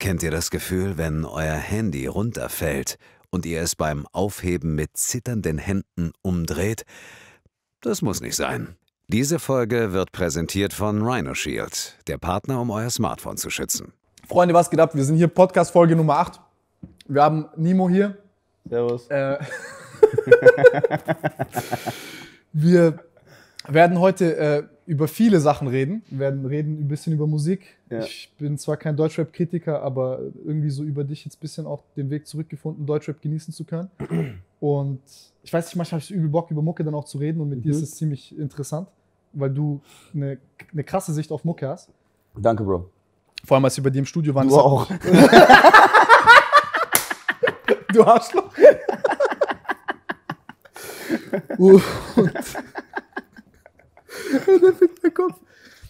Kennt ihr das Gefühl, wenn euer Handy runterfällt und ihr es beim Aufheben mit zitternden Händen umdreht? Das muss nicht sein. Diese Folge wird präsentiert von Rhino Shield, der Partner, um euer Smartphone zu schützen. Freunde, was geht ab? Wir sind hier, Podcast-Folge Nummer 8. Wir haben Nimo hier. Servus. Wir werden heute über viele Sachen reden. Wir werden reden ein bisschen über Musik. Ja. Ich bin zwar kein Deutschrap-Kritiker, aber irgendwie so über dich jetzt ein bisschen auch den Weg zurückgefunden, Deutschrap genießen zu können. Und ich weiß nicht, manchmal habe ich so übel Bock, über Mucke dann auch zu reden. Und mit dir ist es ziemlich interessant, weil du eine krasse Sicht auf Mucke hast. Danke, Bro. Vor allem, als wir bei dir im Studio waren. Du auch. Du Arschloch. Der fickt mein Kopf.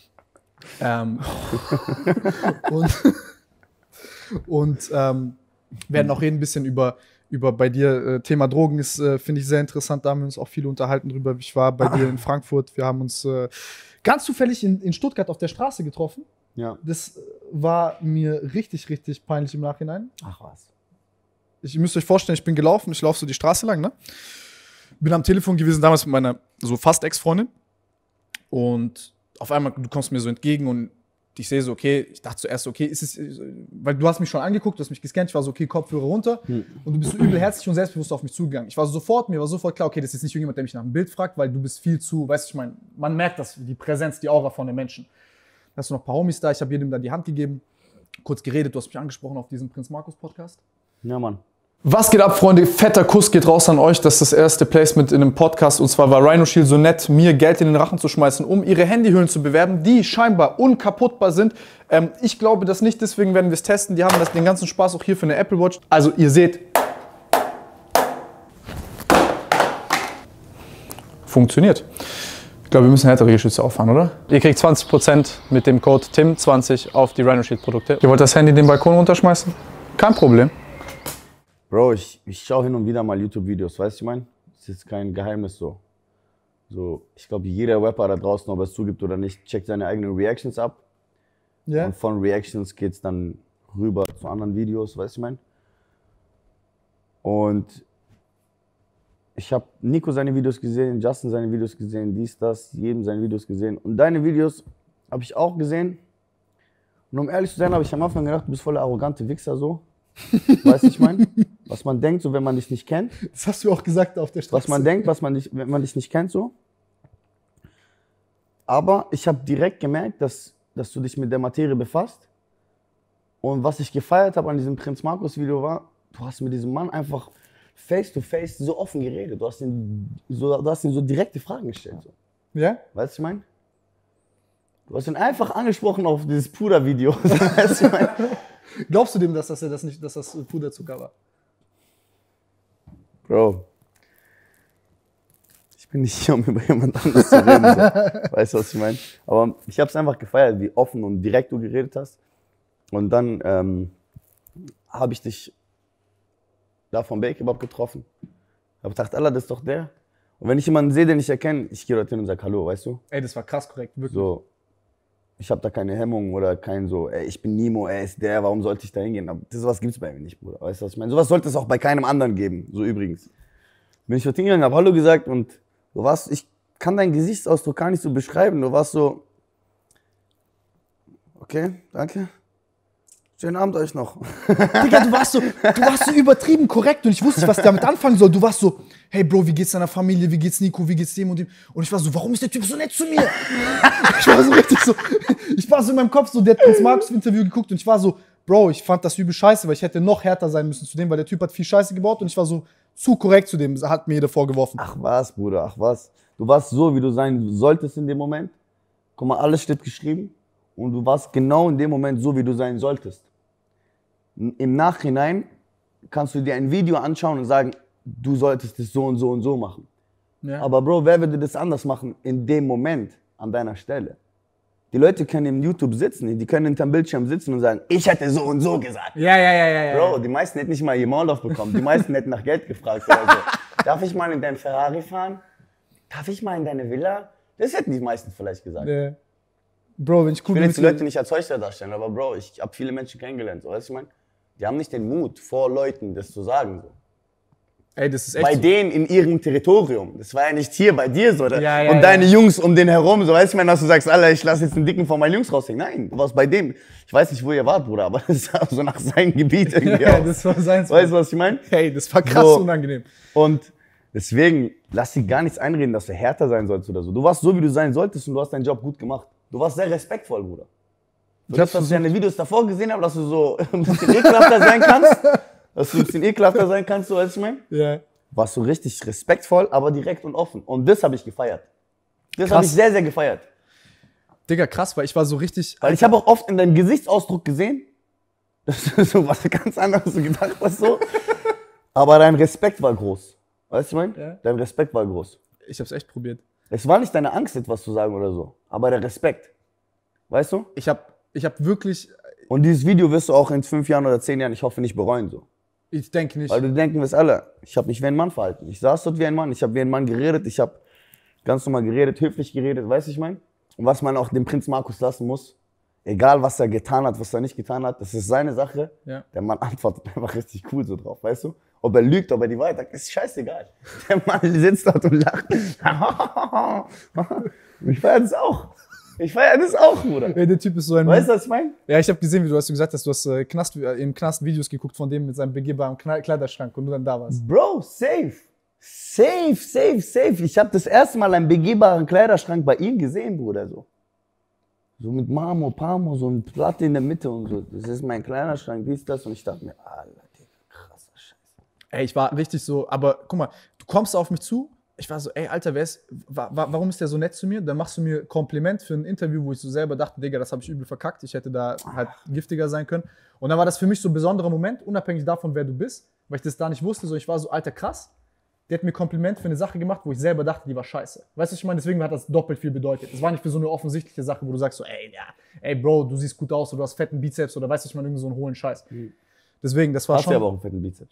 Werden auch reden ein bisschen über bei dir. Thema Drogen ist, finde ich, sehr interessant. Da haben wir uns auch viel unterhalten drüber. Ich war bei dir in Frankfurt. Wir haben uns ganz zufällig in Stuttgart auf der Straße getroffen. Ja. Das war mir richtig, richtig peinlich im Nachhinein. Ach was. Ich müsst euch vorstellen, ich bin gelaufen. Ich laufe so die Straße lang, ne? Bin am Telefon gewesen, damals mit meiner so fast Ex-Freundin. Und auf einmal, du kommst mir so entgegen und ich sehe so, okay, ich dachte zuerst, okay, ist es, weil du hast mich schon angeguckt, du hast mich gescannt, ich war so, okay, Kopfhörer runter und du bist so übel herzlich und selbstbewusst auf mich zugegangen. Mir war sofort klar, okay, das ist nicht irgendjemand, der mich nach dem Bild fragt, weil du bist viel zu, weißt du, ich meine, man merkt das, die Präsenz, die Aura von den Menschen. Da hast du noch ein paar Homies da, ich habe jedem da die Hand gegeben, kurz geredet, du hast mich angesprochen auf diesem Prinz Markus Podcast. Ja, Mann. Was geht ab, Freunde? Fetter Kuss geht raus an euch. Das ist das erste Placement in einem Podcast. Und zwar war Rhino Shield so nett, mir Geld in den Rachen zu schmeißen, um ihre Handyhüllen zu bewerben, die scheinbar unkaputtbar sind. Ich glaube das nicht, deswegen werden wir es testen. Die haben den ganzen Spaß auch hier für eine Apple Watch. Also ihr seht, funktioniert. Ich glaube, wir müssen härtere Geschütze auffahren, oder? Ihr kriegt 20% mit dem Code TIM20 auf die Rhino Shield Produkte. Ihr wollt das Handy den Balkon runterschmeißen? Kein Problem. Bro, ich schaue hin und wieder mal YouTube-Videos, weißt du, ich meine? Das ist kein Geheimnis so. Ich glaube, jeder Rapper da draußen, ob er es zugibt oder nicht, checkt seine eigenen Reactions ab. Ja. Und von Reactions geht es dann rüber zu anderen Videos, weißt du, ich meine? Und ich habe Nico seine Videos gesehen, Justin seine Videos gesehen, dies, das, jedem seine Videos gesehen. Und deine Videos habe ich auch gesehen. Und um ehrlich zu sein, habe ich am Anfang gedacht, du bist voll der arrogante Wichser so. Weißt du, ich meine? Was man denkt, so wenn man dich nicht kennt. Das hast du auch gesagt auf der Straße. Was man denkt, wenn man dich nicht kennt, so. Aber ich habe direkt gemerkt, dass du dich mit der Materie befasst. Und was ich gefeiert habe an diesem Prinz Markus Video war, du hast mit diesem Mann einfach face to face so offen geredet. Du hast ihm so direkte Fragen gestellt. So. Ja? Weißt du, was ich meine? Du hast ihn einfach angesprochen auf dieses Puder-Video. Weißt du, ich meine? Glaubst du dem, dass das Puderzucker war? Bro, ich bin nicht hier, um über jemand anderes zu reden. So. Weißt du, was ich meine? Aber ich habe es einfach gefeiert, wie offen und direkt du geredet hast. Und dann habe ich dich da vom Bake-Kebab getroffen. Ich habe gedacht, Allah, das ist doch der. Und wenn ich jemanden sehe, den ich erkenne, ich gehe dorthin und sage Hallo, weißt du? Ey, das war krass korrekt, wirklich. So. Ich habe da keine Hemmung oder kein so, ey, ich bin Nimo, er ist der, warum sollte ich da hingehen? Aber sowas gibt's bei mir nicht, Bruder. Weißt du, was ich meine? Sowas sollte es auch bei keinem anderen geben, so übrigens. Bin ich dort hingegangen, habe Hallo gesagt und du warst, ich kann deinen Gesichtsausdruck gar nicht so beschreiben. Du warst so, okay, danke. Schönen Abend euch noch. Digga, du warst so übertrieben korrekt und ich wusste nicht, was ich damit anfangen soll. Du warst so, hey Bro, wie geht's deiner Familie, wie geht's Nico, wie geht's dem und dem? Und ich war so, warum ist der Typ so nett zu mir? Ich war so in meinem Kopf so, der hat Prinz Markus Interview geguckt und ich war so, Bro, ich fand das übel scheiße, weil ich hätte noch härter sein müssen zu dem, weil der Typ hat viel Scheiße gebaut und ich war so zu korrekt zu dem, hat mir jeder vorgeworfen. Ach was, Bruder, ach was. Du warst so, wie du sein solltest in dem Moment. Guck mal, alles steht geschrieben und du warst genau in dem Moment so, wie du sein solltest. Im Nachhinein kannst du dir ein Video anschauen und sagen, du solltest es so und so und so machen. Ja. Aber Bro, wer würde das anders machen in dem Moment an deiner Stelle? Die Leute können im YouTube sitzen, die können hinterm Bildschirm sitzen und sagen, ich hätte so und so gesagt. Ja. Bro, die meisten hätten nicht mal ihr Maul aufbekommen, die meisten hätten nach Geld gefragt oder so. Darf ich mal in dein Ferrari fahren? Darf ich mal in deine Villa? Das hätten die meisten vielleicht gesagt. Bro, wenn ich Ich cool will bin jetzt die Leute nicht als Heuchler darstellen, aber Bro, ich habe viele Menschen kennengelernt, so, weißt du, ich meine? Die haben nicht den Mut, vor Leuten das zu sagen. So. Ey, das ist echt Bei so. denen in ihrem Territorium. Das war ja nicht hier bei dir so. Ja, ja, und deine ja. Jungs um den herum, so weißt du, dass du sagst, Alter, ich lasse jetzt einen Dicken von meinen Jungs raushängen. Nein, du warst bei dem. Ich weiß nicht, wo ihr wart, Bruder, aber das sah so nach seinem Gebiet irgendwie Ja, aus. das war sein. Weißt du, was ich meine? Hey, das war krass So. unangenehm. Und deswegen, lass dir gar nichts einreden, dass du härter sein sollst oder so. Du warst so, wie du sein solltest und du hast deinen Job gut gemacht. Du warst sehr respektvoll, Bruder. Ich hab's Dass ich deine Videos davor gesehen habe, dass du so ein bisschen ekelhafter sein kannst. Dass du ein bisschen ekelhafter sein kannst, so als ich meine. Ja. Warst du richtig respektvoll, aber direkt und offen. Und das habe ich gefeiert. Das Krass. habe ich sehr, sehr gefeiert. Digga, krass, weil ich war so richtig. Weil ich habe auch oft in deinem Gesichtsausdruck gesehen, dass du so was ganz anderes gedacht hast, so. Aber dein Respekt war groß. Weißt du, ich meine? Ja. Dein Respekt war groß. Ich hab's echt probiert. Es war nicht deine Angst, etwas zu sagen oder so, aber der Respekt. Weißt du? Ich hab wirklich. Und dieses Video wirst du auch in 5 Jahren oder 10 Jahren, ich hoffe, nicht bereuen, so. Ich denke nicht. Weil du denken wirst alle, ich habe mich wie ein Mann verhalten. Ich saß dort wie ein Mann, ich habe wie ein Mann geredet, ich habe ganz normal geredet, höflich geredet, weißt du, ich meine? Und was man auch dem Prinz Markus lassen muss, egal was er getan hat, was er nicht getan hat, das ist seine Sache. Ja. Der Mann antwortet einfach richtig cool so drauf, weißt du? Ob er lügt, ob er die Wahrheit sagt, ist scheißegal. Der Mann sitzt dort und lacht. Ich feiere das auch. Ich feiere das auch, Bruder. Ey, der Typ ist so ein. Weißt du, was ich meine? Ja, ich habe gesehen, wie du hast gesagt hast, du hast im Knast Videos geguckt von dem mit seinem begehbaren Kleiderschrank und du dann da warst. Bro, safe. Safe, safe, safe. Ich habe das erste Mal einen begehbaren Kleiderschrank bei ihm gesehen, Bruder. So mit Marmor, Parmor, so eine Platte in der Mitte und so. Das ist mein Kleiderschrank, dies, das. Und ich dachte mir, Alter, Digga, krasser Scheiß. Ey, ich war richtig so, aber guck mal, du kommst auf mich zu, ich war so, ey, Alter, warum ist der so nett zu mir? Dann machst du mir Kompliment für ein Interview, wo ich so selber dachte, Digga, das habe ich übel verkackt, ich hätte da halt giftiger sein können. Und dann war das für mich so ein besonderer Moment, unabhängig davon, wer du bist, weil ich das da nicht wusste, so ich war so, Alter, krass. Der hat mir Kompliment für eine Sache gemacht, wo ich selber dachte, die war scheiße. Weißt du, was ich meine? Deswegen hat das doppelt viel bedeutet. Es war nicht für so eine offensichtliche Sache, wo du sagst so, ey, ja, ey, Bro, du siehst gut aus oder du hast fetten Bizeps oder weißt du, ich meine, irgendwie so einen hohen Scheiß. Deswegen, das war Hast schon... du aber auch einen fetten Bizeps.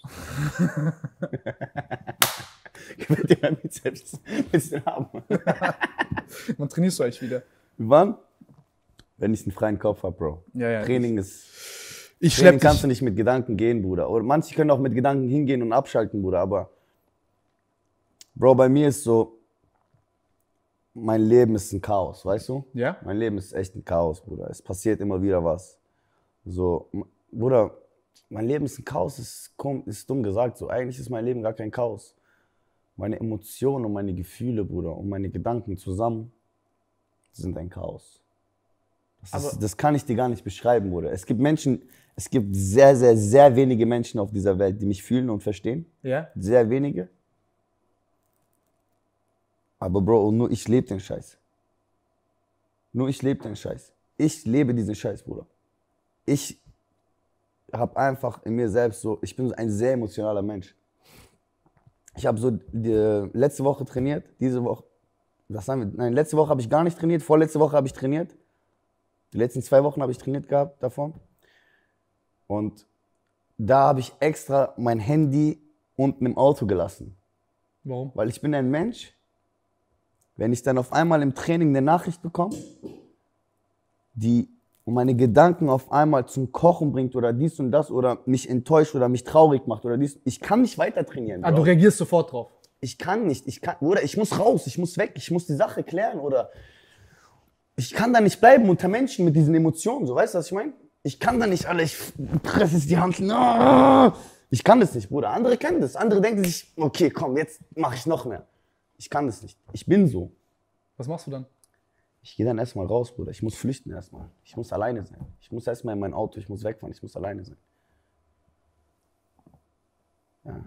Ich will dir meinen Bizeps ein bisschen haben. Wann trainierst du eigentlich wieder? Wann? Wenn ich einen freien Kopf habe, Bro. Ja, ja. Training Ich Training schlepp kannst dich. du nicht mit Gedanken gehen, Bruder. Oder manche können auch mit Gedanken hingehen und abschalten, Bruder. Aber, Bro, bei mir ist so, mein Leben ist ein Chaos, weißt du? Ja? Mein Leben ist echt ein Chaos, Bruder. Es passiert immer wieder was. So, Bruder, mein Leben ist ein Chaos, ist dumm gesagt. So, eigentlich ist mein Leben gar kein Chaos. Meine Emotionen und meine Gefühle, Bruder, und meine Gedanken zusammen sind ein Chaos. Das kann ich dir gar nicht beschreiben, Bruder. Es gibt Menschen, es gibt sehr, sehr, sehr wenige Menschen auf dieser Welt, die mich fühlen und verstehen. Ja? Sehr wenige. Aber Bro, nur ich lebe den Scheiß. Nur ich lebe den Scheiß. Ich lebe diesen Scheiß, Bruder. Ich habe einfach in mir selbst so, ich bin ein sehr emotionaler Mensch. Ich habe so letzte Woche trainiert, diese Woche, letzte Woche habe ich gar nicht trainiert, vorletzte Woche habe ich trainiert. Die letzten 2 Wochen habe ich trainiert gehabt davon. Und da habe ich extra mein Handy unten im Auto gelassen. Warum? Weil ich bin ein Mensch, wenn ich dann auf einmal im Training eine Nachricht bekomme, die meine Gedanken auf einmal zum Kochen bringt oder dies und das oder mich enttäuscht oder mich traurig macht oder dies, ich kann nicht weiter trainieren. Ah, Bro. du reagierst sofort drauf. Ich kann nicht, oder ich muss raus, ich muss weg, ich muss die Sache klären oder ich kann da nicht bleiben unter Menschen mit diesen Emotionen, so, weißt du, was ich meine? Ich kann da nicht, Alter, ich presse jetzt die Hand, ich kann das nicht, Bruder. Andere kennen das, andere denken sich, okay, komm, jetzt mache ich noch mehr. Ich kann das nicht, ich bin so. Was machst du dann? Ich gehe dann erstmal raus, Bruder, ich muss flüchten erstmal. Ich muss alleine sein. Ich muss erstmal in mein Auto, ich muss wegfahren, ich muss alleine sein. Ja.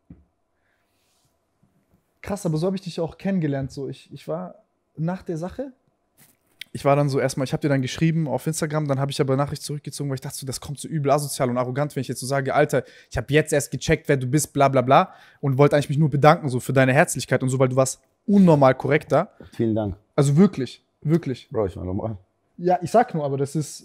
Krass, aber so habe ich dich auch kennengelernt. So, ich war nach der Sache, ich war dann so erstmal, ich habe dir dann geschrieben auf Instagram, dann habe ich aber Nachricht zurückgezogen, weil ich dachte so, das kommt so übel asozial und arrogant, wenn ich jetzt so sage, Alter, ich habe jetzt erst gecheckt, wer du bist, bla bla bla und wollte eigentlich mich nur bedanken so für deine Herzlichkeit und so, weil du warst unnormal korrekt da. Vielen Dank. Also wirklich, wirklich. Bro, ich war normal. Ja, ich sag nur, aber das ist,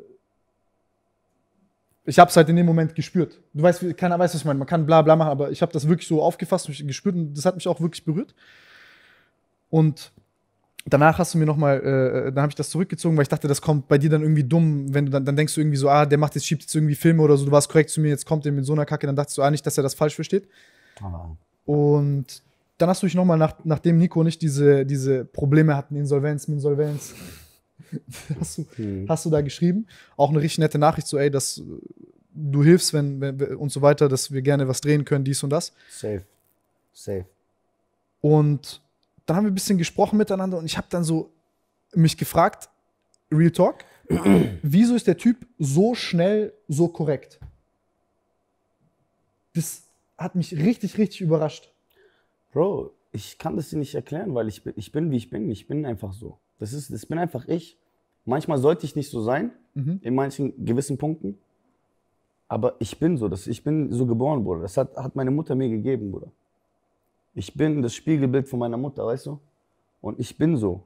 ich habe es halt in dem Moment gespürt. Du weißt, keiner weiß, was ich meine, man kann bla bla machen, aber ich habe das wirklich so aufgefasst und gespürt und das hat mich auch wirklich berührt. Und danach hast du mir nochmal, dann habe ich das zurückgezogen, weil ich dachte, das kommt bei dir dann irgendwie dumm, wenn du dann denkst du irgendwie so, der macht jetzt, schiebt jetzt irgendwie Filme oder so, du warst korrekt zu mir, jetzt kommt der mit so einer Kacke, dann dachtest du, nicht, dass er das falsch versteht. Und dann hast du dich nochmal, nachdem Nico und ich diese Probleme hatten, Insolvenz, hast du da geschrieben, auch eine richtig nette Nachricht, so, ey, dass du hilfst, wenn und so weiter, dass wir gerne was drehen können, dies und das. Safe. Und dann haben wir ein bisschen gesprochen miteinander und ich habe dann so mich gefragt, Real Talk, wieso ist der Typ so schnell so korrekt? Das hat mich richtig, richtig überrascht. Bro, ich kann das dir nicht erklären, weil ich bin, wie ich bin. Ich bin einfach so. Das bin einfach ich. Manchmal sollte ich nicht so sein, in manchen gewissen Punkten. Aber ich bin so. Ich bin so geboren, Bruder. Das hat meine Mutter mir gegeben, Bruder. Ich bin das Spiegelbild von meiner Mutter, weißt du? Und ich bin so.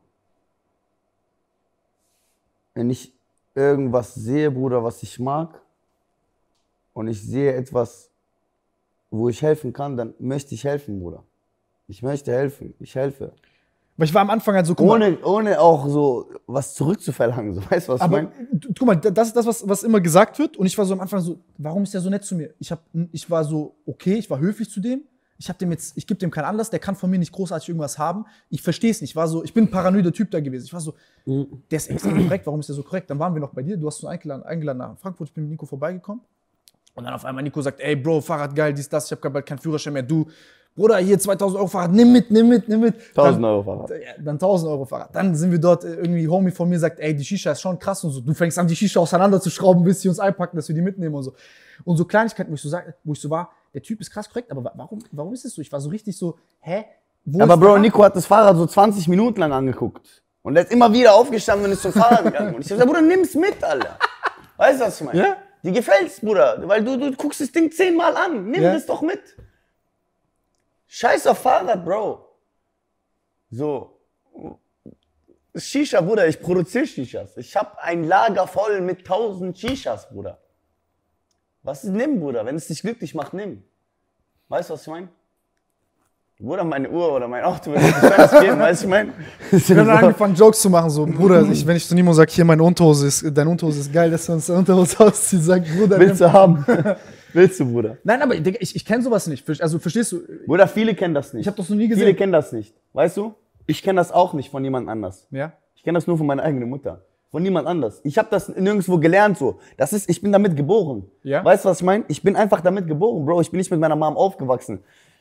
Wenn ich irgendwas sehe, Bruder, was ich mag, und ich sehe etwas, wo ich helfen kann, dann möchte ich helfen, Bruder. Ich möchte helfen. Ich helfe. Weil ich war am Anfang halt so, Ohne auch so was zurückzuverlangen, so, weißt du, was ich meine? Guck mal, das ist das, was immer gesagt wird. Und ich war so am Anfang so, warum ist der so nett zu mir? Ich war so, okay, ich war höflich zu dem. Ich gebe dem keinen Anlass, der kann von mir nicht großartig irgendwas haben. Ich verstehe es nicht. Ich bin ein paranoider Typ da gewesen. Ich war so, der ist extrem korrekt, warum ist der so korrekt? Dann waren wir noch bei dir, du hast uns eingeladen nach Frankfurt, ich bin mit Nico vorbeigekommen. Und dann auf einmal Nico sagt, ey Bro, Fahrrad geil, dies, das, ich habe bald keinen Führerschein mehr. Du, Bruder, hier 2.000 Euro Fahrrad, nimm mit. 1.000 Euro Fahrrad. Dann 1.000 Euro Fahrrad. Dann sind wir dort, irgendwie Homie von mir sagt, ey, die Shisha ist schon krass und so. Du fängst an, die Shisha auseinanderzuschrauben, bis sie uns einpacken, dass wir die mitnehmen und so. Und so Kleinigkeiten, wo ich so war, der Typ ist krass korrekt, aber warum ist es so? Ich war so richtig so, Aber Bro, Nico hat das Fahrrad so 20 Minuten lang angeguckt. Und er ist immer wieder aufgestanden und ist zum Fahrrad gegangen. Und ich hab gesagt, Bruder, nimm's mit, Alter. Weißt du, was ich meine? Ja? Dir gefällt's, Bruder, weil du guckst das Ding 10-mal an. Nimm das doch mit. Scheiß auf Fahrrad, Bro. So. Shisha, Bruder, ich produziere Shishas. Ich hab ein Lager voll mit 1000 Shishas, Bruder. Nimm, Bruder. Wenn es dich glücklich macht, nimm. Weißt du, was ich meine? Bruder, meine Uhr oder mein Auto würde nicht ganz geben, weißt du, ich meine? Wir haben angefangen, Jokes zu machen, so, Bruder, wenn ich zu Nimo sage, hier, deine Unterhose ist geil, dass du uns deine Unterhose auszieht, sag, Bruder. Willst du haben? Willst du, Bruder? Nein, aber Digga, ich kenne sowas nicht. Also, verstehst du? Bruder, viele kennen das nicht. Ich habe das noch nie gesehen. Viele kennen das nicht. Weißt du? Ich kenne das auch nicht von jemand anders. Ja? Ich kenne das nur von meiner eigenen Mutter. Von niemand anders. Ich habe das nirgendwo gelernt so. Ich bin damit geboren. Ja? Weißt du, was ich meine? Ich bin einfach damit geboren, Bro. Ich bin nicht mit meiner Mom aufgewachsen.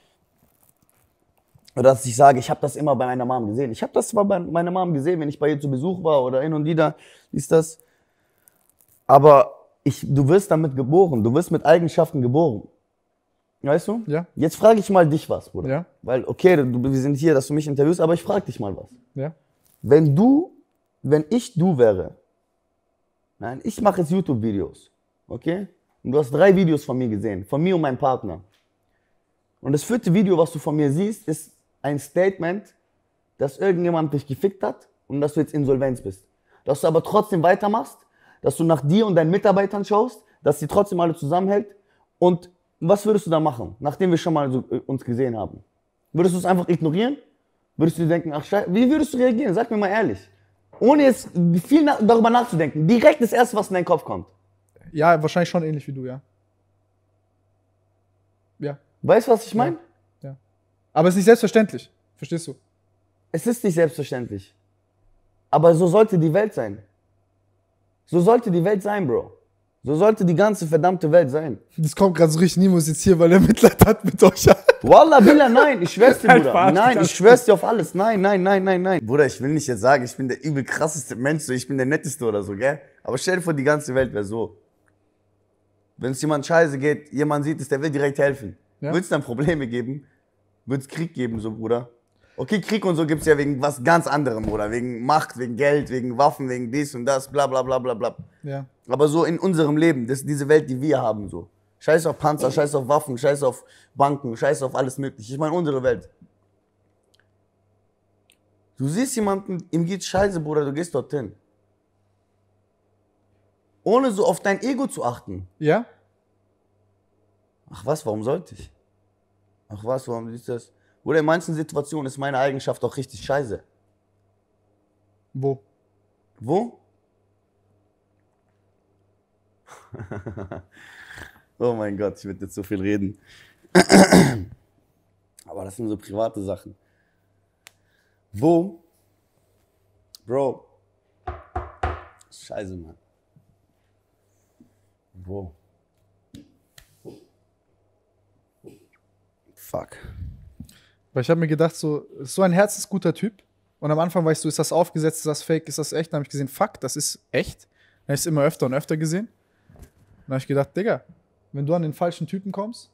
Oder dass ich sage, ich habe das immer bei meiner Mom gesehen. Ich habe das zwar bei meiner Mom gesehen, wenn ich bei ihr zu Besuch war oder hin und wieder, ist das. Aber du wirst damit geboren. Du wirst mit Eigenschaften geboren. Weißt du? Ja. Jetzt frage ich mal dich was, Bruder. Ja. Weil, okay, wir sind hier, dass du mich interviewst, aber ich frage dich mal was. Ja. Wenn ich du wäre, nein, ich mache jetzt YouTube-Videos, okay? Und du hast 3 Videos von mir gesehen, von mir und meinem Partner. Und das 4. Video, was du von mir siehst, ist ein Statement, dass irgendjemand dich gefickt hat und dass du jetzt Insolvenz bist. Dass du aber trotzdem weitermachst, dass du nach dir und deinen Mitarbeitern schaust, dass sie trotzdem alle zusammenhält. Und was würdest du da machen, nachdem wir schon mal uns gesehen haben? Würdest du es einfach ignorieren? Würdest du dir denken, ach Scheiße, wie würdest du reagieren? Sag mir mal ehrlich. Ohne jetzt viel darüber nachzudenken. Direkt das Erste, was in deinen Kopf kommt. Ja, wahrscheinlich schon ähnlich wie du, ja. Ja. Weißt du, was ich meine? Ja. Aber es ist nicht selbstverständlich. Verstehst du? Es ist nicht selbstverständlich. Aber so sollte die Welt sein. So sollte die Welt sein, Bro. So sollte die ganze verdammte Welt sein. Das kommt gerade so richtig, Nimo ist jetzt hier, weil er Mitleid hat mit euch. Wallah, Billah, nein, ich schwör's dir, Halt Bruder. verarscht, Nein, alles ich schwör's dir auf alles. Nein. Bruder, ich will nicht jetzt sagen, ich bin der übel krasseste Mensch, so, ich bin der netteste oder so, gell? Aber stell dir vor, die ganze Welt wäre so. Wenn es jemand scheiße geht, jemand sieht es, der will direkt helfen. Ja. Wird es dann Probleme geben? Wird es Krieg geben, so, Bruder? Okay, Krieg und so gibt's ja wegen was ganz anderem, Bruder. Wegen Macht, wegen Geld, wegen Waffen, wegen dies und das, bla bla bla bla bla. Ja. Aber so in unserem Leben, das ist diese Welt, die wir haben, so. Scheiß auf Panzer, scheiß auf Waffen, scheiß auf Banken, scheiß auf alles mögliche. Ich meine, unsere Welt. Du siehst jemanden, ihm geht's scheiße, Bruder, du gehst dorthin. Ohne so auf dein Ego zu achten. Ja? Ach was, warum sollte ich? Ach was, warum ist das? Oder in manchen Situationen ist meine Eigenschaft auch richtig scheiße. Wo? Wo? Oh mein Gott, ich würde jetzt so viel reden. Aber das sind so private Sachen. Wo? Bro. Scheiße, Mann. Wo? Fuck. Weil ich habe mir gedacht, so ein herzensguter Typ. Und am Anfang war ich so, ist das aufgesetzt, ist das fake, ist das echt? Dann habe ich gesehen, fuck, das ist echt. Dann habe ich es immer öfter und öfter gesehen. Dann habe ich gedacht, Digga, wenn du an den falschen Typen kommst.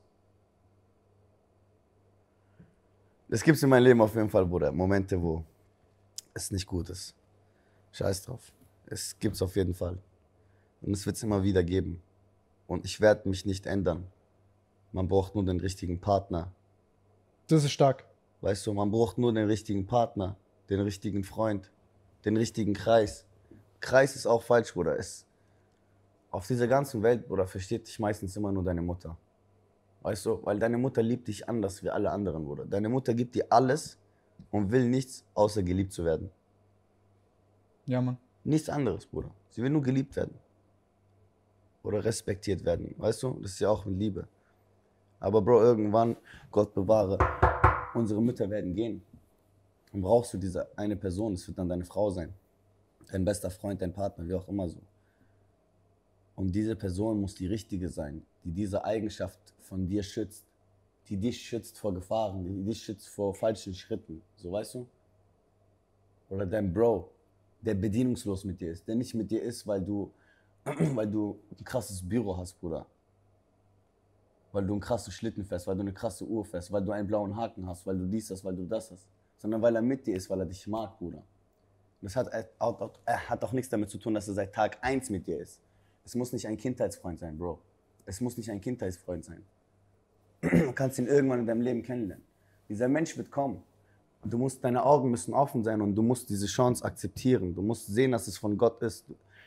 Es gibt in meinem Leben auf jeden Fall, Bruder, Momente, wo es nicht gut ist. Scheiß drauf. Es gibt's auf jeden Fall. Und es wird es immer wieder geben. Und ich werde mich nicht ändern. Man braucht nur den richtigen Partner. Das ist stark. Weißt du, man braucht nur den richtigen Partner, den richtigen Freund, den richtigen Kreis. Kreis ist auch falsch, Bruder. Auf dieser ganzen Welt, Bruder, versteht dich meistens immer nur deine Mutter. Weißt du, weil deine Mutter liebt dich anders wie alle anderen, Bruder. Deine Mutter gibt dir alles und will nichts, außer geliebt zu werden. Ja, Mann. Nichts anderes, Bruder. Sie will nur geliebt werden. Oder respektiert werden. Weißt du, das ist ja auch mit Liebe. Aber Bro, irgendwann, Gott bewahre, unsere Mütter werden gehen. Dann brauchst du diese eine Person, das wird dann deine Frau sein. Dein bester Freund, dein Partner, wie auch immer so. Und diese Person muss die richtige sein, die diese Eigenschaft von dir schützt. Die dich schützt vor Gefahren, die dich schützt vor falschen Schritten. So, weißt du? Oder dein Bro, der bedienungslos mit dir ist. Der nicht mit dir ist, weil du ein krasses Büro hast, Bruder. Weil du ein krasses Schlitten fährst, weil du eine krasse Uhr fährst, weil du einen blauen Haken hast, weil du dies hast, weil du das hast. Sondern weil er mit dir ist, weil er dich mag, Bruder. Das hat auch nichts damit zu tun, dass er seit Tag 1 mit dir ist. Es muss nicht ein Kindheitsfreund sein, Bro. Es muss nicht ein Kindheitsfreund sein. Du kannst ihn irgendwann in deinem Leben kennenlernen. Dieser Mensch wird kommen. Und deine Augen müssen offen sein und du musst diese Chance akzeptieren. Du musst sehen, dass es von Gott ist.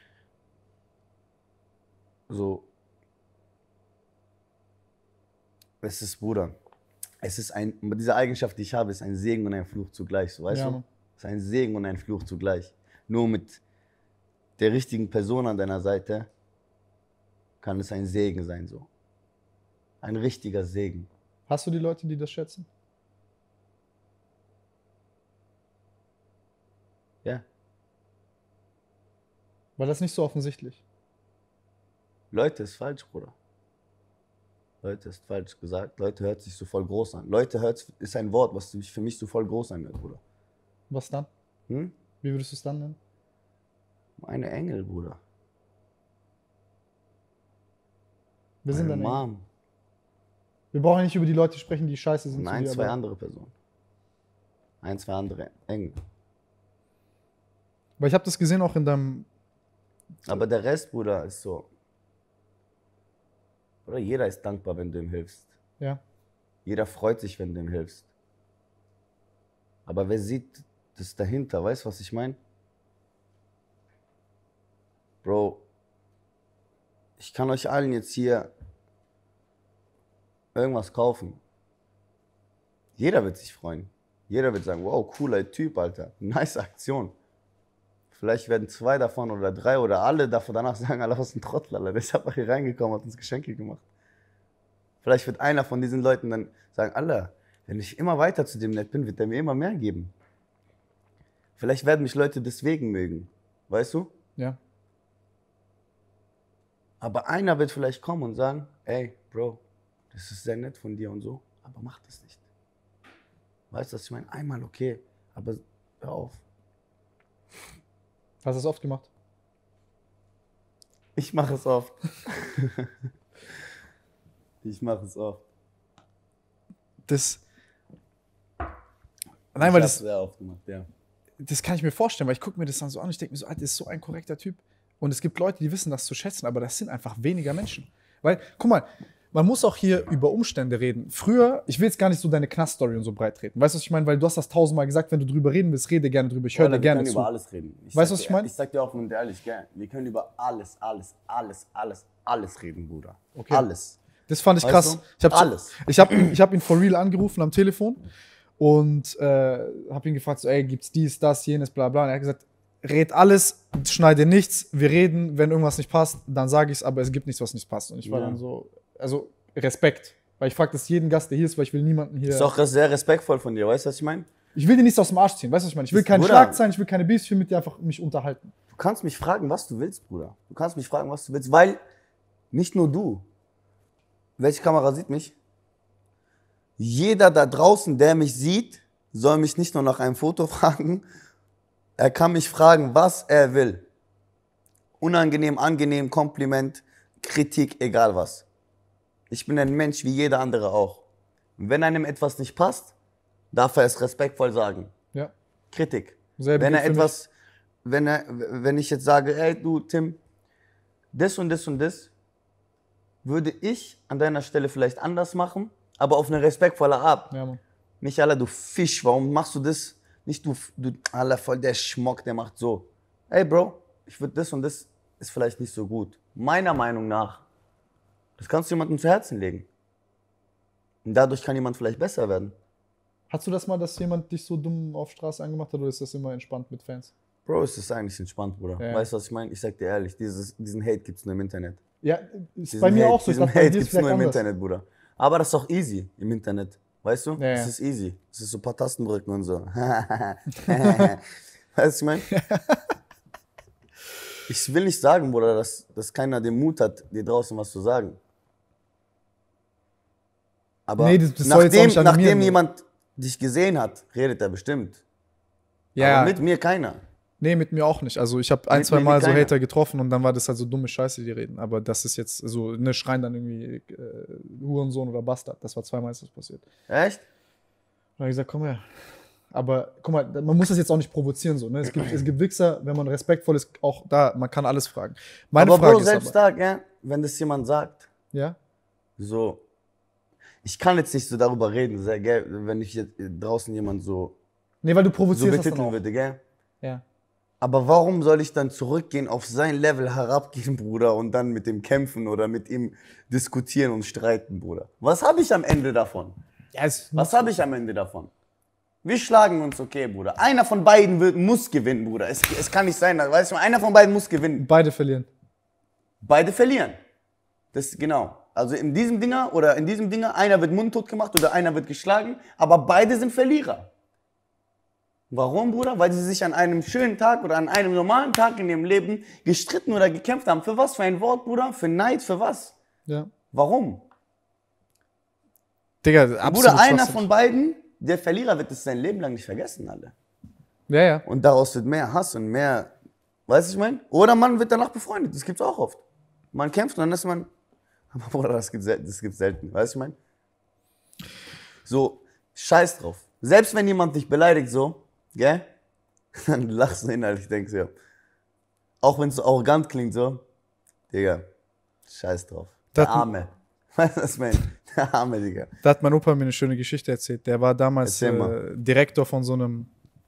So. Es ist, Bruder, diese Eigenschaft, die ich habe, ist ein Segen und ein Fluch zugleich, so, weißt du? Es ist ein Segen und ein Fluch zugleich. Nur mit der richtigen Person an deiner Seite kann es ein Segen sein, so. Ein richtiger Segen. Hast du die Leute, die das schätzen? Ja. Weil das nicht so offensichtlich. Leute ist falsch, Bruder. Leute ist falsch gesagt. Leute hört sich so voll groß an. Leute ist ein Wort, was für mich so voll groß anhört, Bruder. Was dann? Hm? Wie würdest du es dann nennen? Meine Engel, Bruder. Wir sind Meine dann Mom. Wir brauchen nicht über die Leute sprechen, die scheiße sind. Und ein, zwei andere Personen. Ein, zwei andere Engel. Weil ich habe das gesehen auch in deinem... Aber der Rest, Bruder, ist so. Oder jeder ist dankbar, wenn du ihm hilfst. Ja. Jeder freut sich, wenn du ihm hilfst. Aber wer sieht das dahinter? Weißt du, was ich meine? Bro, ich kann euch allen jetzt hier irgendwas kaufen. Jeder wird sich freuen. Jeder wird sagen, wow, cooler Typ, Alter. Nice Aktion. Vielleicht werden 2 davon oder 3 oder alle davon danach sagen, Alter, was ein Trottel, Alter. Der ist einfach hier reingekommen, hat uns Geschenke gemacht. Vielleicht wird einer von diesen Leuten dann sagen, Alter, wenn ich immer weiter zu dem nett bin, wird er mir immer mehr geben. Vielleicht werden mich Leute deswegen mögen. Weißt du? Ja. Aber einer wird vielleicht kommen und sagen, ey, Bro, das ist sehr nett von dir und so, aber mach das nicht. Weißt du, was ich meine? Einmal okay, aber hör auf. Hast du es oft gemacht? Ich mache es oft. Ich mache es oft. Nein, weil das... sehr oft gemacht, ja. Das kann ich mir vorstellen, weil ich gucke mir das dann so an und ich denke mir so, Alter, das ist so ein korrekter Typ. Und es gibt Leute, die wissen das zu schätzen, aber das sind einfach weniger Menschen. Weil, guck mal, man muss auch hier über Umstände reden. Früher, ich will jetzt gar nicht so deine Knaststory und so breit treten. Weißt du, was ich meine? Weil du hast das 1000-mal gesagt, wenn du drüber reden willst, rede gerne drüber. Ich höre dir gerne zu. Wir können über alles reden. Weißt du, was ich meine? Ich sag dir offen und ehrlich, gell? Wir können über alles reden, Bruder. Okay. Alles. Das fand ich krass. Alles. Ich hab ihn for real angerufen am Telefon und habe ihn gefragt, so, ey, gibt's dies, das, jenes, bla bla. Und er hat gesagt, red alles, schneide nichts, wir reden, wenn irgendwas nicht passt, dann sage ich es, aber es gibt nichts, was nicht passt. Und ich war dann so, also Respekt. Weil ich frage das jeden Gast, der hier ist, weil ich will niemanden hier... Ist auch sehr respektvoll von dir, weißt du, was ich meine? Ich will dir nichts aus dem Arsch ziehen, weißt du, was ich meine? Ich will keine Schlagzeilen, ich will keine Beefs, ich will mit dir einfach mich unterhalten. Du kannst mich fragen, was du willst, Bruder. Du kannst mich fragen, was du willst, weil nicht nur du. Welche Kamera sieht mich? Jeder da draußen, der mich sieht, soll mich nicht nur nach einem Foto fragen, er kann mich fragen, was er will. Unangenehm, angenehm, Kompliment, Kritik, egal was. Ich bin ein Mensch wie jeder andere auch. Und wenn einem etwas nicht passt, darf er es respektvoll sagen. Ja. Kritik. Selbe Wenn er gilt für etwas, wenn ich jetzt sage, ey du Tim, das und das und das, würde ich an deiner Stelle vielleicht anders machen, aber auf eine respektvolle Art. Ja, Mann. Nicht alle, du Fisch, warum machst du das? Nicht du Alter, voll der Schmock, der macht so. Ey Bro, ich würde das und das ist vielleicht nicht so gut. Meiner Meinung nach. Das kannst du jemandem zu Herzen legen. Und dadurch kann jemand vielleicht besser werden. Hast du das mal, dass jemand dich so dumm auf Straße angemacht hat, oder ist das immer entspannt mit Fans? Bro, es ist eigentlich entspannt, Bruder. Ja. Weißt du, was ich meine? Ich sag dir ehrlich, diesen Hate gibt's nur im Internet. Ja, ist bei mir auch so. Ich Diesen dachte, bei Hate dir ist gibt's nur vielleicht im anders. Internet, Bruder. Aber das ist auch easy im Internet. Weißt du? Ja, Es ja. ist easy. Es ist so ein paar Tastenbrücken und so. Weißt du, was ich meine? Ich will nicht sagen, Bruder, dass keiner den Mut hat, dir draußen was zu sagen. Aber Nee, das soll jetzt auch nicht animieren, nachdem ne? jemand dich gesehen hat, redet er bestimmt. Ja, Aber mit mir keiner. nee, mit mir auch nicht. Also ich habe ein, Mit zwei mir Mal so keiner. Hater getroffen und dann war das halt so dumme Scheiße, die reden. Aber das ist jetzt so, ne, schreien dann irgendwie Hurensohn oder Bastard. Das war zweimal ist das passiert. Echt? Da habe ich gesagt, komm her. Aber guck mal, man muss das jetzt auch nicht provozieren so. Ne? Es gibt Wichser, wenn man respektvoll ist, auch da, man kann alles fragen. Meine Aber Frage Bro, ist selbst aber, da, gell, wenn das jemand sagt, ja? so, ich kann jetzt nicht so darüber reden, gell, wenn ich jetzt draußen jemand so Nee, weil du so provozierst das dann betiteln auch. würde, gell? Ja. Aber warum soll ich dann zurückgehen, auf sein Level herabgehen, Bruder, und dann mit ihm kämpfen oder mit ihm diskutieren und streiten, Bruder? Was habe ich am Ende davon? Ja, Was habe ich am Ende davon? Wir schlagen uns, okay, Bruder. Einer von beiden muss gewinnen, Bruder. Es kann nicht sein, weißt du, einer von beiden muss gewinnen. beide verlieren. Beide verlieren. Das genau. Also in diesem Dinger, einer wird mundtot gemacht oder einer wird geschlagen, aber beide sind Verlierer. Warum, Bruder? Weil sie sich an einem schönen Tag oder an einem normalen Tag in ihrem Leben gestritten oder gekämpft haben. Für was? Für ein Wort, Bruder? Für Neid? Für was? Ja. Warum? Digga, absolut. Bruder, einer schwachsinnig. von beiden, der Verlierer, wird es sein Leben lang nicht vergessen, alle. Ja, ja. Und daraus wird mehr Hass und mehr, weißt du, ich meine? Oder man wird danach befreundet, das gibt's auch oft. Man kämpft und dann ist man, aber Bruder, das gibt's selten, weißt du, ich meine? So, scheiß drauf. Selbst wenn jemand dich beleidigt so, gell? Dann lachst du innerlich, denkst du, ja. Auch wenn es so arrogant klingt so, Digga, scheiß drauf. Der Das- Arme. Weißt du, was ich meine? Der Arme, Digga. Da hat mein Opa mir eine schöne Geschichte erzählt. Der war damals Erzähl mal. Direktor von so einem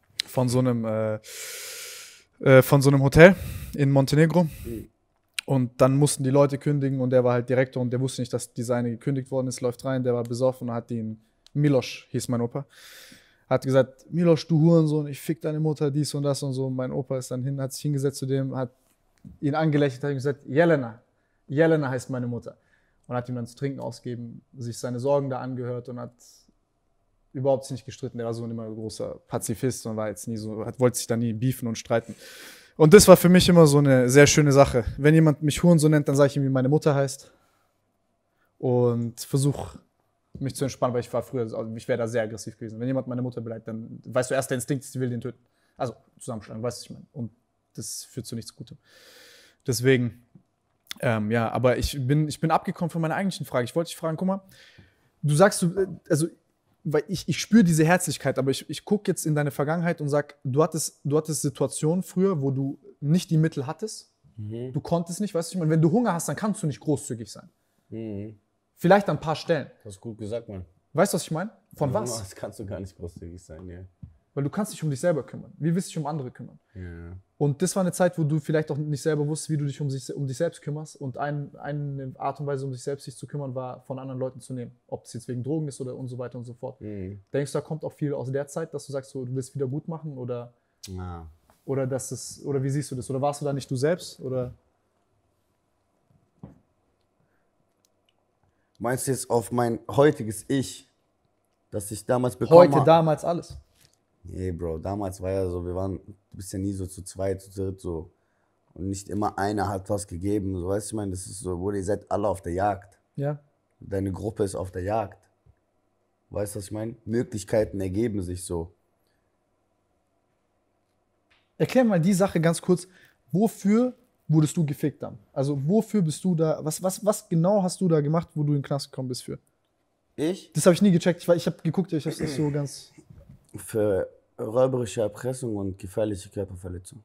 Hotel in Montenegro. Und dann mussten die Leute kündigen und der war halt Direktor und der wusste nicht, dass diese eine gekündigt worden ist, läuft rein, der war besoffen und hat ihn, Miloš hieß mein Opa, hat gesagt, Miloš, du Hurensohn, ich fick deine Mutter, dies und das und so. Und mein Opa ist dann hin, hat sich hingesetzt zu dem, hat ihn angelächelt, hat ihm gesagt, Jelena heißt meine Mutter. Und hat ihm dann zu trinken ausgegeben, sich seine Sorgen da angehört und hat überhaupt nicht gestritten. Der war so ein immer großer Pazifist und war jetzt nie so, wollte sich da nie beefen und streiten. Und das war für mich immer so eine sehr schöne Sache. Wenn jemand mich Hurensohn nennt, dann sage ich ihm, wie meine Mutter heißt. Und versuche mich zu entspannen, weil ich war früher, also ich wäre da sehr aggressiv gewesen. Wenn jemand meine Mutter beleidigt, dann weißt du, erst der Instinkt ist, sie will den töten. Also zusammenschlagen, weißt du, was ich meine. Und das führt zu nichts Gutem. Deswegen, ja, aber ich bin abgekommen von meiner eigentlichen Frage. Ich wollte dich fragen, guck mal, du sagst, also, weil ich spüre diese Herzlichkeit, aber ich gucke jetzt in deine Vergangenheit und sag, du hattest Situationen früher, wo du nicht die Mittel hattest, du konntest nicht, weißt du, ich meine, wenn du Hunger hast, dann kannst du nicht großzügig sein. Vielleicht an ein paar Stellen. Das ist gut gesagt, Mann. Weißt du, was ich meine? Von was? Das kannst du gar nicht großzügig sein, ja. Weil du kannst dich um dich selber kümmern. Wie willst du dich um andere kümmern? Ja. Und das war eine Zeit, wo du vielleicht auch nicht selber wusstest, wie du dich um dich selbst kümmerst. Und eine Art und Weise, um sich selbst sich zu kümmern, war, von anderen Leuten zu nehmen. Ob es jetzt wegen Drogen ist oder und so weiter und so fort. Denkst du, da kommt auch viel aus der Zeit, dass du sagst, so, du willst wieder gut machen oder? Ja. Oder wie siehst du das? Oder warst du da nicht du selbst? Oder? Meinst du jetzt auf mein heutiges Ich, das ich damals bekommen habe? Damals alles. Nee, Bro, damals war ja so, du bist ja nie so zu zweit, zu dritt so. Und nicht immer einer hat was gegeben. So, weißt du, ich meine, das ist so, ihr seid alle auf der Jagd. Ja. Deine Gruppe ist auf der Jagd. Weißt du, was ich meine? Möglichkeiten ergeben sich so. Erklär mal die Sache ganz kurz. Wofür wurdest du gefickt dann? Also wofür bist du da? Was genau hast du da gemacht, wo du in den Knast gekommen bist für? Ich? Das habe ich nie gecheckt. Ich habe geguckt, ich habe es nicht so ganz. Für räuberische Erpressung und gefährliche Körperverletzung.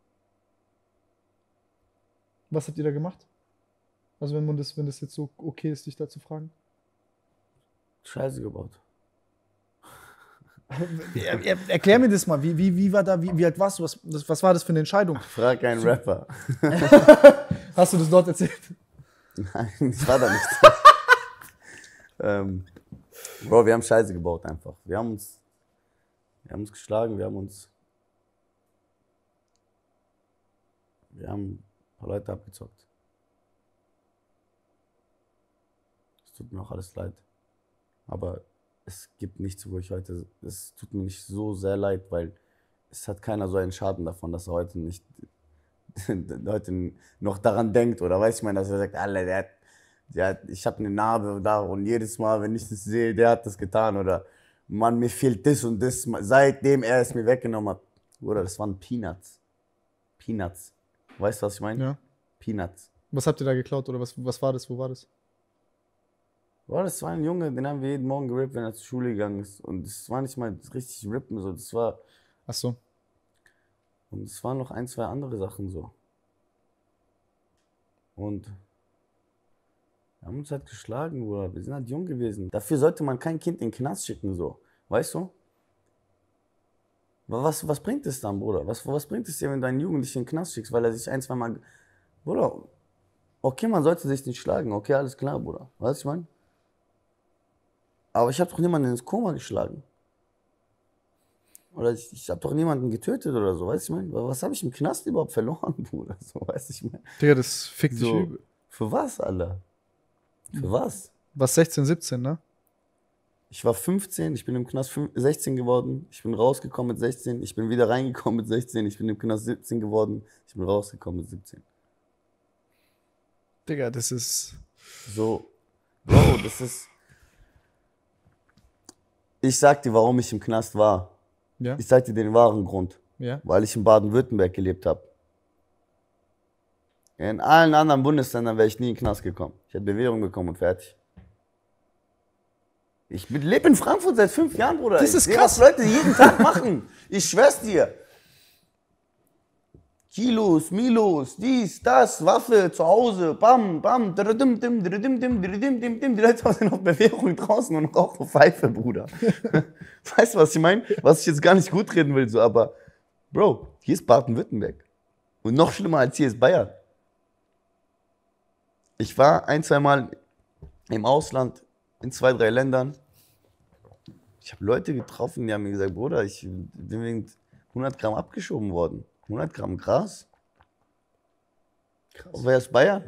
Was habt ihr da gemacht? Also wenn das jetzt so okay ist, dich da zu fragen. Scheiße gebaut. Erklär mir das mal. Wie war da, wie alt warst du? Was war das für eine Entscheidung? Frag einen Rapper. Hast du das dort erzählt? Nein, das war da nicht. Bro, wir haben Scheiße gebaut einfach. Wir haben uns geschlagen, wir haben ein paar Leute abgezockt. Es tut mir auch alles leid. Aber es gibt nichts, wo es tut mir nicht so sehr leid, weil es hat keiner so einen Schaden davon, dass er heute noch daran denkt. Oder weiß ich meine, dass er sagt, Alter, ich habe eine Narbe da und jedes Mal, wenn ich das sehe, der hat das getan. Oder Mann, mir fehlt das und das, seitdem er es mir weggenommen hat. Oder das waren Peanuts. Peanuts. Weißt du, was ich meine? Ja. Peanuts. Was habt ihr da geklaut oder was war das? Wo war das? Boah, das war ein Junge, den haben wir jeden Morgen gerippt, wenn er zur Schule gegangen ist. Und das war nicht mal richtig rippen, so. Das war. Ach so. Und es waren noch ein, zwei andere Sachen so. Und wir haben uns halt geschlagen, Bruder. Wir sind halt jung gewesen. Dafür sollte man kein Kind in den Knast schicken, so. Weißt du? Was bringt es dann, Bruder? Was bringt es dir, wenn du einen Jugendlichen in den Knast schickst, weil er sich ein, zwei Mal. Bruder, okay, man sollte sich nicht schlagen. Okay, alles klar, Bruder. Weißt du, ich meine? Aber ich habe doch niemanden ins Koma geschlagen. Oder ich habe doch niemanden getötet oder so, weißt du, ich meine? Was habe ich im Knast überhaupt verloren, Bruder? So, weißt du, ich meine? Digga, das fickt dich So, übel. für was, Alter? Für was? Was 16, 17, ne? Ich war 15, ich bin im Knast 16 geworden, ich bin rausgekommen mit 16, ich bin wieder reingekommen mit 16, ich bin im Knast 17 geworden, ich bin rausgekommen mit 17. Digga, das ist. So, Bro, das ist. Ich sag dir, warum ich im Knast war. Ja? Ich sag dir den wahren Grund. Ja? Weil ich in Baden-Württemberg gelebt habe. In allen anderen Bundesländern wäre ich nie in den Knast gekommen. Ich hätte Bewährung bekommen und fertig. Ich lebe in Frankfurt seit 5 Jahren, Bruder. Das ist ich sehe, krass. was Leute jeden Tag machen. Ich schwör's dir. Kilos, Milos, dies, das, Waffe zu Hause, bam, bam, diridim, dim, diridim, dim, diridim, dim, dim. Die Leute sind auf Bewährung draußen und rauchen Pfeife, Bruder. Weißt du, was ich meine? Was ich jetzt gar nicht gut reden will, so, aber Bro, hier ist Baden-Württemberg. Und noch schlimmer als hier ist Bayern. Ich war ein, zwei Mal im Ausland, in 2, 3 Ländern. Ich habe Leute getroffen, die haben mir gesagt, Bruder, ich bin wegen 100 Gramm abgeschoben worden. 100 Gramm Gras? Krass. Wer ist Bayern?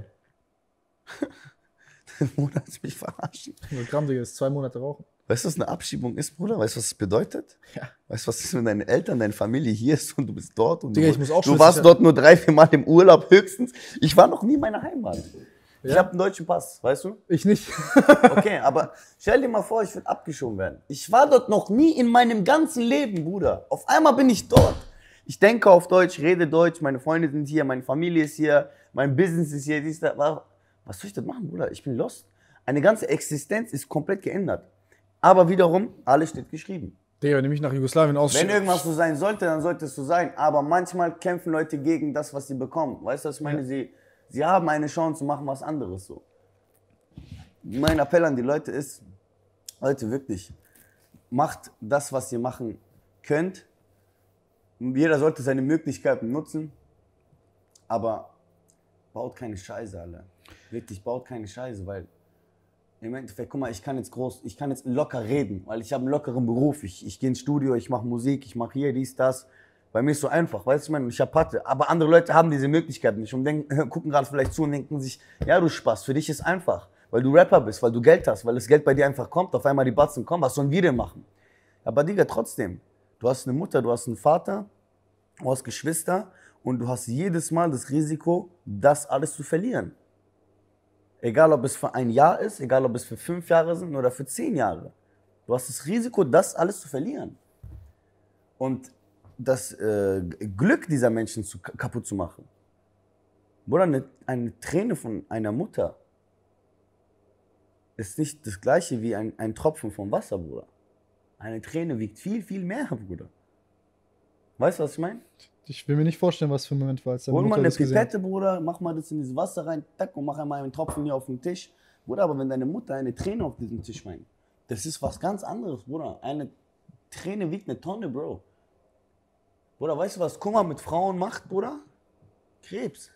Bruder, hast mich verarschen. 100 Gramm, Digga, ist 2 Monate rauchen. Weißt du, was eine Abschiebung ist, Bruder? Weißt du, was das bedeutet? Ja. Weißt du, was ist, wenn deine Eltern, deine Familie hier ist und du bist dort? Und Digga, ich muss auch du schwören, warst dort nur 3, 4 Mal im Urlaub höchstens. Ich war noch nie in meiner Heimat. Ich Ja? habe einen deutschen Pass, weißt du? Ich nicht. Okay, aber stell dir mal vor, ich würde abgeschoben werden. Ich war dort noch nie in meinem ganzen Leben, Bruder. Auf einmal bin ich dort. Ich denke auf Deutsch, rede Deutsch, meine Freunde sind hier, meine Familie ist hier, mein Business ist hier, dies, das. Was soll ich das machen, Bruder? Ich bin lost. Eine ganze Existenz ist komplett geändert. Aber wiederum, alles steht geschrieben. Digga, wenn ich mich nach Jugoslawien Wenn ausschicke. irgendwas so sein sollte, dann sollte es so sein. Aber manchmal kämpfen Leute gegen das, was sie bekommen. Weißt du, was ich meine? Sie haben eine Chance und machen was anderes so. Mein Appell an die Leute ist, Leute, wirklich, macht das, was ihr machen könnt. Jeder sollte seine Möglichkeiten nutzen. Aber baut keine Scheiße, Alter. Wirklich, baut keine Scheiße, weil im Endeffekt, guck mal, ich kann jetzt locker reden, weil ich habe einen lockeren Beruf. Ich gehe ins Studio, ich mache Musik, ich mache hier dies, das. Bei mir ist so einfach, weißt du, ich meine, ich habe Patte. Aber andere Leute haben diese Möglichkeit nicht und denken, gucken gerade vielleicht zu und denken sich, ja, du Spaß, für dich ist einfach. Weil du Rapper bist, weil du Geld hast, weil das Geld bei dir einfach kommt, auf einmal die Batzen kommen, was sollen wir denn machen? Aber Digga, trotzdem, du hast eine Mutter, du hast einen Vater, du hast Geschwister und du hast jedes Mal das Risiko, das alles zu verlieren. Egal, ob es für ein Jahr ist, egal, ob es für 5 Jahre sind oder für 10 Jahre. Du hast das Risiko, das alles zu verlieren. Und das Glück dieser Menschen kaputt zu machen. Bruder, eine Träne von einer Mutter ist nicht das gleiche wie ein Tropfen vom Wasser, Bruder. Eine Träne wiegt viel, viel mehr, Bruder. Weißt du, was ich meine? Ich will mir nicht vorstellen, was für ein Moment war, als Hol mal eine Pipette, Bruder, mach mal das in dieses Wasser rein, tack, und mach einmal einen Tropfen hier auf den Tisch. Bruder, aber wenn deine Mutter eine Träne auf diesem Tisch weint, das ist was ganz anderes, Bruder. Eine Träne wiegt eine Tonne, Bro. Bruder, weißt du, was Kummer mit Frauen macht, Bruder? Krebs.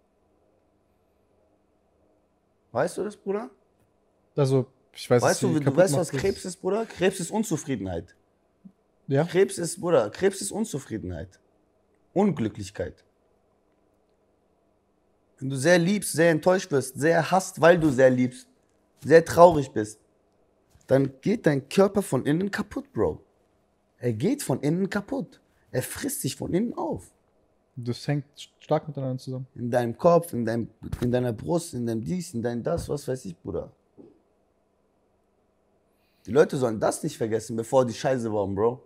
Weißt du das, Bruder? Also, ich weiß Weißt du, nicht, du weißt, was Krebs ist, Bruder? Krebs ist Unzufriedenheit. Ja? Krebs ist, Bruder, Krebs ist Unzufriedenheit. Unglücklichkeit. Wenn du sehr liebst, sehr enttäuscht wirst, sehr hasst, weil du sehr liebst, sehr traurig bist, dann geht dein Körper von innen kaputt, Bro. Er geht von innen kaputt. Er frisst sich von innen auf. Das hängt stark miteinander zusammen. In deinem Kopf, in deiner Brust, in deinem dies, in deinem das, was weiß ich, Bruder. Die Leute sollen das nicht vergessen, bevor die Scheiße bauen, Bro.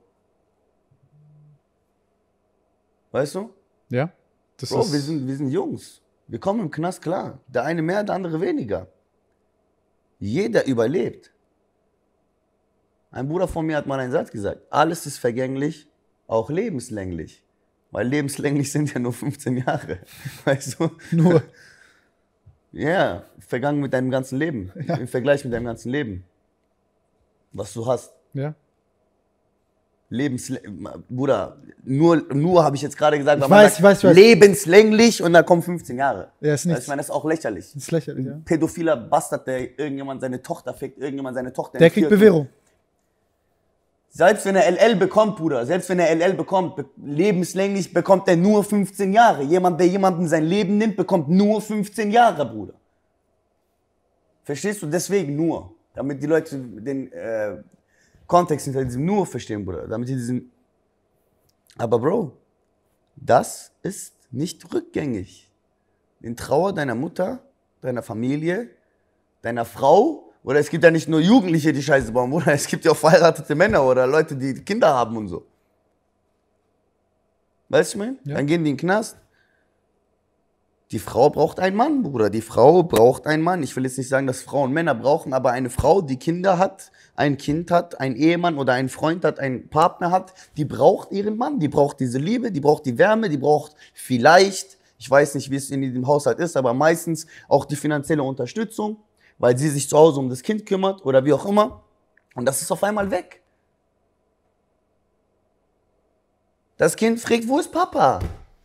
Weißt du? Ja? Das Bro, ist wir sind Jungs. Wir kommen im Knast klar. Der eine mehr, der andere weniger. Jeder überlebt. Ein Bruder von mir hat mal einen Satz gesagt. Alles ist vergänglich, auch lebenslänglich. Weil lebenslänglich sind ja nur 15 Jahre. Weißt du? nur. Ja, vergangen mit deinem ganzen Leben. Ja. Im Vergleich mit deinem ganzen Leben. Was du hast. Ja. Bruder, nur habe ich jetzt gerade gesagt, Ich weil weiß, man ich weiß. lebenslänglich und da kommen 15 Jahre. Ja, ist nichts. Ich meine, das ist auch lächerlich. Das ist lächerlich, ja. Pädophiler Bastard, der irgendjemand seine Tochter fickt, irgendjemand seine Tochter Der kriegt entführt. Bewährung. Selbst wenn er LL bekommt, Bruder, selbst wenn er LL bekommt, lebenslänglich bekommt er nur 15 Jahre. Jemand, der jemanden sein Leben nimmt, bekommt nur 15 Jahre, Bruder. Verstehst du? Deswegen nur. Damit die Leute den Kontext hinter diesem nur verstehen, Bruder. Damit die diesen. Aber Bro, das ist nicht rückgängig. In Trauer deiner Mutter, deiner Familie, deiner Frau, oder es gibt ja nicht nur Jugendliche, die Scheiße bauen, Bruder, es gibt ja auch verheiratete Männer oder Leute, die Kinder haben und so. Weißt du, ich meine? Ja. Dann gehen die in den Knast. Die Frau braucht einen Mann, Bruder. Die Frau braucht einen Mann. Ich will jetzt nicht sagen, dass Frauen Männer brauchen, aber eine Frau, die Kinder hat, ein Kind hat, einen Ehemann oder einen Freund hat, einen Partner hat, die braucht ihren Mann. Die braucht diese Liebe, die braucht die Wärme, die braucht vielleicht, ich weiß nicht, wie es in diesem Haushalt ist, aber meistens auch die finanzielle Unterstützung, weil sie sich zu Hause um das Kind kümmert oder wie auch immer. Und das ist auf einmal weg. Das Kind fragt, wo ist Papa?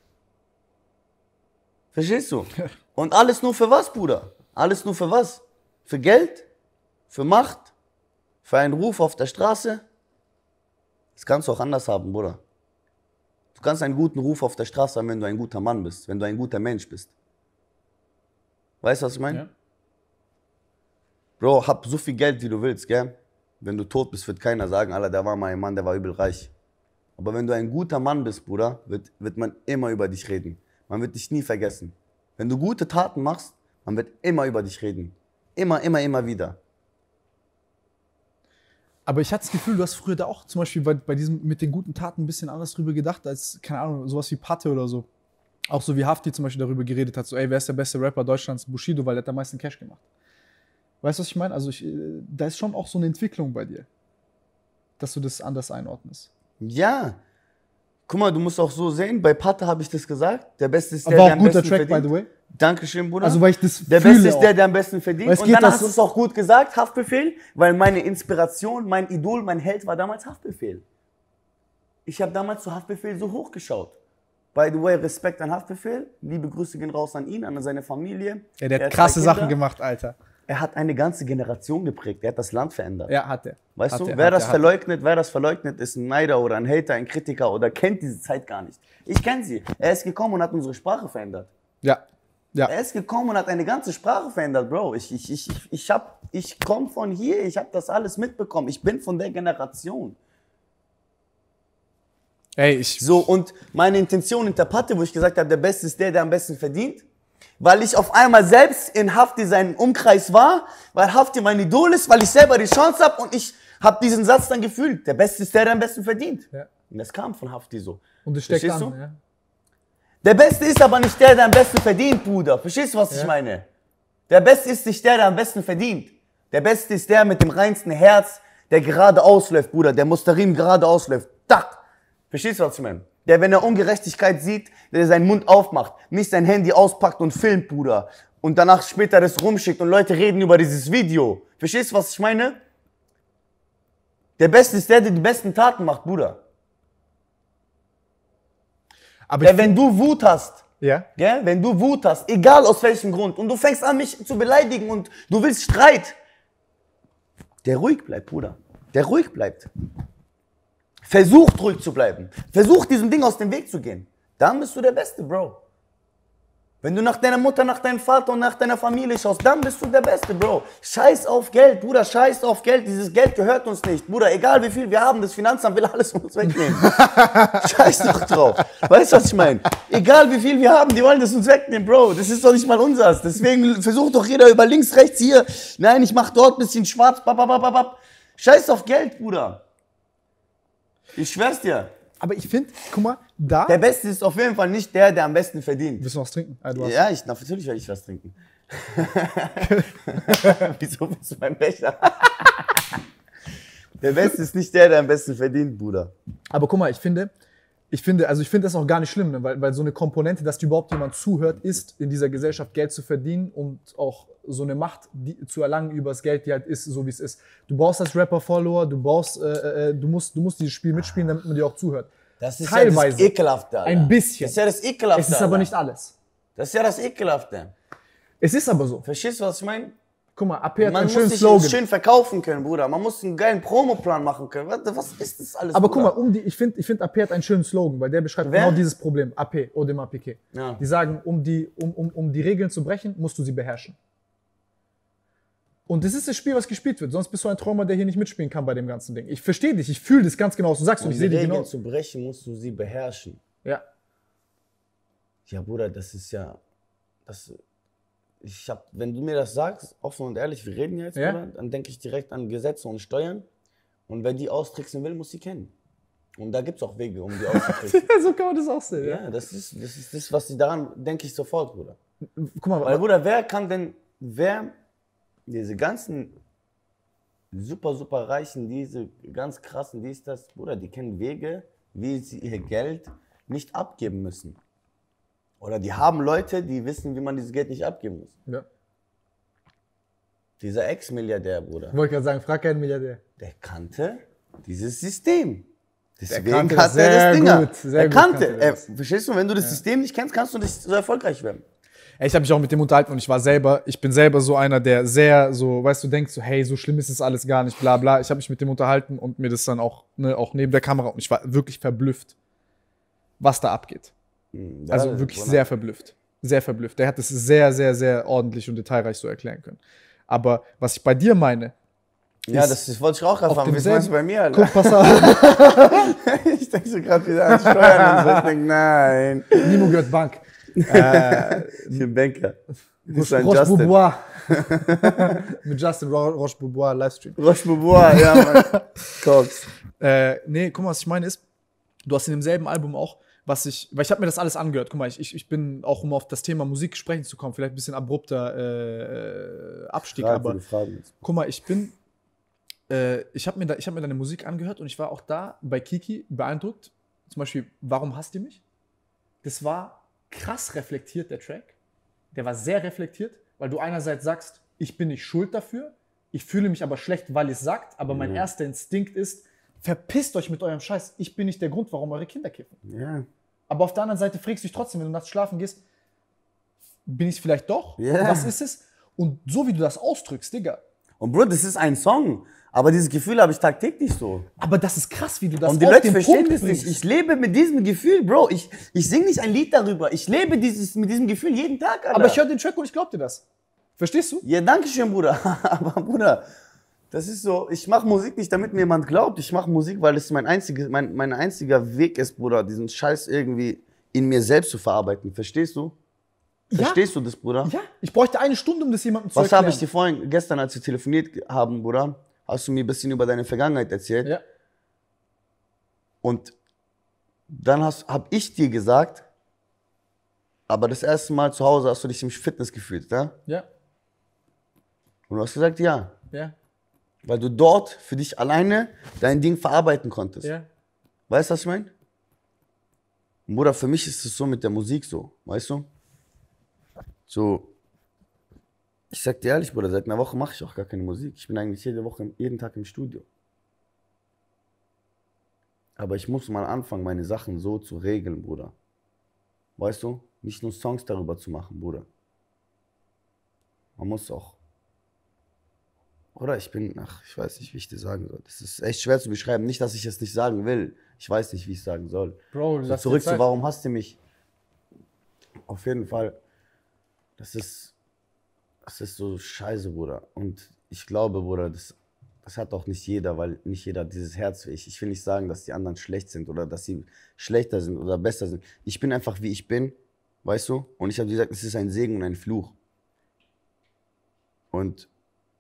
Verstehst du? Und alles nur für was, Bruder? Alles nur für was? Für Geld? Für Macht? Für einen Ruf auf der Straße? Das kannst du auch anders haben, Bruder. Du kannst einen guten Ruf auf der Straße haben, wenn du ein guter Mann bist, wenn du ein guter Mensch bist. Weißt du, was ich meine? Ja. Bro, hab so viel Geld, wie du willst, gell? Wenn du tot bist, wird keiner sagen, Alter, der war mal ein Mann, der war übel reich. Aber wenn du ein guter Mann bist, Bruder, wird man immer über dich reden. Man wird dich nie vergessen. Wenn du gute Taten machst, man wird immer über dich reden. Immer, immer, immer wieder. Aber ich hatte das Gefühl, du hast früher da auch zum Beispiel bei diesem mit den guten Taten ein bisschen anders drüber gedacht, als, keine Ahnung, sowas wie Patte oder so. Auch so wie Hafti zum Beispiel darüber geredet hat, so, ey, wer ist der beste Rapper Deutschlands? Bushido, weil der hat am meisten Cash gemacht. Weißt du, was ich meine? Also da ist schon auch so eine Entwicklung bei dir, dass du das anders einordnest. Ja. Guck mal, du musst auch so sehen, bei Patte habe ich das gesagt. Der Beste ist Aber der, auch der am guter besten Track, verdient. by the way. Dankeschön, Bruder. Also weil ich das Der fühle Beste ist auch. der am besten verdient. Weil es Und geht dann das hast du so- es auch gut gesagt, Haftbefehl, weil meine Inspiration, mein Idol, mein Held war damals Haftbefehl. Ich habe damals zu Haftbefehl so hochgeschaut. By the way, Respekt an Haftbefehl. Liebe Grüße gehen raus an ihn, an seine Familie. Ja, der Er hat krasse zwei Sachen Kinder. gemacht, Alter. er hat eine ganze Generation geprägt. Er hat das Land verändert. Ja, hat er. Weißt Hat du, er, wer hat das er, hat verleugnet, ist ein Neider oder ein Hater, ein Kritiker oder kennt diese Zeit gar nicht. Ich kenne sie. Er ist gekommen und hat unsere Sprache verändert. Ja. Ja. Er ist gekommen und hat eine ganze Sprache verändert, Bro. Ich komme von hier, ich habe das alles mitbekommen. Ich bin von der Generation. Ey, So, und meine Intention in der Patte, wo ich gesagt habe, der Beste ist der am besten verdient, weil ich auf einmal selbst in Hafti seinen Umkreis war, weil Hafti mein Idol ist, weil ich selber die Chance habe und ich habe diesen Satz dann gefühlt, der Beste ist der am besten verdient. Ja. Und das kam von Hafti so. Und es steckt Verstehst an. du? Ja. Der Beste ist aber nicht der am besten verdient, Bruder. Verstehst du, was ich meine? Der Beste ist nicht der am besten verdient. Der Beste ist der mit dem reinsten Herz, der gerade ausläuft, Bruder. Der Mustarim gerade ausläuft. Tack. Verstehst du, was ich meine? Der, wenn er Ungerechtigkeit sieht, der seinen Mund aufmacht, nicht sein Handy auspackt und filmt, Bruder. Und danach später das rumschickt und Leute reden über dieses Video. Verstehst du, was ich meine? Der Beste ist der die besten Taten macht, Bruder. Aber Der, wenn du Wut hast, ja. gell? Wenn du Wut hast, egal aus welchem Grund, und du fängst an, mich zu beleidigen und du willst Streit, der ruhig bleibt, Bruder. Der ruhig bleibt. Versucht ruhig zu bleiben. Versucht diesem Ding aus dem Weg zu gehen. Dann bist du der Beste, Bro. Wenn du nach deiner Mutter, nach deinem Vater und nach deiner Familie schaust, dann bist du der Beste, Bro. Scheiß auf Geld, Bruder, scheiß auf Geld. Dieses Geld gehört uns nicht. Bruder, egal wie viel wir haben, das Finanzamt will alles von uns wegnehmen. Scheiß doch drauf. Weißt du, was ich meine? Egal wie viel wir haben, die wollen das uns wegnehmen, Bro. Das ist doch nicht mal unseres. Deswegen versucht doch jeder über links, rechts hier. Nein, ich mach dort ein bisschen schwarz. Bababababab. Scheiß auf Geld, Bruder. Ich schwör's dir. Aber ich finde, guck mal, da. Der Beste ist auf jeden Fall nicht der am besten verdient. Willst du noch was trinken? Ah, du hast. Ja, natürlich werde ich was trinken. Wieso willst du meinen Becher? Der Beste ist nicht der am besten verdient, Bruder. Aber guck mal, ich finde das auch gar nicht schlimm, ne? weil so eine Komponente, dass dir überhaupt jemand zuhört, ist, in dieser Gesellschaft Geld zu verdienen und auch so eine Macht zu erlangen über das Geld, die halt ist, so wie es ist. Du brauchst als Rapper-Follower, du musst dieses Spiel mitspielen, damit man dir auch zuhört. Das ist Teilweise. ja das Ekelhafte, Alter. Ein bisschen. Das ist ja das Ekelhafte, Es ist aber Alter. nicht alles. Das ist ja das Ekelhafte. Es ist aber so. Verstehst du, was ich meine? Guck mal, AP hat Man einen muss schönen sich Slogan. schön verkaufen können, Bruder. Man muss einen geilen Promoplan machen können. Was ist das alles, Aber Bruder? guck mal, ich find, AP hat einen schönen Slogan, weil der beschreibt Wer? genau dieses Problem. AP, Odem APK. Ja. Die sagen, um die Regeln zu brechen, musst du sie beherrschen. Und das ist das Spiel, was gespielt wird. Sonst bist du ein Träumer, der hier nicht mitspielen kann bei dem ganzen Ding. Ich verstehe dich, ich fühle das ganz genau, was du sagst und ich sehe dich Regeln genau. zu brechen, musst du sie beherrschen. Ja. Ja, Bruder, das ist ja... wenn du mir das sagst, offen und ehrlich, wir reden jetzt, Ja. Bruder, dann denke ich direkt an Gesetze und Steuern. Und wer die austricksen will, muss sie kennen. Und da gibt es auch Wege, um die auszutricksen. So kann man das auch sehen. Ja. Ja, das ist das, was sie daran, denke ich sofort, Bruder. Guck mal, Weil, Bruder, wer diese ganzen super, super Reichen, diese ganz krassen, Bruder, die kennen Wege, wie sie ihr Geld nicht abgeben müssen. Oder die haben Leute, die wissen, wie man dieses Geld nicht abgeben muss. ja. Dieser Ex-Milliardär, Bruder, Ich wollte gerade sagen, frag keinen Milliardär. der kannte dieses System. Deswegen kannte hat das er sehr das Ding. gut, sehr Er gut kannte. kannte er das. Verstehst du, wenn du das System nicht kennst, kannst du nicht so erfolgreich werden. Ich habe mich auch mit dem unterhalten und ich bin selber so einer, der sehr so, weißt du, denkt so, hey, so schlimm ist es alles gar nicht, bla bla. Ich habe mich mit dem unterhalten und mir das dann auch, ne, auch neben der Kamera und ich war wirklich verblüfft, was da abgeht. Also wirklich sehr verblüfft. Sehr verblüfft. Der hat es sehr, sehr, sehr ordentlich und detailreich so erklären können. Aber was ich bei dir meine, Ja, ist das wollte ich auch erfahren. Wie meinst du bei mir, Alter? guck, pass auf, Ich denke so gerade wieder an Steuern und so. Ich denke, nein. Nimo gehört Bank. Ich bin Banker. Bist du ein Roche Justin? Boubois. Mit Justin Roche Boubois Livestream. Roche Boubois, ja, Mann. Cox. Nee, guck mal, was ich meine ist, du hast in demselben Album auch, weil ich habe mir das alles angehört. Guck mal, ich bin auch, um auf das Thema Musik sprechen zu kommen, vielleicht ein bisschen abrupter Abstieg, aber guck mal, ich habe mir deine Musik angehört und ich war auch da bei Kiki beeindruckt. Zum Beispiel, Warum hasst ihr mich? Das war krass reflektiert, der Track. Der war sehr reflektiert, weil du einerseits sagst, ich bin nicht schuld dafür, ich fühle mich aber schlecht, weil es sagt, aber mein erster Instinkt ist, verpisst euch mit eurem Scheiß, ich bin nicht der Grund, warum eure Kinder kiffen. Ja. Aber auf der anderen Seite fragst du dich trotzdem, wenn du nachts schlafen gehst, bin ich vielleicht doch? Ja. Was ist es? Und so wie du das ausdrückst, Digga. Und Bro, das ist ein Song. Aber dieses Gefühl habe ich tagtäglich so. Aber das ist krass, wie du das Und die auf Leute den verstehen Punkt das nicht. bringst. Ich lebe mit diesem Gefühl, Bro. Ich singe nicht ein Lied darüber. Ich lebe mit diesem Gefühl jeden Tag, Alter. Aber ich höre den Track und ich glaub dir das. Verstehst du? Ja, danke schön, Bruder. Aber Bruder, das ist so, ich mache Musik nicht, damit mir jemand glaubt. Ich mache Musik, weil es mein einziger Weg ist, Bruder, diesen Scheiß irgendwie in mir selbst zu verarbeiten. Verstehst du? Verstehst du das, Bruder? Ja, ich bräuchte eine Stunde, um das jemandem zu Was erklären. habe ich dir vorhin, gestern, als wir telefoniert haben, Bruder, hast du mir ein bisschen über deine Vergangenheit erzählt. Ja. Und dann habe ich dir gesagt, aber das erste Mal zu Hause hast du dich im Fitness gefühlt, ne? Ja. Und du hast gesagt, ja. Ja. Weil du dort für dich alleine dein Ding verarbeiten konntest. Ja. Weißt du, was ich meine? Bruder, für mich ist es so mit der Musik so, weißt du? So, ich sag dir ehrlich, Bruder, seit einer Woche mache ich auch gar keine Musik. Ich bin eigentlich jeden Tag im Studio. Aber ich muss mal anfangen, meine Sachen so zu regeln, Bruder. Weißt du? Nicht nur Songs darüber zu machen, Bruder. Man muss auch. Oder ich weiß nicht, wie ich dir sagen soll. Das ist echt schwer zu beschreiben. Nicht, dass ich es nicht sagen will. Ich weiß nicht, wie ich es sagen soll. Bro, So, zurück zu, warum hasst du mich? Auf jeden Fall. Das ist so scheiße, Bruder. Und ich glaube, Bruder, das hat auch nicht jeder, weil nicht jeder hat dieses Herz wie ich. Ich will nicht sagen, dass die anderen schlecht sind oder dass sie schlechter sind oder besser sind. Ich bin einfach, wie ich bin, weißt du? Und ich habe gesagt, es ist ein Segen und ein Fluch. Und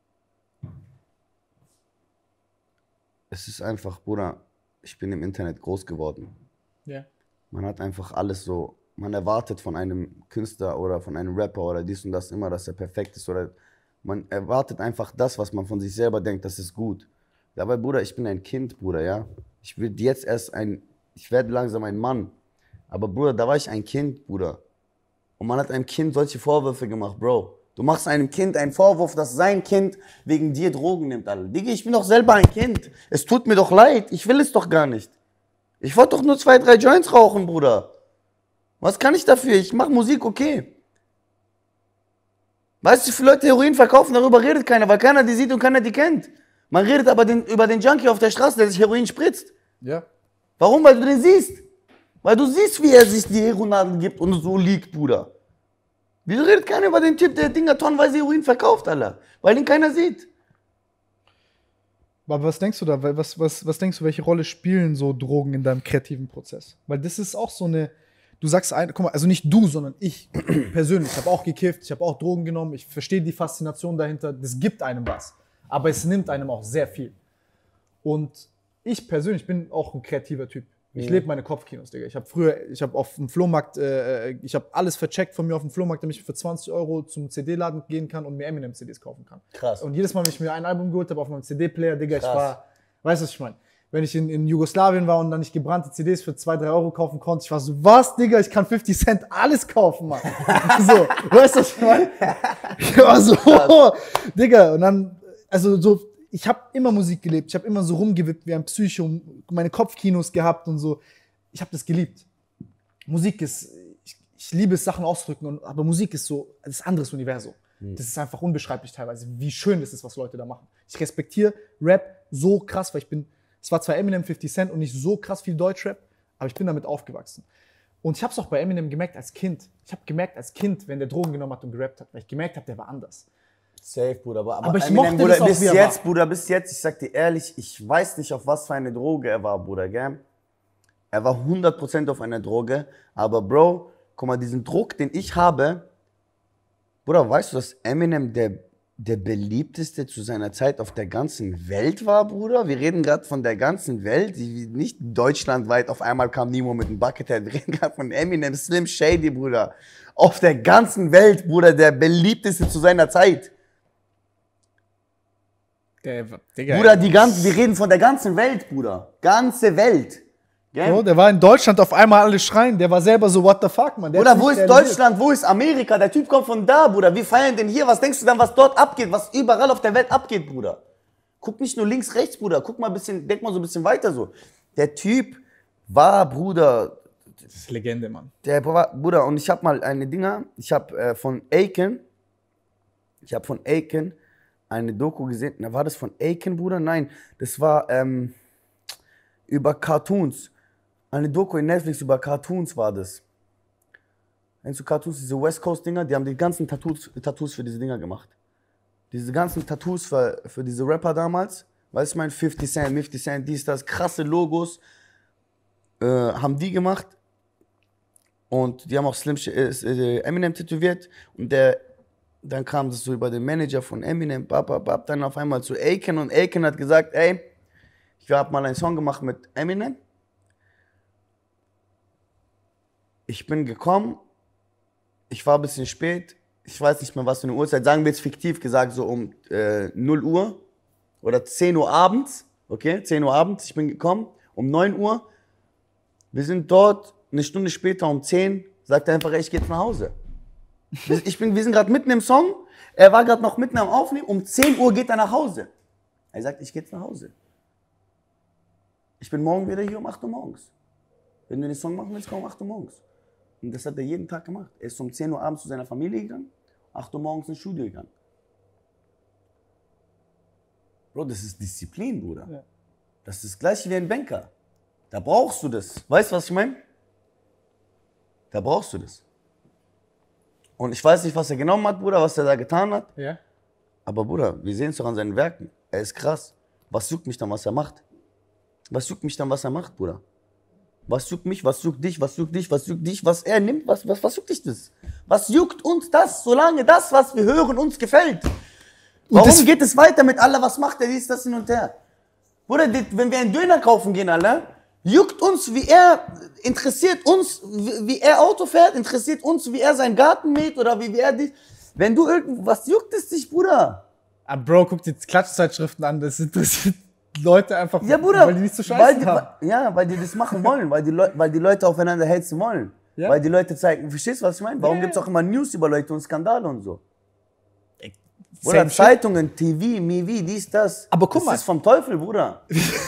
es ist einfach, Bruder, ich bin im Internet groß geworden. Ja. Man hat einfach alles so, man erwartet von einem Künstler oder von einem Rapper oder dies und das immer, dass er perfekt ist. Oder man erwartet einfach das, was man von sich selber denkt, das ist gut. Dabei, Bruder, ich bin ein Kind, Bruder, ja. Ich werde langsam ein Mann. Aber Bruder, da war ich ein Kind, Bruder. Und man hat einem Kind solche Vorwürfe gemacht, Bro. Du machst einem Kind einen Vorwurf, dass sein Kind wegen dir Drogen nimmt, Alter. Digga, ich bin doch selber ein Kind. Es tut mir doch leid. Ich will es doch gar nicht. Ich wollte doch nur 2, 3 Joints rauchen, Bruder. Was kann ich dafür? Ich mach Musik, okay. Weißt du, wie viele Leute Heroin verkaufen? Darüber redet keiner, weil keiner die sieht und keiner die kennt. Man redet aber über den Junkie auf der Straße, der sich Heroin spritzt. Ja. Warum? Weil du den siehst. Weil du siehst, wie er sich die Heroinaden gibt und so liegt, Bruder. Wieso redet keiner über den Typ, der Dinger tonnenweise Heroin verkauft, Alter? Weil den keiner sieht. Aber was denkst du da? Was denkst du, welche Rolle spielen so Drogen in deinem kreativen Prozess? Weil das ist auch so eine, du sagst, guck mal, also nicht du, sondern ich persönlich. Ich habe auch gekifft, ich habe auch Drogen genommen, ich verstehe die Faszination dahinter, das gibt einem was. Aber es nimmt einem auch sehr viel. Und ich persönlich bin auch ein kreativer Typ. Ich lebe meine Kopfkinos, Digga. Ich habe auf dem Flohmarkt, ich habe alles vercheckt von mir auf dem Flohmarkt, damit ich für 20 € zum CD-Laden gehen kann und mir Eminem-CDs kaufen kann. Krass. Und jedes Mal, wenn ich mir ein Album geholt habe auf meinem CD-Player, Digga, Krass. weißt du, was ich meine? Wenn ich in Jugoslawien war und dann nicht gebrannte CDs für 2, 3 € kaufen konnte, ich war so, was, Digga, ich kann 50 Cent alles kaufen, Mann. So, weißt du, was ich meine? Ich war so, Digga, und dann, also so, ich habe immer Musik gelebt, ich habe immer so rumgewippt wie ein Psycho, meine Kopfkinos gehabt und so. Ich habe das geliebt. Musik ist, ich liebe es, Sachen auszudrücken, aber Musik ist so ein anderes Universum. Das ist einfach unbeschreiblich teilweise, wie schön das ist, was Leute da machen. Ich respektiere Rap so krass, weil es war zwar Eminem, 50 Cent und nicht so krass viel Deutschrap, aber ich bin damit aufgewachsen. Und ich habe es auch bei Eminem gemerkt als Kind. Ich habe gemerkt als Kind, wenn der Drogen genommen hat und gerappt hat, weil ich gemerkt habe, der war anders. Safe, Bruder. Aber ich Eminem, mochte Bruder, das auch, bis wie er jetzt, war. Bruder, bis jetzt, ich sag dir ehrlich, ich weiß nicht, auf was für eine Droge er war, Bruder, gell? Er war 100% auf einer Droge, aber Bro, guck mal, diesen Druck, den ich habe, Bruder, weißt du, dass Eminem der beliebteste zu seiner Zeit auf der ganzen Welt war, Bruder? Wir reden gerade von der ganzen Welt, nicht deutschlandweit, auf einmal kam Nemo mit einem Buckethead, wir reden gerade von Eminem, Slim Shady, Bruder. Auf der ganzen Welt, Bruder, der beliebteste zu seiner Zeit. Digga, Bruder, wir reden von der ganzen Welt, Bruder. Ganze Welt. Gell? Bro, der war in Deutschland, auf einmal alle schreien, der war selber so, what the fuck, man. Der Bruder, hat's wo nicht ist realisiert. Deutschland, wo ist Amerika? Der Typ kommt von da, Bruder. Wir feiern den hier. Was denkst du dann, was dort abgeht? Was überall auf der Welt abgeht, Bruder? Guck nicht nur links, rechts, Bruder. Guck mal ein bisschen, denk mal so ein bisschen weiter so. Der Typ war, Bruder... Das ist Legende, Mann. Bruder, und ich habe mal eine Dinger, ich habe von Aiken, Ich habe von Akon eine Doku gesehen. Na, war das von Akon, Bruder? Nein, das war über Cartoons. Eine Doku in Netflix über Cartoons war das. Kennst du Cartoons, diese West Coast Dinger? Die haben die ganzen Tattoos für diese Dinger gemacht. Diese ganzen Tattoos für diese Rapper damals. Weißt du, ich meine, 50 Cent, dies, das, krasse Logos. Haben die gemacht. Und die haben auch Eminem tätowiert. Und dann kam das so über den Manager von Eminem, dann auf einmal zu Akon. Und Akon hat gesagt, ey, ich habe mal einen Song gemacht mit Eminem. Ich bin gekommen, ich war ein bisschen spät, ich weiß nicht mehr, was für eine Uhrzeit, sagen wir jetzt fiktiv gesagt, so um 0 Uhr oder 10 Uhr abends, okay, 10 Uhr abends, ich bin gekommen, um 9 Uhr, wir sind dort, eine Stunde später um 10, sagt er einfach, ey, ich geh jetzt nach Hause. Wir sind gerade mitten im Song, er war gerade noch mitten am Aufnehmen, um 10 Uhr geht er nach Hause. Er sagt, ich geh jetzt nach Hause. Ich bin morgen wieder hier um 8 Uhr morgens. Wenn du den Song machen willst, komm um 8 Uhr morgens. Und das hat er jeden Tag gemacht. Er ist um 10 Uhr abends zu seiner Familie gegangen, 8 Uhr morgens ins Studio gegangen. Bro, das ist Disziplin, Bruder. Ja. Das ist das Gleiche wie ein Banker. Da brauchst du das. Weißt du, was ich meine? Da brauchst du das. Und ich weiß nicht, was er genommen hat, Bruder, was er da getan hat. Ja. Aber Bruder, wir sehen es doch an seinen Werken. Er ist krass. Was juckt mich dann, was er macht? Was juckt mich dann, was er macht, Bruder? Was juckt mich, was juckt dich, was juckt dich, was juckt dich, was er nimmt, was juckt dich das? Was juckt uns das, solange das, was wir hören, uns gefällt? Warum geht es weiter mit Allah, was macht er, dies, das hin und her? Bruder, wenn wir einen Döner kaufen gehen, Allah, juckt uns, wie er, interessiert uns, wie er Auto fährt, interessiert uns, wie er seinen Garten mäht oder wie er dich, wenn du was juckt es dich, Bruder? Aber Bro, guck dir jetzt Klatschzeitschriften an, das interessiert Leute einfach, ja, Bruder, weil die nicht so scheiße haben. Ja, weil die das machen wollen, weil die Leute aufeinander hetzen wollen. Ja? Weil die Leute zeigen, verstehst du, was ich meine? Warum gibt es auch immer News über Leute und Skandale und so? Oder Zeitungen, TV, Mivi, dies, das. Aber guck mal. Das ist vom Teufel, Bruder.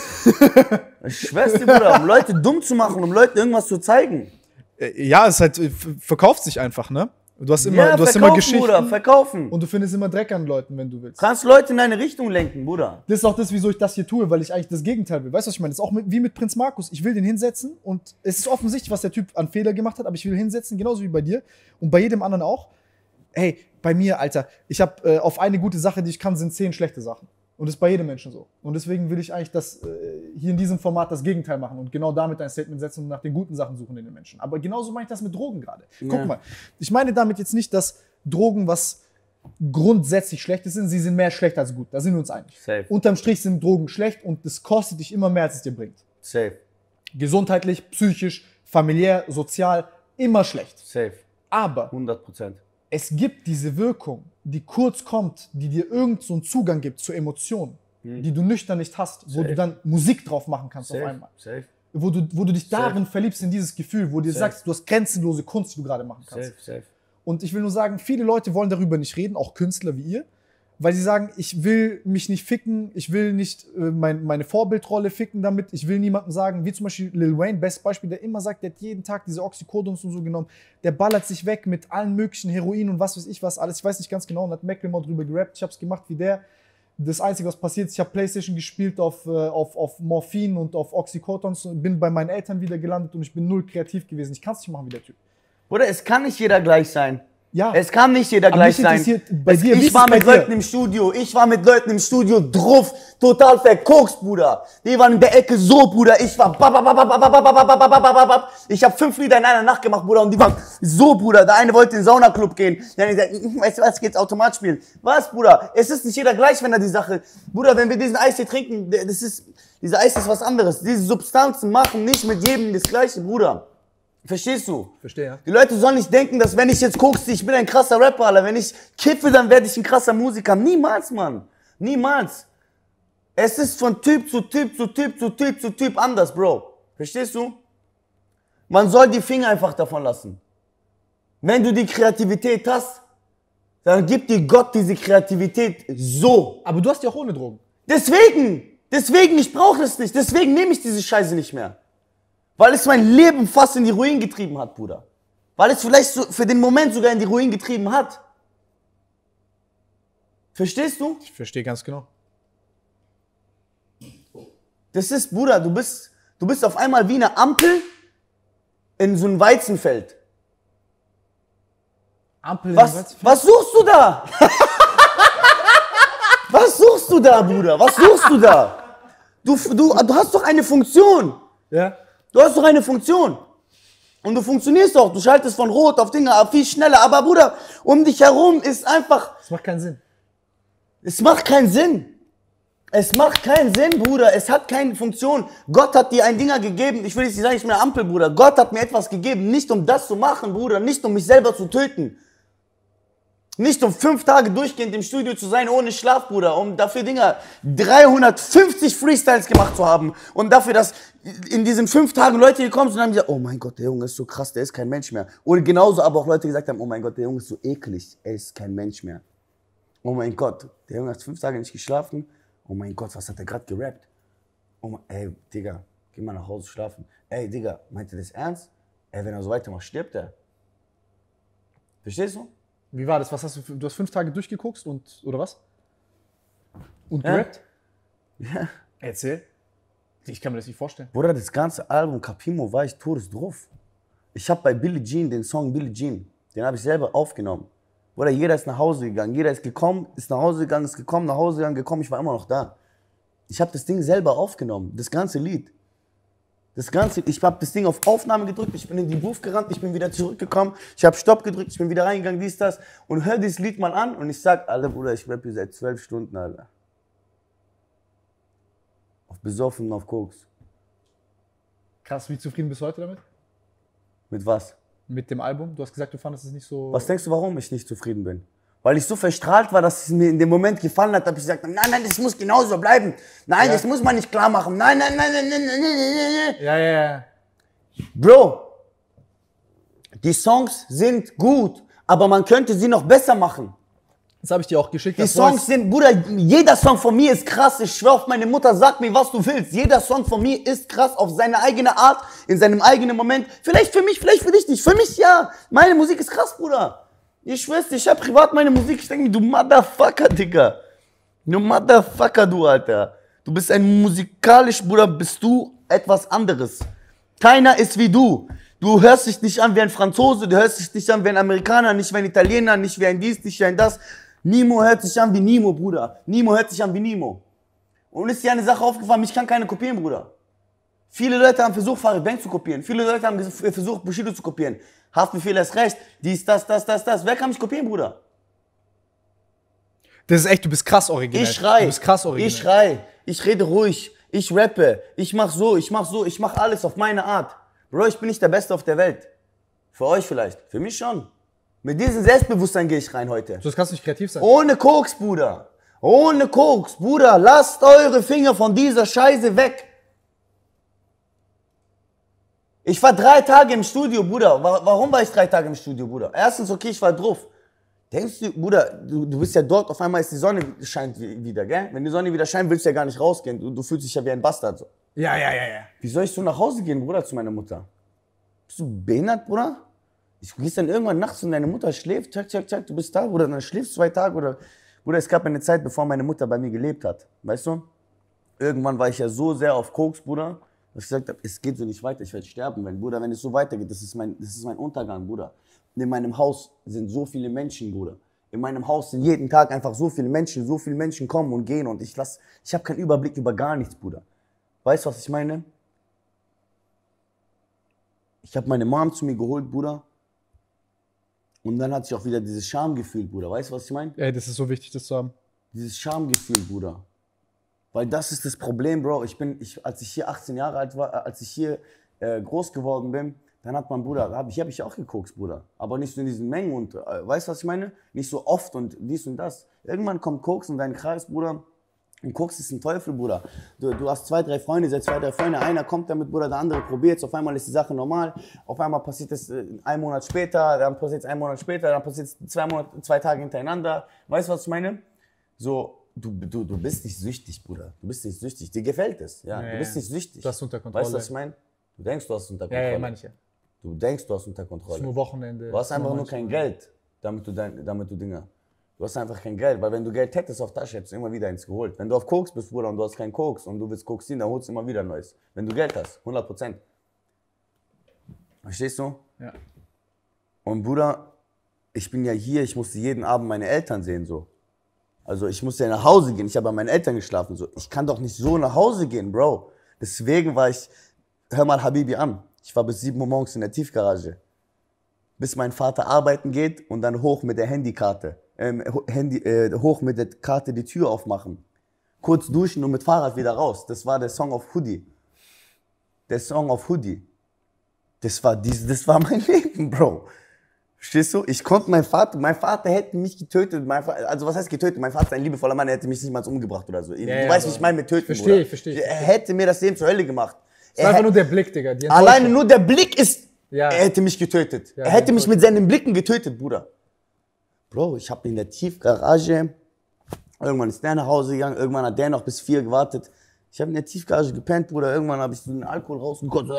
Ich schwör's dir, Bruder, um Leute dumm zu machen, um Leuten irgendwas zu zeigen. Ja, es halt, verkauft sich einfach, ne? Du hast immer, du hast immer Geschichten. Bruder, verkaufen. Und du findest immer Dreck an Leuten, wenn du willst. Du kannst Leute in eine Richtung lenken, Bruder. Das ist auch das, wieso ich das hier tue, weil ich eigentlich das Gegenteil will. Weißt du, was ich meine? Das ist auch wie mit Prinz Markus. Ich will den hinsetzen und es ist offensichtlich, was der Typ an Fehler gemacht hat, aber ich will ihn hinsetzen, genauso wie bei dir und bei jedem anderen auch. Hey, bei mir, Alter, ich habe auf eine gute Sache, die ich kann, sind 10 schlechte Sachen. Und das ist bei jedem Menschen so. Und deswegen will ich eigentlich hier in diesem Format das Gegenteil machen und genau damit ein Statement setzen und nach den guten Sachen suchen in den Menschen. Aber genauso meine ich das mit Drogen gerade. Ja. Guck mal, ich meine damit jetzt nicht, dass Drogen was grundsätzlich Schlechtes sind. Sie sind mehr schlecht als gut. Da sind wir uns einig. Safe. Unterm Strich sind Drogen schlecht und es kostet dich immer mehr, als es dir bringt. Safe. Gesundheitlich, psychisch, familiär, sozial, immer schlecht. Safe. Aber 100%. Es gibt diese Wirkung, die kurz kommt, die dir irgend so einen Zugang gibt zu Emotionen, die du nüchtern nicht hast, wo du dann Musik drauf machen kannst auf einmal. Safe. Wo du dich darin verliebst, in dieses Gefühl, wo du dir sagst, du hast grenzenlose Kunst, die du gerade machen kannst. Safe. Und ich will nur sagen, viele Leute wollen darüber nicht reden, auch Künstler wie ihr, weil sie sagen, ich will mich nicht ficken, ich will nicht meine Vorbildrolle ficken damit, ich will niemandem sagen, wie zum Beispiel Lil Wayne, bestes Beispiel, der immer sagt, der hat jeden Tag diese Oxycodons und so genommen, der ballert sich weg mit allen möglichen Heroin und was weiß ich was alles, ich weiß nicht ganz genau, und hat Macklemore drüber gerappt, ich hab's gemacht wie der. Das Einzige, was passiert ist, ich habe Playstation gespielt auf Morphin und auf Oxycodons, bin bei meinen Eltern wieder gelandet und ich bin null kreativ gewesen. Ich kann es nicht machen wie der Typ. Oder es kann nicht jeder gleich sein. Ja. Es kann nicht jeder gleich sein. Ich war mit Leuten im Studio, drauf, total verkokst, Bruder. Die waren in der Ecke so, Bruder. Ich war ich habe 5 Lieder in einer Nacht gemacht, Bruder, und die waren so, Bruder. Der eine wollte in den Saunaclub gehen. Der andere sagt, weißt du was, geht's Automat spielen. Was, Bruder? Es ist nicht jeder gleich, wenn er die Sache, Bruder, wenn wir diesen Eistee trinken, dieser Eistee ist was anderes. Diese Substanzen machen nicht mit jedem das Gleiche, Bruder. Verstehst du? Verstehe, ja. Die Leute sollen nicht denken, dass wenn ich jetzt guckst, ich bin ein krasser Rapper, Alter. Wenn ich kiffe, dann werde ich ein krasser Musiker. Niemals, Mann. Niemals. Es ist von Typ zu Typ anders, Bro. Verstehst du? Man soll die Finger einfach davon lassen. Wenn du die Kreativität hast, dann gibt dir Gott diese Kreativität so. Aber du hast ja auch ohne Drogen. Deswegen, ich brauche das nicht. Deswegen nehme ich diese Scheiße nicht mehr. Weil es mein Leben fast in die Ruin getrieben hat, Bruder. Weil es vielleicht so für den Moment sogar in die Ruin getrieben hat. Verstehst du? Ich verstehe ganz genau. Das ist, Bruder, du bist auf einmal wie eine Ampel in so einem Weizenfeld. Ampel Was suchst du da? Was suchst du da, Bruder? Was suchst du da? Du hast doch eine Funktion. Ja. Du hast doch eine Funktion. Und du funktionierst auch. Du schaltest von Rot auf Dinge viel schneller. Aber Bruder, um dich herum ist einfach... Das macht keinen Sinn. Es macht keinen Sinn. Es macht keinen Sinn, Bruder. Es hat keine Funktion. Gott hat dir ein Dinger gegeben. Ich will jetzt nicht sagen, ich bin eine Ampel, Bruder. Gott hat mir etwas gegeben. Nicht um das zu machen, Bruder. Nicht um mich selber zu töten. Nicht um 5 Tage durchgehend im Studio zu sein, ohne Schlaf, Bruder. Um dafür 350 Freestyles gemacht zu haben. Und dafür, dass in diesen 5 Tagen Leute gekommen sind und haben gesagt, oh mein Gott, der Junge ist so krass, der ist kein Mensch mehr. Oder genauso aber auch Leute gesagt haben, oh mein Gott, der Junge ist so eklig, er ist kein Mensch mehr. Oh mein Gott, der Junge hat 5 Tage nicht geschlafen. Oh mein Gott, was hat er gerade gerappt? Ey, Digga, geh mal nach Hause schlafen. Ey, Digga, meint er das ernst? Ey, wenn er so weitermacht, stirbt er. Verstehst du? Wie war das? Was hast du hast 5 Tage durchgeguckt oder was? Und Ja. gerappt? Ja. Erzähl. Ich kann mir das nicht vorstellen. Bruder, das ganze Album Capimo war ich todesdrauf. Ich habe bei Billie Jean, den Song Billie Jean, den habe ich selber aufgenommen. Bruder, jeder ist nach Hause gegangen, jeder ist gekommen, ist nach Hause gegangen, ist gekommen, nach Hause gegangen, gekommen, ich war immer noch da. Ich habe das Ding selber aufgenommen, das ganze Lied. Ich habe das Ding auf Aufnahme gedrückt, ich bin in die Booth gerannt, ich bin wieder zurückgekommen, ich habe Stopp gedrückt, ich bin wieder reingegangen, dies, das. Und hör dieses Lied mal an und ich sag, Alter, Bruder, ich rappe hier seit 12 Stunden, Alter. Auf besoffen und auf Koks. Krass, wie zufrieden bist du heute damit? Mit was? Mit dem Album? Du hast gesagt, du fandest es nicht so... Was denkst du, warum ich nicht zufrieden bin? Weil ich so verstrahlt war, dass es mir in dem Moment gefallen hat, habe ich gesagt, nein, das muss genauso bleiben. Nein, Ja. das muss man nicht klar machen. Nein. Ja. Bro, die Songs sind gut, aber man könnte sie noch besser machen. Das habe ich dir auch geschickt. Die das Songs sind, Bruder, jeder Song von mir ist krass. Ich schwör auf meine Mutter, sag mir, was du willst. Jeder Song von mir ist krass auf seine eigene Art, in seinem eigenen Moment. Vielleicht für mich, vielleicht für dich nicht. Für mich ja. Meine Musik ist krass, Bruder. Ich schwör's dir, ich hab privat meine Musik. Ich denke mir, du Motherfucker, Digga. Du Motherfucker, du Alter. Du bist musikalisch, Bruder, bist du etwas anderes. Keiner ist wie du. Du hörst dich nicht an wie ein Franzose, du hörst dich nicht an wie ein Amerikaner, nicht wie ein Italiener, nicht wie ein dies, nicht wie ein das. Nimo hört sich an wie Nimo, Bruder. Nimo hört sich an wie Nimo. Und ist dir eine Sache aufgefallen, mich kann keiner kopieren, Bruder. Viele Leute haben versucht, Farid Bang zu kopieren. Viele Leute haben versucht, Bushido zu kopieren. Haftbefehl ist recht, dies, das. Wer kann mich kopieren, Bruder? Das ist echt, du bist krass originell. Ich schrei. Du bist krass originell. Ich schrei. Ich rede ruhig. Ich rappe. Ich mach so. Ich mach alles auf meine Art. Bro, ich bin nicht der Beste auf der Welt. Für euch vielleicht. Für mich schon. Mit diesem Selbstbewusstsein gehe ich rein heute. Das kannst du nicht kreativ sein. Ohne Koks, Bruder. Ohne Koks. Bruder, lasst eure Finger von dieser Scheiße weg. Ich war 3 Tage im Studio, Bruder. Warum war ich 3 Tage im Studio, Bruder? Erstens, okay, ich war drauf. Denkst du, Bruder, du bist ja dort, auf einmal ist die Sonne scheint wieder, gell? Wenn die Sonne wieder scheint, willst du ja gar nicht rausgehen. Du fühlst dich ja wie ein Bastard. So. Ja. Wie soll ich so nach Hause gehen, Bruder, zu meiner Mutter? Bist du behindert, Bruder? Du gehst dann irgendwann nachts und deine Mutter schläft, tschak, du bist da, Bruder, dann schläfst 2 Tage oder... Bruder, es gab eine Zeit, bevor meine Mutter bei mir gelebt hat, weißt du? Irgendwann war ich ja so sehr auf Koks, Bruder, dass ich gesagt habe, es geht so nicht weiter, ich werde sterben, Bruder, wenn es so weitergeht, das ist mein Untergang, Bruder. In meinem Haus sind so viele Menschen, Bruder. In meinem Haus sind jeden Tag einfach so viele Menschen kommen und gehen und ich habe keinen Überblick über gar nichts, Bruder. Weißt du, was ich meine? Ich habe meine Mom zu mir geholt, Bruder. Und dann hat sich auch wieder dieses Schamgefühl, Bruder. Weißt du, was ich meine? Ey, das ist so wichtig, das zu haben. Dieses Schamgefühl, Bruder. Weil das ist das Problem, Bro. Als ich hier 18 Jahre alt war, als ich hier groß geworden bin, dann hat man, Bruder, hab ich auch gekokst, Bruder. Aber nicht so in diesen Mengen und, weißt du, was ich meine? Nicht so oft und dies und das. Irgendwann kommt Koks in deinen Kreis, Bruder. Und Koks ist ein Teufel, Bruder. Du hast 2, 3 Freunde, einer kommt damit, Bruder, der andere probiert, auf einmal ist die Sache normal, auf einmal passiert es 1 Monat später, dann passiert es 1 Monat später, dann passiert es 2 Tage hintereinander. Weißt du, was ich meine? So, du bist nicht süchtig, Bruder. Du bist nicht süchtig. Dir gefällt es, ja. Du bist nicht süchtig. Du hast unter Kontrolle. Weißt du, was ich meine? Du denkst, du hast es unter Kontrolle. Ja, meine ich ja. Du denkst, du hast unter Kontrolle. Nur Wochenende. Du hast einfach nur kein Geld, damit du Dinger. Du hast einfach kein Geld, weil wenn du Geld hättest auf Tasche, hättest du immer wieder eins geholt. Wenn du auf Koks bist, Bruder, und du hast keinen Koks und du willst Koksin, dann holst du immer wieder Neues. Wenn du Geld hast, 100%. Verstehst du? Ja. Und Bruder, ich bin ja hier, ich musste jeden Abend meine Eltern sehen, so. Also ich musste ja nach Hause gehen, ich habe bei meinen Eltern geschlafen, so. Ich kann doch nicht so nach Hause gehen, Bro. Deswegen war ich, hör mal Habibi an, ich war bis 7 Uhr morgens in der Tiefgarage. Bis mein Vater arbeiten geht und dann hoch mit der Handykarte. Hoch mit der Karte die Tür aufmachen. Kurz duschen und mit Fahrrad wieder raus. Das war der Song auf Hoodie. Der Song auf Hoodie. Das war mein Leben, Bro. Verstehst du? Ich konnte mein Vater hätte mich getötet. Also was heißt getötet? Mein Vater ist ein liebevoller Mann, er hätte mich nicht mal umgebracht oder so. Du weißt, was ich meine mit töten, Verstehe ich. Er hätte mir das Leben zur Hölle gemacht. Es war einfach nur der Blick, Digga. Alleine nur der Blick ist, ja. Er hätte mich getötet. Ja, er hätte mich mit seinen Blicken getötet, Bruder. Bro, ich habe in der Tiefgarage, irgendwann ist der nach Hause gegangen, irgendwann hat der noch bis 4 gewartet. Ich habe in der Tiefgarage gepennt, Bruder, irgendwann habe ich so den Alkohol rausgekommen.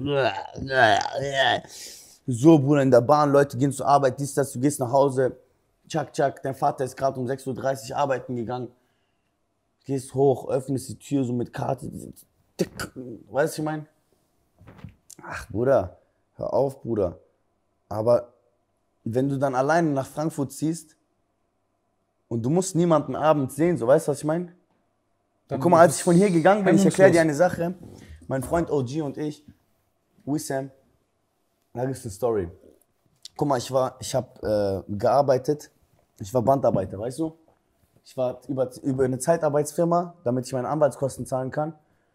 So, Bruder, in der Bahn, Leute gehen zur Arbeit, dies, das, du gehst nach Hause. Tschak, tschak, dein Vater ist gerade um 6:30 Uhr arbeiten gegangen. Gehst hoch, öffnest die Tür so mit Karte. Weißt du, was ich meine? Ach, Bruder, hör auf, Bruder. Aber wenn du dann alleine nach Frankfurt ziehst und du musst niemanden abends sehen, so, weißt du, was ich meine? Guck mal, als ich von hier gegangen bin, ich erkläre dir eine Sache. Mein Freund OG und ich, Wissam, da gibt es eine Story. Guck mal, ich habe gearbeitet, ich war Bandarbeiter, weißt du? Ich war über eine Zeitarbeitsfirma, damit ich meine Anwaltskosten zahlen kann.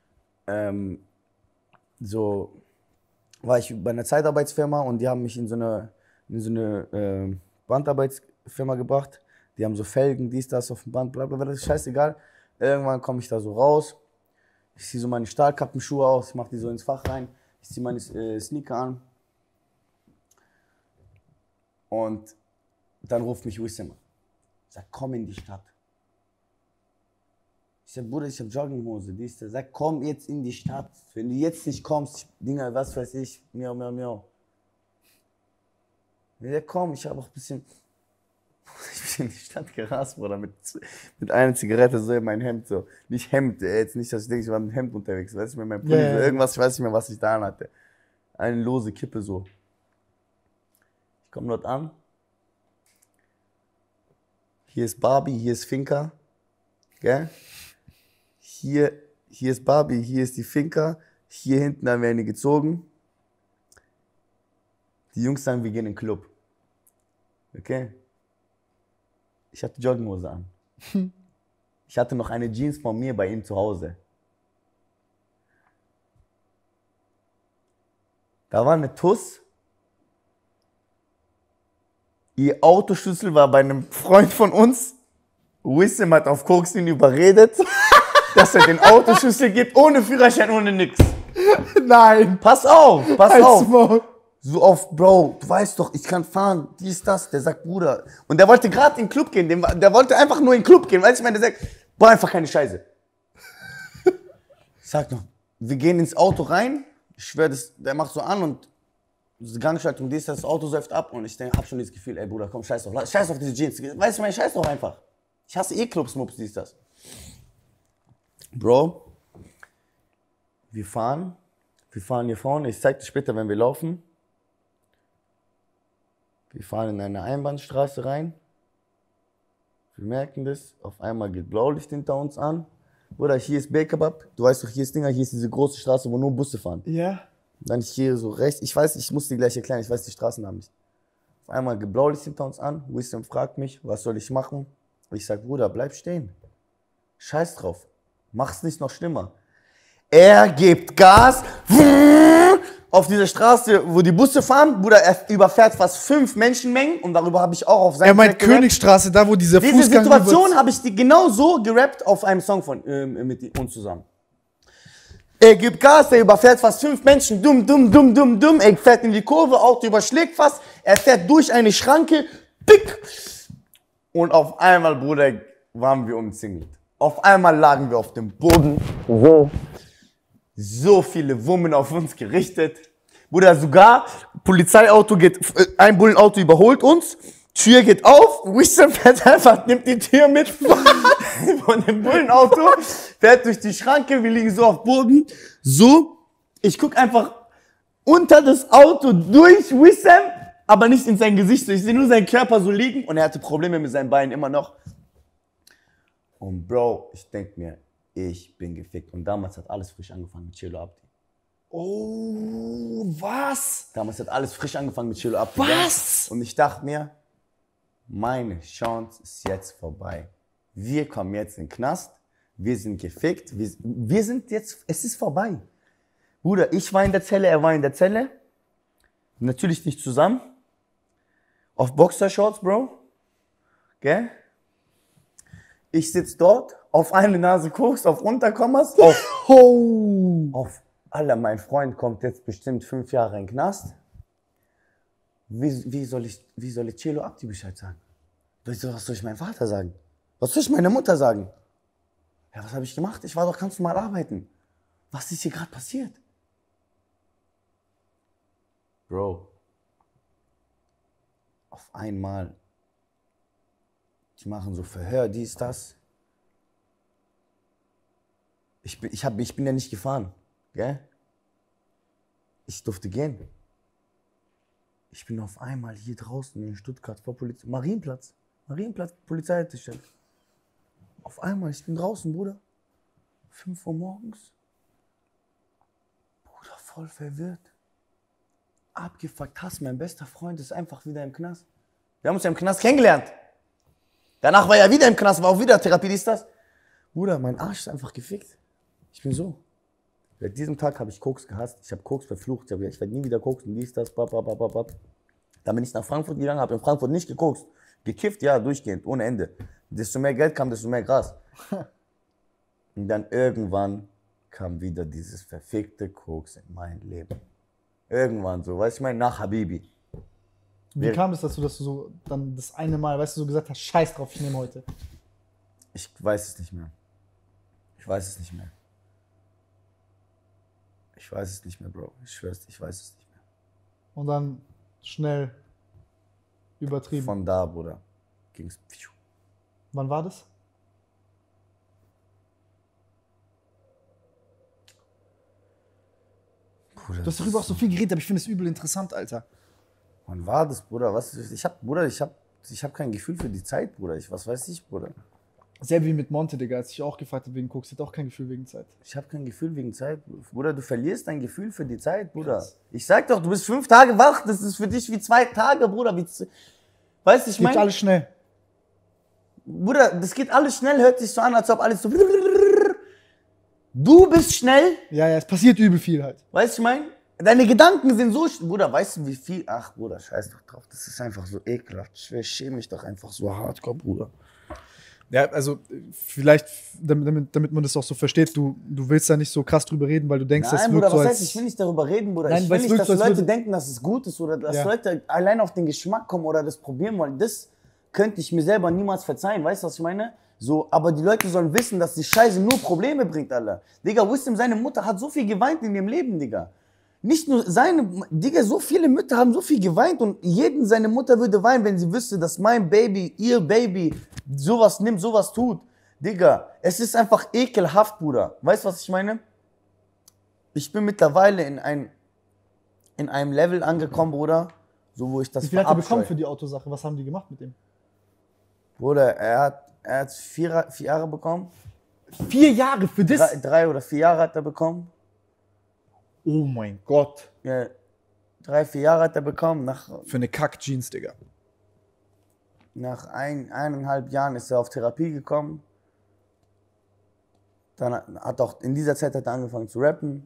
So war ich bei einer Zeitarbeitsfirma und die haben mich in so eine Bandarbeitsfirma gebracht. Die haben so Felgen, dies, das auf dem Band, bla bla bla, das ist scheißegal. Irgendwann komme ich da so raus, ich ziehe so meine Stahlkappenschuhe aus, ich mache die so ins Fach rein, ich ziehe meine Sneaker an. Und dann ruft mich Wissam an. Sag, komm in die Stadt. Ich sag, Bruder, ich hab Jogginghose, die ist da. Sag, komm jetzt in die Stadt. Wenn du jetzt nicht kommst, Dinger, was weiß ich, miau, miau, miau. Ich sag, komm, ich hab auch ein bisschen... Ich bin in die Stadt gerast, Bruder, mit einer Zigarette so in mein Hemd, so. Nicht Hemd, jetzt nicht, dass ich denke, ich war mit dem Hemd unterwegs, weißt du, mit meinem Pulli, so irgendwas, ich weiß nicht mehr, was ich da an hatte. Eine lose Kippe, so. Ich komme dort an. Hier ist Barbie, hier ist Finca. Gell? Hier ist Barbie, hier ist die Finca. Hier hinten haben wir eine gezogen. Die Jungs sagen, wir gehen in den Club. Okay? Ich hatte Jogginghose an. Ich hatte noch eine Jeans von mir bei ihm zu Hause. Da war eine Tuss. Ihr Autoschlüssel war bei einem Freund von uns. Wissam hat auf Koks ihn überredet, dass er den Autoschlüssel gibt, ohne Führerschein, ohne nix. Nein. Pass auf, pass auf. Maul. So oft, Bro, du weißt doch, ich kann fahren, dies, das. Der sagt, Bruder. Und der wollte gerade in den Club gehen, der wollte einfach nur in den Club gehen, weißt du, ich meine, der sagt, boah, einfach keine Scheiße. Ich sag noch, wir gehen ins Auto rein, ich schwör, der macht so an und die Gangschaltung, dies, das Auto säuft ab und ich denke, hab schon dieses Gefühl, ey Bruder, komm, scheiß auf diese Jeans. Weißt du, ich meine, scheiß doch einfach. Ich hasse eh Clubs, Mups, dies, das. Bro, wir fahren hier vorne, ich zeig dir später, wenn wir laufen. Wir fahren in eine Einbahnstraße rein. Wir merken das. Auf einmal geht Blaulicht hinter uns an. Bruder, hier ist Bekebab. Du weißt doch, hier ist Dinger, hier ist diese große Straße, wo nur Busse fahren. Ja. Dann hier so rechts. Ich weiß, ich muss dir gleich erklären, ich weiß die Straßennamen nicht. Auf einmal geht Blaulicht hinter uns an. Wissam fragt mich, was soll ich machen? Ich sag, Bruder, bleib stehen. Scheiß drauf. Mach's nicht noch schlimmer. Er gibt Gas. Auf dieser Straße, wo die Busse fahren, Bruder, er überfährt fast 5 Menschenmengen und darüber habe ich auch auf seinem Er meint Königstraße, da wo dieser Diese Fußgang... Situation habe ich die genau so gerappt auf einem Song von mit uns zusammen. Er gibt Gas, er überfährt fast 5 Menschen, dumm. Er fährt in die Kurve, Auto überschlägt fast, er fährt durch eine Schranke, pick. Und auf einmal, Bruder, waren wir umzingelt. Auf einmal lagen wir auf dem Boden, so viele Wummen auf uns gerichtet. Bruder, sogar Polizeiauto ein Bullenauto überholt uns. Tür geht auf, Wissam fährt einfach, nimmt die Tür mit von dem Bullenauto, fährt durch die Schranke, wir liegen so auf Boden, so, ich guck einfach unter das Auto durch Wissam, aber nicht in sein Gesicht, ich sehe nur seinen Körper so liegen und er hatte Probleme mit seinen Beinen immer noch. Und Bro, ich denk mir, ich bin gefickt und damals hat alles frisch angefangen mit Cello Abdi. Oh, was? Damals hat alles frisch angefangen mit Cello Abdi. Was? Und ich dachte mir, meine Chance ist jetzt vorbei. Wir kommen jetzt in den Knast, wir sind gefickt, wir sind jetzt, es ist vorbei. Bruder, ich war in der Zelle, er war in der Zelle. Natürlich nicht zusammen. Auf Boxershorts, Bro. Gell? Ich sitz dort, auf eine Nase Koks, auf Unterkommers, auf Alter, mein Freund kommt jetzt bestimmt 5 Jahre in den Knast. Wie soll ich Cello Abdi Bescheid sagen? Was soll ich meinem Vater sagen? Was soll ich meiner Mutter sagen? Ja, was habe ich gemacht? Ich war doch ganz normal arbeiten. Was ist hier gerade passiert? Bro, auf einmal, die machen so Verhör, dies, das. Ich bin ja nicht gefahren, gell? Ich durfte gehen. Ich bin auf einmal hier draußen in Stuttgart vor Marienplatz, Polizeihaltestelle. Auf einmal, ich bin draußen, Bruder. 5 Uhr morgens. Bruder, voll verwirrt. Abgefuckt, Hass, mein bester Freund ist einfach wieder im Knast. Wir haben uns ja im Knast kennengelernt. Danach war er wieder im Knast, war auch wieder Therapie, dies, das. Bruder, mein Arsch ist einfach gefickt. Ich bin so. Seit diesem Tag habe ich Koks gehasst. Ich habe Koks verflucht. Ich werde nie wieder koksen, dies, das, bababababab. Dann bin ich nach Frankfurt gegangen, habe in Frankfurt nicht gekokst. Gekifft, ja, durchgehend, ohne Ende. Desto mehr Geld kam, desto mehr Gras. Und dann irgendwann kam wieder dieses verfickte Koks in mein Leben. Irgendwann so, weißt du, ich meine, nach Habibi. Wie kam es dazu, dass du so dann das eine Mal, weißt du, so gesagt hast, scheiß drauf, ich nehme heute? Ich weiß es nicht mehr. Ich weiß es nicht mehr. Ich weiß es nicht mehr, Bro. Ich schwör's, ich weiß es nicht mehr. Und dann schnell übertrieben. Von da, Bruder, ging's. Wann war das? Bruder, Du hast darüber auch so viel geredet, aber ich finde es übel interessant, Alter. wann war das, Bruder? Was? Ich hab kein Gefühl für die Zeit, Bruder. Was weiß ich, Bruder? Selbe wie mit Monte, Digga, als ich auch gefragt habe wegen Koks, hat auch kein Gefühl wegen Zeit. Ich habe kein Gefühl wegen Zeit. Bruder, du verlierst dein Gefühl für die Zeit, Bruder. Krass. Ich sag doch, du bist 5 Tage wach. Das ist für dich wie 2 Tage, Bruder. Weißt du, ich meine? Geht alles schnell. Bruder, das geht alles schnell. Hört sich so an, als ob alles so... Du bist schnell. Ja, es passiert übel viel halt. Weißt du, ich meine? Deine Gedanken sind so... Bruder, weißt du, wie viel... Ach, Bruder, scheiß doch drauf. Das ist einfach so ekelhaft. Ich schäme mich doch einfach so hardcore, Bruder. Ja, also vielleicht, damit man das auch so versteht, du willst da nicht so krass drüber reden, weil du denkst, nein, das wirkt Bruder, so was als... heißt, ich will nicht darüber reden, Bruder. Nein, ich will nicht, dass so, Leute denken, dass es gut ist oder dass Leute allein auf den Geschmack kommen oder das probieren wollen. Das könnte ich mir selber niemals verzeihen. Weißt du, was ich meine? So, aber die Leute sollen wissen, dass die Scheiße nur Probleme bringt, Alter. Digga, Wissam, seine Mutter hat so viel geweint in ihrem Leben, Digga. Nicht nur Digga, so viele Mütter haben so viel geweint und seine Mutter würde weinen, wenn sie wüsste, dass mein Baby, ihr Baby, sowas nimmt, sowas tut. Digga, es ist einfach ekelhaft, Bruder. Weißt du, was ich meine? Ich bin mittlerweile in einem Level angekommen, Bruder, so wo ich das Wie viel hat er bekommen für die Autosache? Was haben die gemacht mit dem? Bruder, er hat 4 Jahre bekommen. 4 Jahre für das? 3 oder 4 Jahre hat er bekommen. Oh mein Gott. Ja, 3, 4 Jahre hat er bekommen. Für eine Kack-Jeans, Digga. Nach 1,5 Jahren ist er auf Therapie gekommen. Dann hat auch in dieser Zeit hat er angefangen zu rappen.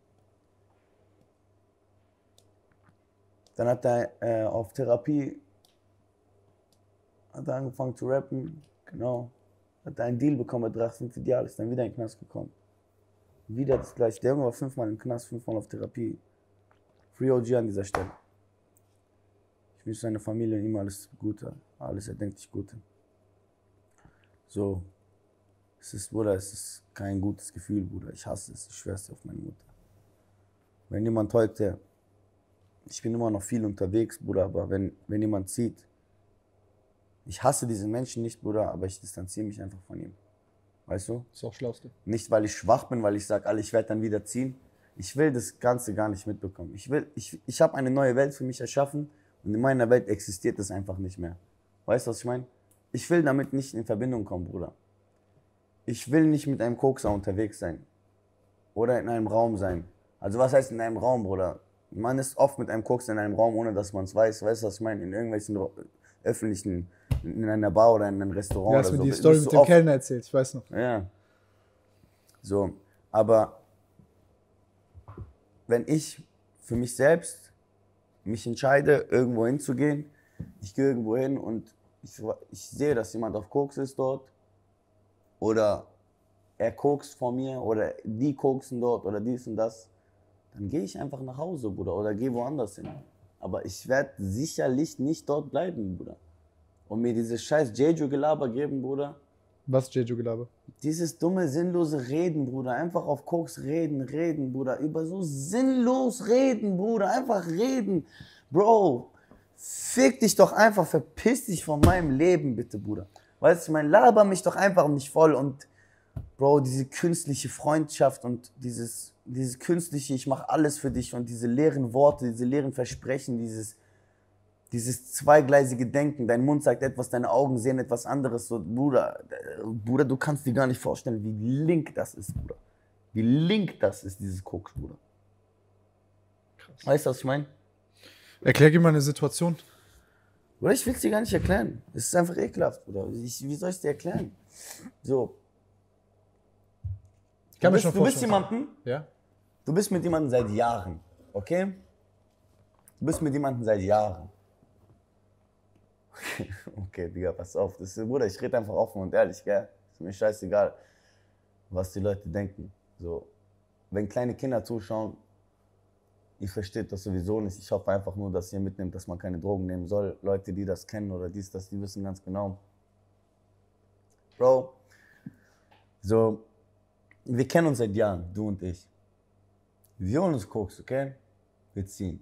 Dann hat er auf Therapie angefangen zu rappen. Genau. Hat er einen Deal bekommen mit Drachen für Ideal, ist dann wieder in den Knast gekommen. Wieder das gleiche. Der Junge war 5-mal im Knast, 5-mal auf Therapie. Free OG an dieser Stelle. Ich wünsche seiner Familie und ihm alles Gute. Alles erdenklich Gute. So. Bruder, es ist kein gutes Gefühl, Bruder. Ich hasse es. Ich schwör's dir auf meine Mutter. Wenn jemand heute, ich bin immer noch viel unterwegs, Bruder, aber wenn jemand sieht, Ich hasse diesen Menschen nicht, Bruder, aber ich distanziere mich einfach von ihm. Weißt du? Das ist auch Schlauste. Nicht, weil ich schwach bin, weil ich sage, ich werde dann wieder ziehen. Ich will das Ganze gar nicht mitbekommen. Ich habe eine neue Welt für mich erschaffen und in meiner Welt existiert das einfach nicht mehr. Weißt du, was ich meine? Ich will damit nicht in Verbindung kommen, Bruder. Ich will nicht mit einem Kokser unterwegs sein. Oder in einem Raum sein. Also was heißt in einem Raum, Bruder? Man ist oft mit einem Kokser in einem Raum, ohne dass man es weiß. Weißt du, was ich meine? In irgendwelchen öffentlichen, in einer Bar oder in einem Restaurant Du hast oder mir so. die Story mit dem oft, Kellner erzählt, ich weiß noch. ja. So, aber wenn ich für mich selbst mich entscheide, irgendwo hinzugehen, ich gehe irgendwo hin und ich sehe, dass jemand auf Koks ist dort oder er kokst vor mir oder die koksen dort oder dies und das, dann gehe ich einfach nach Hause, Bruder, oder gehe woanders hin. Aber ich werde sicherlich nicht dort bleiben, Bruder. Und mir dieses scheiß Jeju-Gelaber geben, Bruder. Was Jeju-Gelaber? Dieses dumme, sinnlose Reden, Bruder. Einfach auf Koks reden, Bruder. Über so sinnlos reden, Bruder. Einfach reden. Bro, fick dich doch einfach, verpiss dich von meinem Leben, bitte, Bruder. Weißt du, ich meine, laber mich doch einfach nicht voll und, Bro, diese künstliche Freundschaft und dieses künstliche, ich mache alles für dich und diese leeren Worte, diese leeren Versprechen, dieses zweigleisige Denken, dein Mund sagt etwas, deine Augen sehen etwas anderes. So, Bruder, du kannst dir gar nicht vorstellen, wie link das ist, Bruder. Wie link das ist, dieses Koks, Bruder. Krass. Weißt du, was ich meine? Erklär dir mal eine Situation. Bruder, ich will es dir gar nicht erklären. Es ist einfach ekelhaft, Bruder. Wie soll ich es dir erklären? So. Du bist jemanden, ja? du bist mit jemandem seit Jahren, okay? Du bist mit jemandem seit Jahren. Okay, Digga, pass auf. Bruder, ich rede einfach offen und ehrlich, gell? Ist mir scheißegal, was die Leute denken. So, wenn kleine Kinder zuschauen, ihr versteht das sowieso nicht. Ich hoffe einfach nur, dass ihr mitnehmt, dass man keine Drogen nehmen soll. Leute, die das kennen oder die wissen ganz genau. Bro, so, wir kennen uns seit Jahren, du und ich. Wir holen uns Koks, okay? Wir ziehen.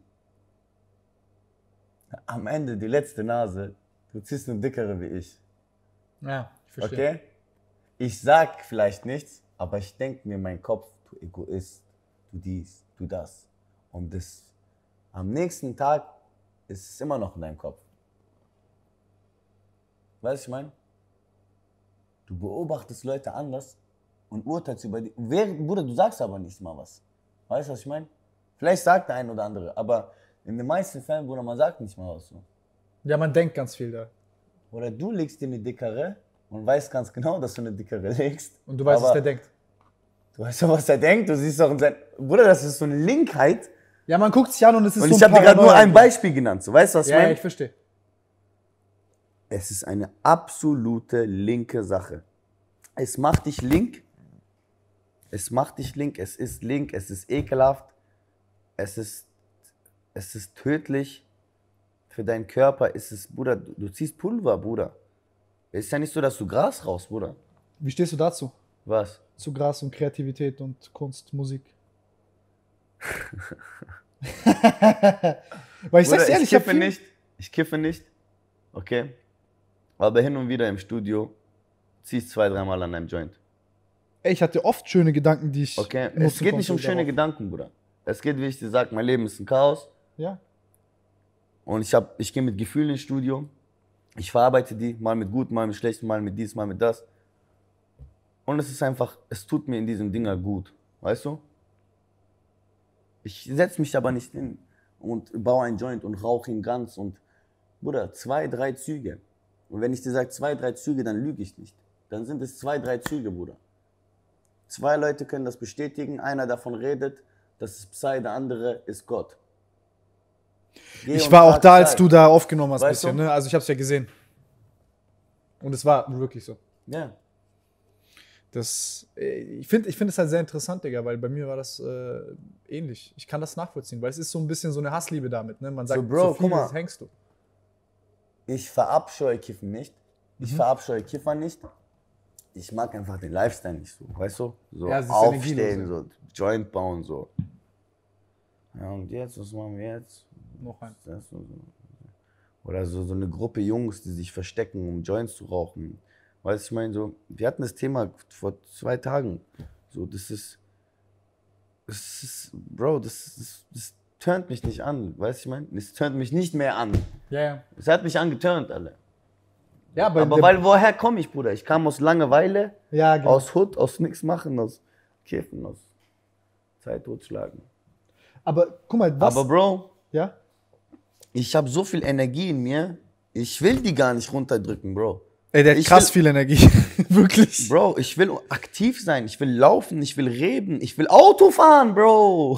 Am Ende, die letzte Nase, du ziehst eine dickere wie ich. Ja, ich verstehe. Okay? Ich sag vielleicht nichts, aber ich denke mir in meinem Kopf, du Egoist, du dies, du das. Und am nächsten Tag ist es immer noch in deinem Kopf. Weißt du, was ich meine? Du beobachtest Leute anders und urteilst über die. Bruder, du sagst aber nicht mal was. Weißt du, was ich meine? Vielleicht sagt der ein oder andere, aber in den meisten Fällen, Bruder, man sagt nicht mal was so. Ja, man denkt ganz viel da. Oder du legst dir eine dickere und weißt ganz genau, dass du eine dickere legst. Und du weißt, was der denkt. Du weißt doch, was der denkt. Du siehst doch in sein. Bruder, das ist so eine Linkheit. Ja, man guckt sich an und es ist und so ich habe dir gerade nur ein Beispiel genannt. So, weißt du, was ich meine? Ja, ich verstehe. Es ist eine absolute linke Sache. Es macht dich link. Es macht dich link. Es ist link. Es ist ekelhaft. Es ist tödlich für deinen Körper. Bruder, du ziehst Pulver, Bruder. Es ist ja nicht so, dass du Gras raus, Bruder. Wie stehst du dazu? Was? Zu Gras und Kreativität und Kunst, Musik. Weil ich sag's ehrlich, ich kiffe nicht, okay? Aber hin und wieder im Studio ziehst 2-3 Mal an einem Joint. Ey, ich hatte oft schöne Gedanken, die ich. Okay, es geht nicht um schöne Gedanken, Bruder. Es geht, wie ich dir sage, mein Leben ist ein Chaos. Ja. Und ich gehe mit Gefühlen ins Studio. Ich verarbeite die, mal mit gut, mal mit schlecht, mal mit dies, mal mit das. Und es ist einfach, es tut mir in diesen Dinger gut, weißt du? Ich setze mich aber nicht hin und baue einen Joint und rauche ihn ganz und, Bruder, 2-3 Züge. Und wenn ich dir sage 2-3 Züge, dann lüge ich nicht. Dann sind es 2-3 Züge, Bruder. 2 Leute können das bestätigen, einer davon redet, das ist Psy, der andere ist Gott. Ich war auch da, als du da aufgenommen hast, weißt bisschen, ne? Also ich hab's ja gesehen. Und es war wirklich so. Ja. Ich finde es halt sehr interessant, Digga, weil bei mir war das ähnlich. Ich kann das nachvollziehen, weil es ist so ein bisschen so eine Hassliebe damit, ne? Man sagt, so, Bro, zu viel hängst du. Ich verabscheue Kiffen nicht. Ich verabscheue Kiffer nicht. Ich mag einfach den Lifestyle nicht so, weißt du? So ja, aufstehen, so Joint bauen, so. Ja, und jetzt, was machen wir jetzt? Noch ein. Oder so eine Gruppe Jungs, die sich verstecken, um Joints zu rauchen. Weißt du, ich meine, so, wir hatten das Thema vor 2 Tagen. So, Bro, das turnt mich nicht an, weißt du, ich meine? Es turnt mich nicht mehr an. Ja, ja. Es hat mich angeturnt, alle. Ja, Aber weil, woher komme ich, Bruder? Ich kam aus Langeweile, ja, genau. aus Hood, aus nix machen, aus Kiffen, aus Zeit totschlagen. Aber guck mal, was... Aber Bro, ja? ich habe so viel Energie in mir, ich will die gar nicht runterdrücken, Bro. Ey, der hat krass viel Energie. Wirklich. Bro, ich will aktiv sein, ich will laufen, ich will reden, ich will Auto fahren, Bro.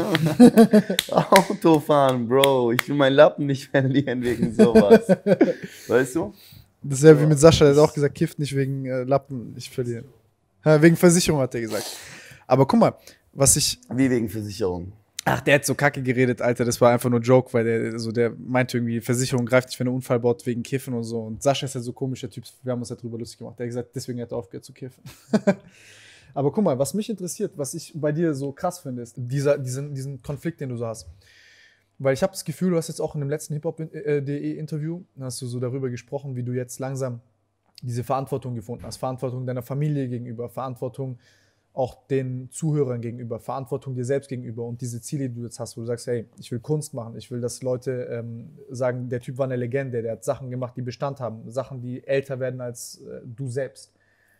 Auto fahren, Bro. Ich will meinen Lappen nicht verlieren wegen sowas. Weißt du? Das ist ja wie mit Sascha, der hat auch gesagt, kifft nicht wegen Lappen nicht verlieren. Ja, wegen Versicherung hat er gesagt. Aber guck mal, was ich... Wie wegen Versicherung? Ach, der hat so kacke geredet, Alter, das war einfach nur Joke, weil der meinte irgendwie, Versicherung greift nicht, wenn er Unfall baut, wegen Kiffen und so. Und Sascha ist ja so komisch, der Typ, wir haben uns ja drüber lustig gemacht. Der hat gesagt, deswegen hat er aufgehört zu kiffen. Aber guck mal, was mich interessiert, was ich bei dir so krass finde, ist diesen Konflikt, den du so hast. Weil ich habe das Gefühl, du hast jetzt auch in dem letzten hiphop.de Interview, hast du so darüber gesprochen, wie du jetzt langsam diese Verantwortung gefunden hast. Verantwortung deiner Familie gegenüber, Verantwortung auch den Zuhörern gegenüber, Verantwortung dir selbst gegenüber und diese Ziele, die du jetzt hast, wo du sagst, hey, ich will Kunst machen, ich will, dass Leute sagen, der Typ war eine Legende, der hat Sachen gemacht, die Bestand haben, Sachen, die älter werden als du selbst.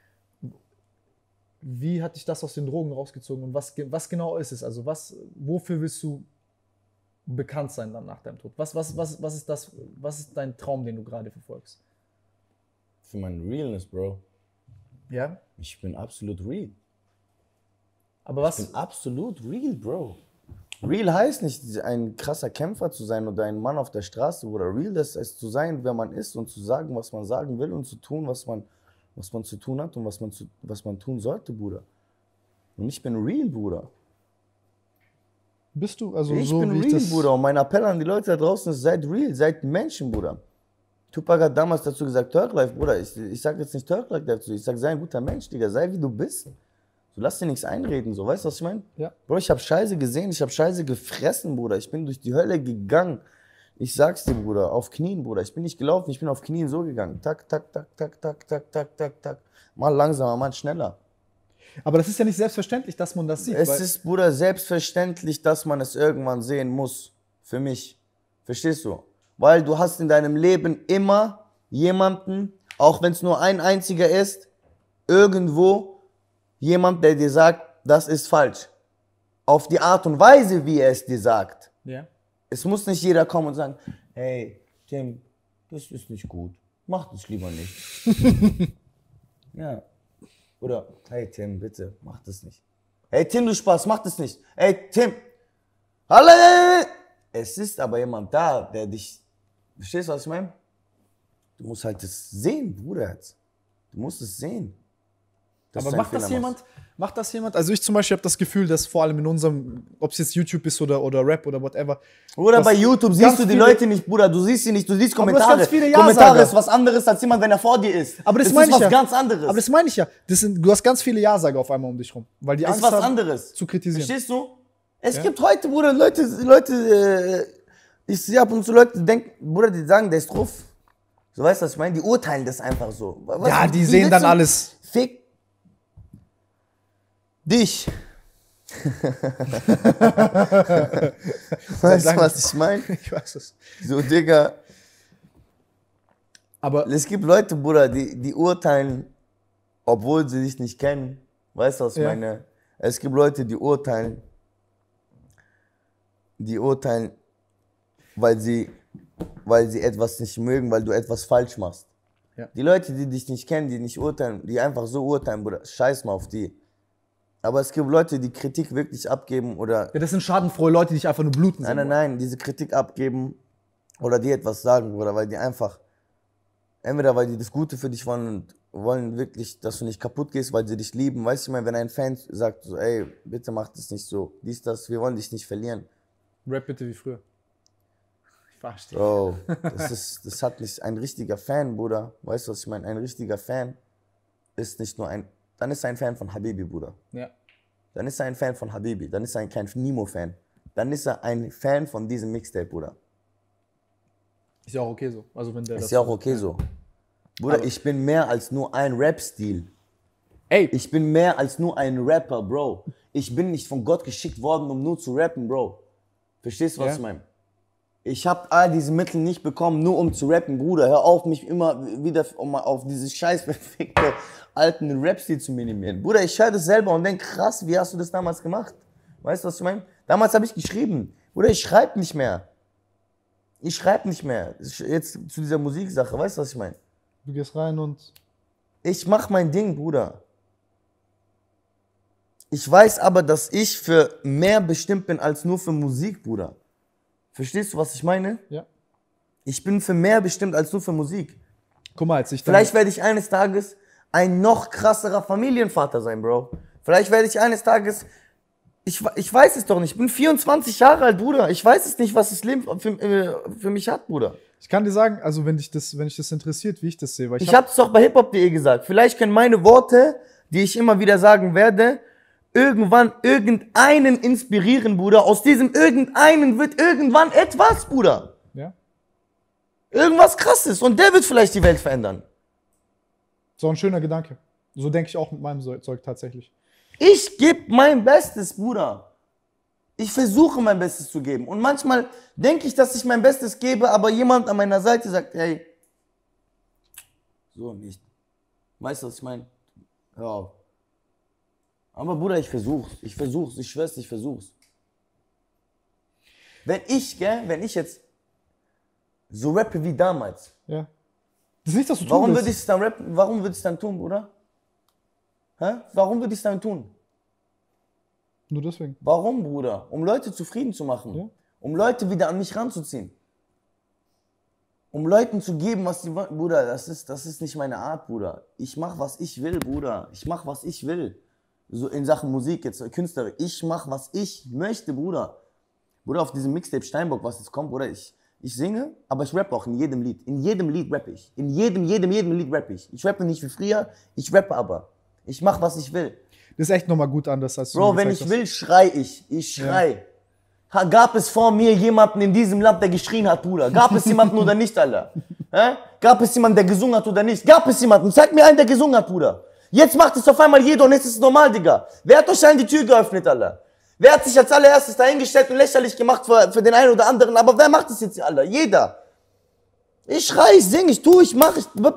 Wie hat dich das aus den Drogen rausgezogen und was genau ist es? Also wofür willst du bekannt sein dann nach deinem Tod? Was ist dein Traum, den du gerade verfolgst? Für meine Realness, Bro. Ja? Ich bin absolut real. Aber was? Ich bin absolut real, Bro. Real heißt nicht, ein krasser Kämpfer zu sein oder ein Mann auf der Straße, oder real das heißt zu sein, wer man ist und zu sagen, was man sagen will und zu tun, was man zu tun hat und was man tun sollte, Bruder. Und ich bin real, Bruder. Bist du? Also ich so bin wie real, ich das... Bruder. Und mein Appell an die Leute da draußen ist, seid real, seid Menschen, Bruder. Tupac hat damals dazu gesagt, Thug Life, Bruder. Ich sag jetzt nicht Thug Life dazu, ich sag, sei ein guter Mensch, Digga, sei wie du bist. So, lass dir nichts einreden, so, weißt du, was ich meine? Ja. Bro, ich hab Scheiße gesehen, ich hab Scheiße gefressen, Bruder. Ich bin durch die Hölle gegangen. Ich sag's dir, Bruder, auf Knien, Bruder. Ich bin nicht gelaufen, ich bin auf Knien so gegangen. Tak, tak, tak, tak, tak, tak, tak, tak, tak. Mal langsamer, mal schneller. Aber das ist ja nicht selbstverständlich, dass man das sieht. Es ist, Bruder, selbstverständlich, dass man es irgendwann sehen muss. Für mich. Verstehst du? Weil du hast in deinem Leben immer jemanden, auch wenn es nur ein einziger ist, irgendwo jemand, der dir sagt, das ist falsch. Auf die Art und Weise, wie er es dir sagt. Ja. Es muss nicht jeder kommen und sagen, hey, Tim, das ist nicht gut. Mach das lieber nicht. Ja. Oder, hey Tim, bitte, mach das nicht. Hey Tim, du Spaß, mach das nicht. Hey Tim. Hallo. Es ist aber jemand da, der dich, verstehst du, was ich meine? Du musst halt das sehen, Bruder. Du musst es sehen. Aber macht das jemand? Also ich zum Beispiel habe das Gefühl, dass vor allem in unserem, ob es jetzt YouTube ist oder Rap oder whatever. Oder bei YouTube siehst du die Leute nicht, Bruder. Du siehst sie nicht, du siehst Kommentare. Ganz viele Kommentare ist was anderes als jemand, wenn er vor dir ist. Aber das meine ich ja. Das ist was ganz anderes. Aber das meine ich ja. Du hast ganz viele Ja-Sager auf einmal um dich rum. Weil die Angst ist was haben, anderes. zu kritisieren. Verstehst du? Es gibt heute, Bruder, Leute, ich sehe ab und zu Leute, die denken, Bruder, die sagen, der ist drauf. So, weißt du, was ich meine? Die urteilen das einfach so. Ja, die sehen dann alles. Fick dich. Weißt du, was ich meine? Ich weiß es. So, Digga. Aber es gibt Leute, Bruder, die urteilen, obwohl sie dich nicht kennen. Weißt du, was ich meine? Es gibt Leute, die urteilen, weil sie etwas nicht mögen, weil du etwas falsch machst. Ja. Die Leute, die dich nicht kennen, die nicht urteilen, die einfach so urteilen, Bruder, scheiß mal auf die. Aber es gibt Leute, die Kritik wirklich abgeben oder... Ja, das sind schadenfrohe Leute, die dich einfach nur bluten sehen. Nein, diese Kritik abgeben oder dir etwas sagen, Bruder, weil die einfach... Entweder weil die das Gute für dich wollen und wollen wirklich, dass du nicht kaputt gehst, weil sie dich lieben. Weißt du, wenn ein Fan sagt so, ey, bitte mach das nicht so, dies, das, wir wollen dich nicht verlieren. Rap bitte wie früher. Ich verstehe. Bro, das hat nicht ein richtiger Fan, Bruder. Weißt du, was ich meine? Ein richtiger Fan ist nicht nur ein... Dann ist er ein Fan von Habibi, Bruder. Ja. Dann ist er ein Fan von Habibi. Dann ist er kein Nimo-Fan. Dann ist er ein Fan von diesem Mixtape, Bruder. Ist ja auch okay so. Also wenn der Ist das ja auch okay so. Bruder, Aber- ich bin mehr als nur ein Rap-Stil. Ey, Ich bin mehr als nur ein Rapper, Bro. Ich bin nicht von Gott geschickt worden, um nur zu rappen, Bro. Verstehst du, was Ja. ich meine? Ich habe all diese Mittel nicht bekommen, nur um zu rappen, Bruder. Hör auf, mich immer wieder auf dieses scheiß verfickte alten Rap-Stil zu minimieren. Bruder, ich höre das selber und denke, krass, wie hast du das damals gemacht? Weißt du, was ich meine? Damals habe ich geschrieben. Bruder, ich schreibe nicht mehr. Ich schreibe nicht mehr. Jetzt zu dieser Musiksache, weißt du, was ich meine? du gehst rein und... Ich mach mein Ding, Bruder. Ich weiß aber, dass ich für mehr bestimmt bin als nur für Musik, Bruder. Verstehst du, was ich meine? Ja. Ich bin für mehr bestimmt als nur für Musik. Guck mal, als ich dann... Vielleicht werde ich eines Tages ein noch krasserer Familienvater sein, Bro. Vielleicht werde ich eines Tages... Ich weiß es doch nicht. Ich bin 24 Jahre alt, Bruder. Ich weiß es nicht, was das Leben für mich hat, Bruder. Ich kann dir sagen, also wenn dich das interessiert, wie ich das sehe, weil Ich habe es doch bei hiphop.de gesagt. Vielleicht können meine Worte, die ich immer wieder sagen werde, irgendwann irgendeinen inspirieren, Bruder. Aus diesem irgendeinen wird irgendwann etwas, Bruder. Ja. Irgendwas Krasses. Und der wird vielleicht die Welt verändern. So ein schöner Gedanke. So denke ich auch mit meinem Zeug tatsächlich. Ich gebe mein Bestes, Bruder. Ich versuche mein Bestes zu geben. Und manchmal denke ich, dass ich mein Bestes gebe, aber jemand an meiner Seite sagt, hey, so nicht. Weißt du, was ich meine? Hör auf. Aber Bruder, ich versuch's. Ich schwör's, ich versuch's. Wenn ich jetzt so rappe wie damals, Ja. Das ist nicht, dass du tun warum willst. würde ich es dann rappen? Warum würde ich es dann tun, Bruder? Hä? Warum würde ich es dann tun? Nur deswegen. Warum, Bruder? Um Leute zufrieden zu machen. Ja. Um Leute wieder an mich ranzuziehen. Um Leuten zu geben, was sie wollen. Bruder, das ist nicht meine Art, Bruder. Ich mach, was ich will, Bruder. Ich mach, was ich will. So in Sachen Musik jetzt, Künstler. Ich mach, was ich möchte, Bruder. Bruder, auf diesem Mixtape Steinbock, was jetzt kommt, Bruder, ich singe, aber ich rappe auch in jedem Lied. In jedem Lied rappe ich. In jedem Lied rappe ich. Ich rappe nicht wie früher, ich rappe aber. Ich mach, was ich will. Das ist echt nochmal gut anders, als du Bro, mir wenn gezeigt ich will, schrei ich. Ich schrei. Gab es vor mir jemanden in diesem Land, der geschrien hat, Bruder? Gab es jemanden oder nicht, Alter? Hä? Gab es jemanden, der gesungen hat oder nicht? Gab es jemanden? Zeig mir einen, der gesungen hat, Bruder. Jetzt macht es auf einmal jeder und jetzt ist es normal, Digga. Wer hat euch allen die Tür geöffnet, Alter? Wer hat sich als allererstes dahingestellt und lächerlich gemacht für den einen oder anderen? Aber wer macht es jetzt, Alter? Jeder. Ich schrei, ich sing, ich tue, ich mach,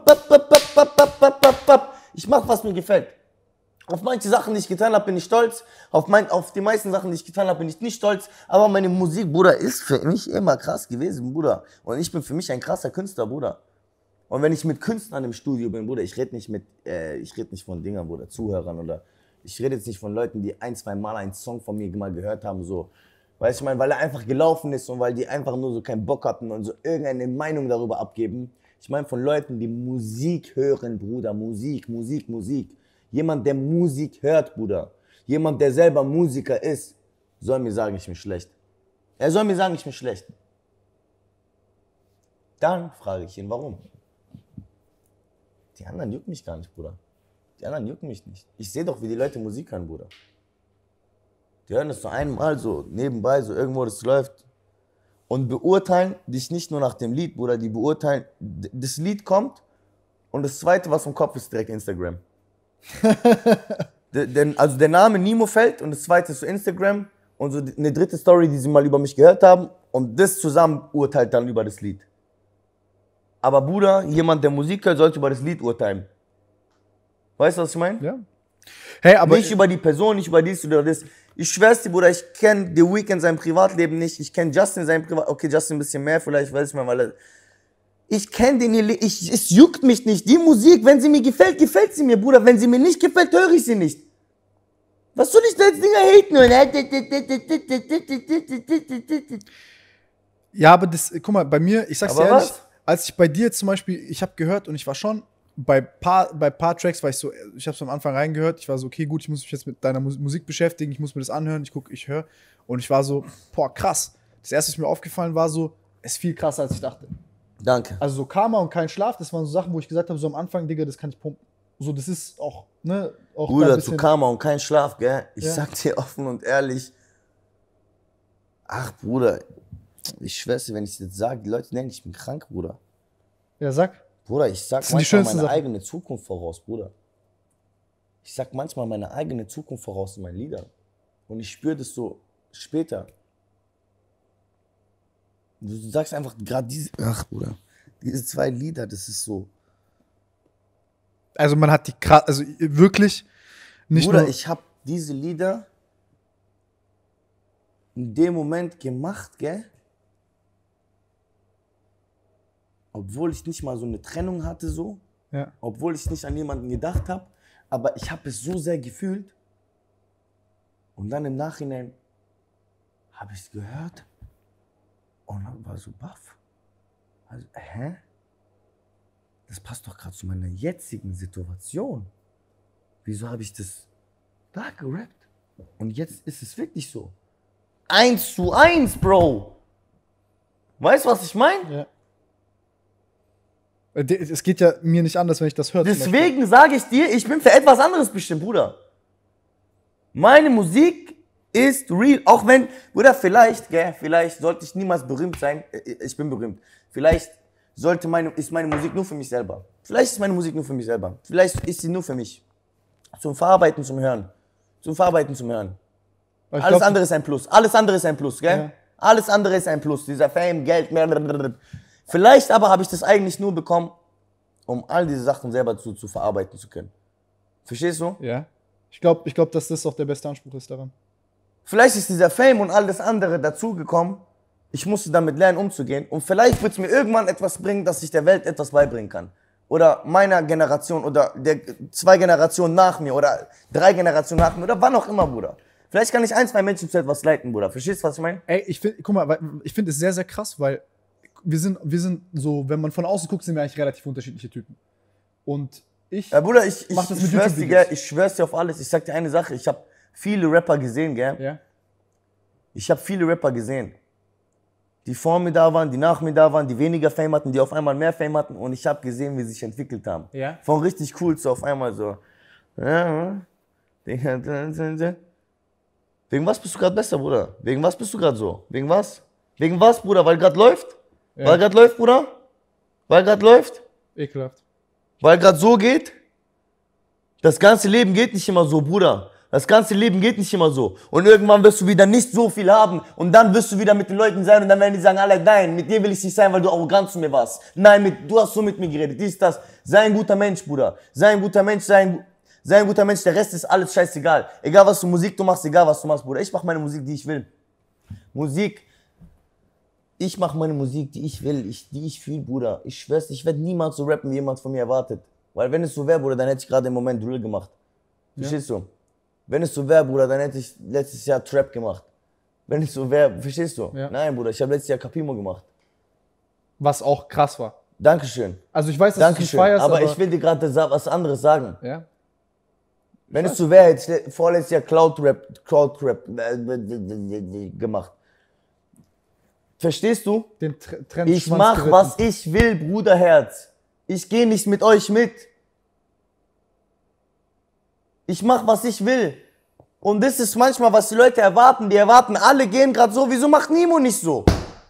ich mach, was mir gefällt. Auf manche Sachen, die ich getan habe, bin ich stolz. Auf die meisten Sachen, die ich getan habe, bin ich nicht stolz. Aber meine Musik, Bruder, ist für mich immer krass gewesen, Bruder. Und ich bin für mich ein krasser Künstler, Bruder. Und wenn ich mit Künstlern im Studio bin, Bruder, ich rede nicht von Dingern, Bruder, Zuhörern oder ich rede jetzt nicht von Leuten, die ein, zwei Mal einen Song von mir mal gehört haben, so. Weißt du, ich meine, weil er einfach gelaufen ist und weil die einfach nur so keinen Bock hatten und so irgendeine Meinung darüber abgeben. Ich meine von Leuten, die Musik hören, Bruder, Musik. Jemand, der Musik hört, Bruder. Jemand, der selber Musiker ist, soll mir sagen, ich bin schlecht. Er soll mir sagen, ich bin schlecht. Dann frage ich ihn, warum? Die anderen jucken mich gar nicht, Bruder. Die anderen jucken mich nicht. Ich sehe doch, wie die Leute Musik hören, Bruder. Die hören das so einmal so, nebenbei, so irgendwo, das läuft. Und beurteilen dich nicht nur nach dem Lied, Bruder. Die beurteilen, das Lied kommt und das Zweite, was im Kopf ist, direkt Instagram. Also der Name Nimo fällt und das Zweite ist so Instagram und so eine dritte Story, die sie mal über mich gehört haben und das zusammen urteilt dann über das Lied. Aber Bruder, jemand, der Musik hört, sollte über das Lied urteilen. Weißt du, was ich meine? Ja. Hey, aber Nicht über die Person, nicht über dies oder das. Ich schwör's dir, Bruder, ich kenne The Weeknd sein Privatleben nicht. Ich kenne Justin sein Privatleben. Okay, Justin ein bisschen mehr vielleicht, weiß ich mal, weil er... Ich kenne den hier, es juckt mich nicht. Die Musik, wenn sie mir gefällt, gefällt sie mir, Bruder. Wenn sie mir nicht gefällt, höre ich sie nicht. Was soll ich da jetzt Dinger haten? ja, aber das, guck mal, bei mir, ich sag's dir Aber ehrlich, was? als ich bei dir zum Beispiel, ich habe gehört und ich war schon, bei paar Tracks war ich so, ich habe es am Anfang reingehört, ich war so, okay, gut, ich muss mich jetzt mit deiner Musik beschäftigen, ich muss mir das anhören, ich höre. Und ich war so, boah, krass. Das erste, was mir aufgefallen war, so, es ist viel krasser, als ich dachte. Danke. Also so Karma und kein Schlaf, das waren so Sachen, wo ich gesagt habe, so am Anfang, Digga, das kann ich pumpen. So, das ist auch, ne, auch da ein Bruder, bisschen- zu Karma und kein Schlaf, gell? Ich Ja. sag dir offen und ehrlich, ach Bruder, Ich schwör's dir, wenn ich jetzt sage, die Leute denken, ich bin krank, Bruder. Ja, sag. Bruder, ich sag sind die manchmal schönsten meine Sachen. eigene Zukunft voraus, Bruder. Ich sag manchmal meine eigene Zukunft voraus in meinen Liedern. Und ich spüre das so später. Du sagst einfach gerade diese, ach Bruder, diese 2 Lieder, das ist so. Also man hat die also wirklich nicht Bruder, nur... ich habe diese Lieder in dem Moment gemacht, gell? Obwohl ich nicht mal so eine Trennung hatte, so. Ja. Obwohl ich nicht an jemanden gedacht habe. Aber ich habe es so sehr gefühlt. Und dann im Nachhinein habe ich es gehört. Und dann war so baff. Also, hä? Das passt doch gerade zu meiner jetzigen Situation. Wieso habe ich das da gerappt? Und jetzt ist es wirklich so. 1:1, Bro. Weißt du, was ich meine? Ja. Es geht ja mir nicht anders, wenn ich das höre. Deswegen sage ich dir, ich bin für etwas anderes bestimmt, Bruder. Meine Musik ist real. Auch wenn, Bruder, vielleicht sollte ich niemals berühmt sein. Ich bin berühmt. Vielleicht ist meine Musik nur für mich selber. Vielleicht ist meine Musik nur für mich selber. Vielleicht ist sie nur für mich. Zum Verarbeiten, zum Hören. Zum Verarbeiten, zum Hören. Alles andere ist ein Plus. Alles andere ist ein Plus, gell? Ja. Alles andere ist ein Plus. Dieser Fame, Geld, mehr. Vielleicht aber habe ich das eigentlich nur bekommen, um all diese Sachen selber zu verarbeiten zu können. Verstehst du? Ja. Ich glaube, dass das auch der beste Anspruch ist daran. Vielleicht ist dieser Fame und all das andere dazugekommen. Ich musste damit lernen, umzugehen. Und vielleicht wird es mir irgendwann etwas bringen, dass ich der Welt etwas beibringen kann. Oder meiner Generation oder der 2 Generationen nach mir oder 3 Generationen nach mir oder wann auch immer, Bruder. Vielleicht kann ich 1, 2 Menschen zu etwas leiten, Bruder. Verstehst du, was ich meine? Ey, guck mal, ich finde es sehr, sehr krass, weil wir sind so, wenn man von außen guckt, sind wir eigentlich relativ unterschiedliche Typen. Und Ja, Bruder, ich mach das mit schwör's dir, YouTube-Videos. gell, ich schwör's dir auf alles. Ich sag dir eine Sache, ich habe viele Rapper gesehen, gell? Ja. Ich habe viele Rapper gesehen, die vor mir da waren, die nach mir da waren, die weniger Fame hatten, die auf einmal mehr Fame hatten und ich habe gesehen, wie sie sich entwickelt haben. Ja. Von richtig cool zu auf einmal so. Wegen was bist du gerade besser, Bruder? Wegen was bist du gerade so? Wegen was? Wegen was, Bruder? Weil gerade läuft? Ja. Weil gerade läuft, Bruder? Weil gerade läuft? Ekelhaft. Weil gerade so geht? Das ganze Leben geht nicht immer so, Bruder. Das ganze Leben geht nicht immer so. Und irgendwann wirst du wieder nicht so viel haben. Und dann wirst du wieder mit den Leuten sein und dann werden die sagen, alle, nein, mit dir will ich nicht sein, weil du arrogant zu mir warst. Nein, du hast so mit mir geredet. Dies, das. Sei ein guter Mensch, Bruder. Sei ein guter Mensch, sei ein guter Mensch. Der Rest ist alles scheißegal. Egal, was du Musik du machst, egal, was du machst, Bruder. Ich mach meine Musik, die ich will. Ich mach meine Musik, die ich will, die ich fühle, Bruder. Ich schwör's, ich werde niemals so rappen, wie jemand von mir erwartet. Weil wenn es so wäre, Bruder, dann hätte ich gerade im Moment Drill gemacht. Verstehst du? Wenn es so wäre, Bruder, dann hätte ich letztes Jahr Trap gemacht. Wenn es so wäre, verstehst du? Ja. Nein, Bruder, ich habe letztes Jahr Capimo gemacht. Was auch krass war. Dankeschön. Also ich weiß, dass du es Dankeschön. feierst, Aber ich will dir gerade was anderes sagen. Ja. Wenn es so wäre, hätte ich vorletztes Jahr Crowd-Rap gemacht. Verstehst du? Den Trend Ich mach, was ich will, Bruderherz. Ich gehe nicht mit euch mit. Ich mach, was ich will. Und das ist manchmal, was die Leute erwarten. Die erwarten, alle gehen gerade so. Wieso macht Nimo nicht so?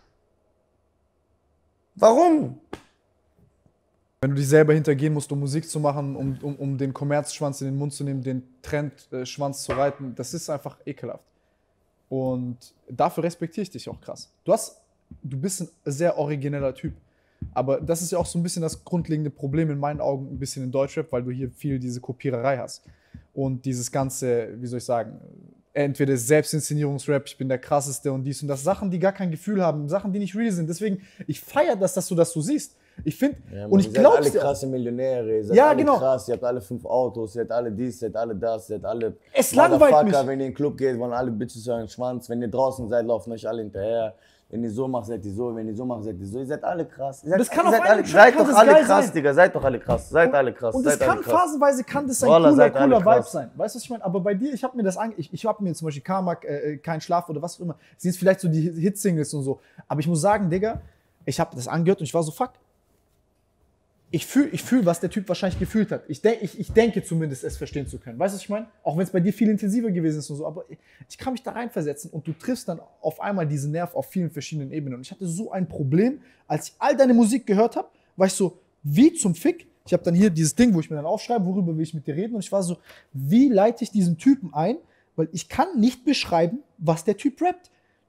Warum? Wenn du dich selber hintergehen musst, um Musik zu machen, um den Kommerzschwanz in den Mund zu nehmen, den Trendschwanz zu reiten, das ist einfach ekelhaft. Und dafür respektiere ich dich auch krass. Du bist ein sehr origineller Typ. Aber das ist ja auch so ein bisschen das grundlegende Problem in meinen Augen ein bisschen in Deutschrap, weil du hier viel diese Kopiererei hast. Und dieses ganze, wie soll ich sagen, entweder Selbstinszenierungsrap, ich bin der Krasseste und dies und das, Sachen, die gar kein Gefühl haben, Sachen, die nicht real sind. Deswegen, ich feiere das, dass du das so siehst. Ich finde, Ja, und ich ihr glaube seid alle krasse Millionäre, ihr seid Ja, alle genau. krass, ihr habt alle 5 Autos, ihr habt alle dies, ihr habt alle das, ihr habt alle Es langweilt Motherfucker. mich. Wenn ihr in den Club geht, wollen alle Bitches euren Schwanz. Wenn ihr draußen seid, laufen euch alle hinterher. Wenn ihr so macht, seid ihr so. Wenn ihr so macht, seid ihr so. Ihr seid alle krass. Das kann auf seid einem alle, Track seid kann doch das alle geil krass, sein. Digga. Seid doch alle krass. Seid alle krass. Und das seid alle kann krass. phasenweise kann das ein Wallah, seid alle cooler Vibe krass. sein. Weißt du, was ich meine? Aber bei dir, ich habe mir das ich habe mir zum Beispiel Karma, Kein Schlaf oder was auch immer, sind jetzt vielleicht so die Hit-Singles und so. Aber ich muss sagen, Digga, ich habe das angehört und ich war so, fuck. ich fühl, was der Typ wahrscheinlich gefühlt hat. Ich denke zumindest, es verstehen zu können. Weißt du, was ich meine? Auch wenn es bei dir viel intensiver gewesen ist und so, aber ich kann mich da reinversetzen und du triffst dann auf einmal diesen Nerv auf vielen verschiedenen Ebenen. Und ich hatte so ein Problem, als ich all deine Musik gehört habe, war ich so, wie zum Fick? Ich habe dann hier dieses Ding, wo ich mir dann aufschreibe, worüber will ich mit dir reden, und ich war so, wie leite ich diesen Typen ein? Weil ich kann nicht beschreiben, was der Typ rappt.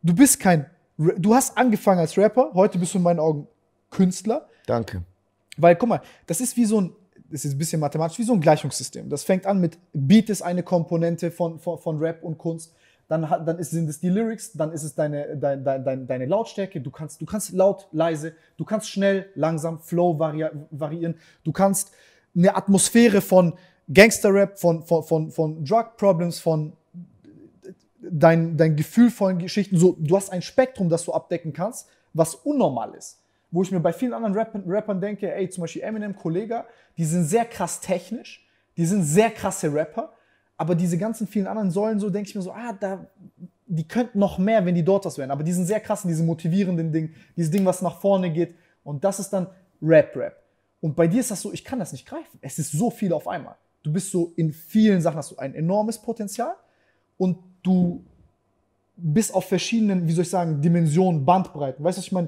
Du hast angefangen als Rapper, heute bist du in meinen Augen Künstler. Danke. Weil, guck mal, das ist ein bisschen mathematisch, wie so ein Gleichungssystem. Das fängt an mit Beat ist eine Komponente von Rap und Kunst. Sind es die Lyrics, dann ist es deine Lautstärke. Du kannst laut, leise, du kannst schnell, langsam, Flow variieren. Du kannst eine Atmosphäre von Gangster-Rap, von Drug Problems, von dein gefühlvollen Geschichten. So, du hast ein Spektrum, das du abdecken kannst, was unnormal ist. Wo ich mir bei vielen anderen Rappern denke, ey, zum Beispiel Eminem, Kollega, die sind sehr krass technisch, die sind sehr krasse Rapper, aber diese ganzen vielen anderen Säulen, so denke ich mir so, die könnten noch mehr, wenn die dort was wären, aber die sind sehr krass in diesem motivierenden Ding, dieses Ding, was nach vorne geht, und das ist dann Rap. Und bei dir ist das so, ich kann das nicht greifen, es ist so viel auf einmal. Du bist so in vielen Sachen, hast du ein enormes Potenzial und du bist auf verschiedenen, wie soll ich sagen, Dimensionen, Bandbreiten, weißt du, was ich meine?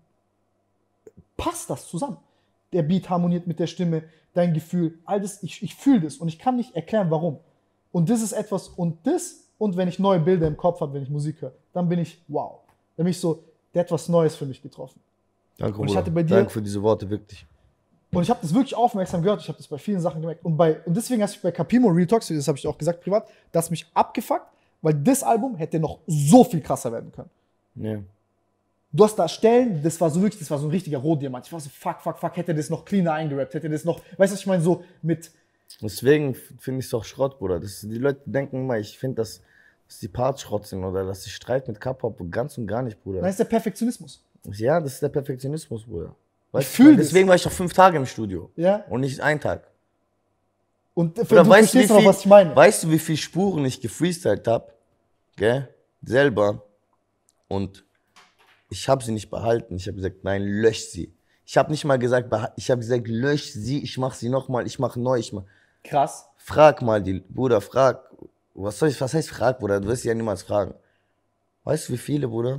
Passt das zusammen? Der Beat harmoniert mit der Stimme, dein Gefühl, all das, ich fühle das und ich kann nicht erklären, warum. Und das ist etwas, und wenn ich neue Bilder im Kopf habe, wenn ich Musik höre, dann bin ich, wow. Dann bin ich so, der hat was Neues für mich getroffen. Danke, und ich hatte bei dir, danke für diese Worte, wirklich. Und ich habe das wirklich aufmerksam gehört, ich habe das bei vielen Sachen gemerkt. Und deswegen hast du bei Capimo Real Talks, das habe ich auch gesagt privat, das hat mich abgefuckt, weil das Album hätte noch so viel krasser werden können. Ja. Du hast da Stellen, das war so ein richtiger Rohdiamant. Ich war so, fuck, hätte das noch cleaner eingerappt, hätte das noch, weißt du, was ich meine, so mit... Deswegen finde ich es auch Schrott, Bruder. Die Leute denken immer, ich finde, dass die Parts Schrott sind oder dass ich Streit mit K-Pop, ganz und gar nicht, Bruder. Das ist der Perfektionismus. Ja, das ist der Perfektionismus, Bruder. Ich fühle das. Deswegen war ich auch 5 Tage im Studio. Ja. Und nicht einen Tag. Und Oder du verstehst noch, was ich meine. Weißt du, wie viele Spuren ich gefreestylt habe? Gell? Selber. Und ich habe sie nicht behalten. Ich habe gesagt, nein, lösch sie. Ich habe nicht mal gesagt, ich habe gesagt, lösch sie, ich mache sie nochmal, ich mache neu, Krass. Frag mal die, Bruder, frag. Was heißt frag, Bruder? Du wirst sie ja niemals fragen. Weißt du, wie viele, Bruder?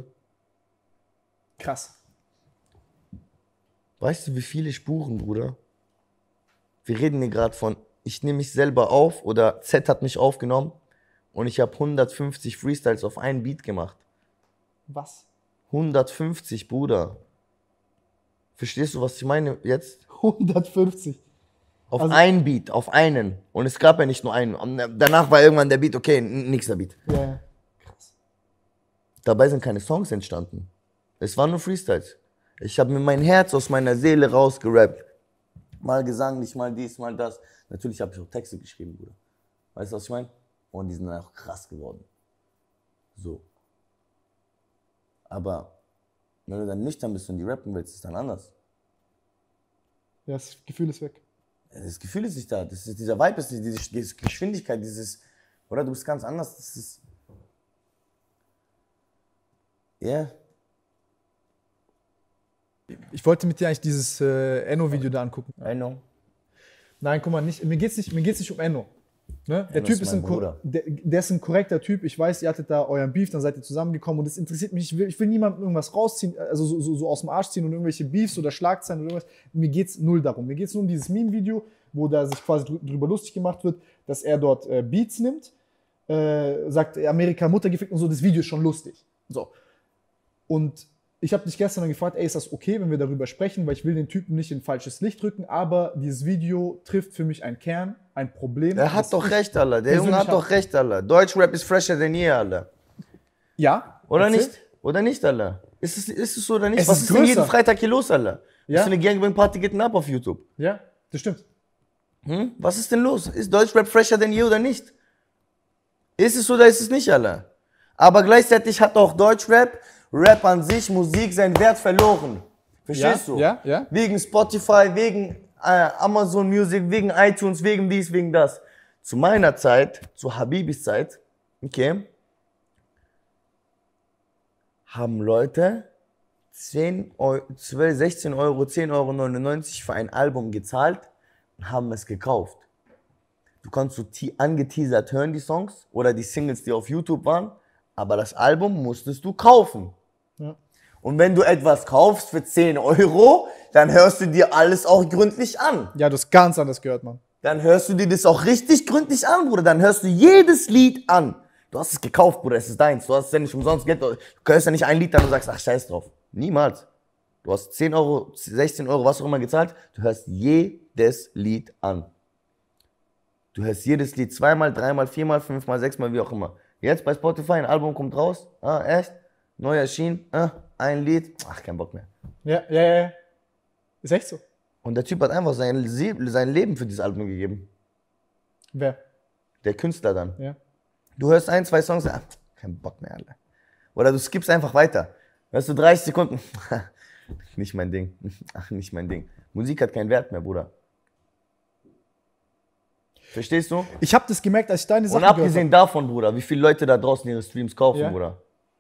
Krass. Weißt du, wie viele Spuren, Bruder? Wir reden hier gerade von, ich nehme mich selber auf oder Z hat mich aufgenommen und ich habe 150 Freestyles auf einen Beat gemacht. Was? 150, Bruder. Verstehst du, was ich meine jetzt? 150. Auf einen Beat, auf einen. Und es gab ja nicht nur einen. Und danach war irgendwann der Beat, okay, nächster Beat. Ja. Krass. Dabei sind keine Songs entstanden. Es waren nur Freestyles. Ich habe mir mein Herz aus meiner Seele rausgerappt. Mal gesanglich, mal dies, mal das. Natürlich habe ich auch Texte geschrieben, Bruder. Weißt du, was ich meine? Und die sind dann auch krass geworden. So. Aber wenn du dann nüchtern bist und die rappen willst, ist es dann anders. Ja, das Gefühl ist weg. Das Gefühl ist nicht da. Dieser Vibe ist diese Geschwindigkeit, oder du bist ganz anders. Das ist. Ja. Yeah. Ich wollte mit dir eigentlich dieses Enno-Video da angucken. I know. Nein, guck mal, mir geht's nicht um Enno. Ne? Der Enno Typ ist mein Bruder. der ist ein korrekter Typ. Ich weiß, ihr hattet da euren Beef, dann seid ihr zusammengekommen und das interessiert mich. Ich will niemandem irgendwas rausziehen, also so aus dem Arsch ziehen und irgendwelche Beefs oder Schlagzeilen oder irgendwas. Mir geht's null darum. Mir geht's nur um dieses Meme-Video, wo da sich quasi drüber lustig gemacht wird, dass er dort Beats nimmt, sagt Amerika Mutter gefickt und so. Das Video ist schon lustig. So. Und ich habe dich gestern dann gefragt, ey, ist das okay, wenn wir darüber sprechen, weil ich will den Typen nicht in falsches Licht rücken, aber dieses Video trifft für mich einen Kern, ein Problem. Der hat doch recht, Alter. Der Junge hat doch recht, Alter. Deutschrap ist fresher denn je, Alter. Ja. Oder erzähl. nicht? Oder nicht, Alter? Ist es so oder nicht? Es Was ist ist denn größer. jeden Freitag hier los, Alter? Ja. Was für eine Gangbang-Party geht denn ab auf YouTube? Ja, das stimmt. Was ist denn los? Ist Deutschrap fresher denn je oder nicht? Ist es oder ist es nicht, Alter? Aber gleichzeitig hat auch Deutschrap, Rap an sich, Musik seinen Wert verloren. Verstehst du? Ja, ja. Wegen Spotify, wegen Amazon Music, wegen iTunes, wegen dies, wegen das. Zu meiner Zeit, zu Habibis Zeit, okay, haben Leute 10 Euro, 12, 16 Euro, 10,99 € für ein Album gezahlt und haben es gekauft. Du kannst so angeteasert hören, die Songs oder die Singles, die auf YouTube waren, aber das Album musstest du kaufen. Ja. Und wenn du etwas kaufst für 10 Euro, dann hörst du dir alles auch gründlich an. Ja, du hast ganz anders gehört, Mann. Dann hörst du dir das auch richtig gründlich an, Bruder. Dann hörst du jedes Lied an. Du hast es gekauft, Bruder, es ist deins. Du hast es ja nicht umsonst Geld. Du hörst ja nicht ein Lied an und sagst, ach, scheiß drauf. Niemals. Du hast 10 Euro, 16 Euro, was auch immer gezahlt. Du hörst jedes Lied an. Du hörst jedes Lied zweimal, dreimal, viermal, fünfmal, sechsmal, wie auch immer. Jetzt bei Spotify, ein Album kommt raus. Ah, echt? Neu erschienen. Ein Lied. Ach, kein Bock mehr. Ja. Ist echt so. Und der Typ hat einfach sein Leben für dieses Album gegeben. Wer? Der Künstler dann. Ja. Du hörst ein, zwei Songs, kein Bock mehr, Alter. Oder du skippst einfach weiter. Hörst du 30 Sekunden, nicht mein Ding. Ach, nicht mein Ding. Musik hat keinen Wert mehr, Bruder. Verstehst du? Ich habe das gemerkt, als ich deine Sachen Und abgesehen davon, Bruder, wie viele Leute da draußen ihre Streams kaufen, Ja. Bruder.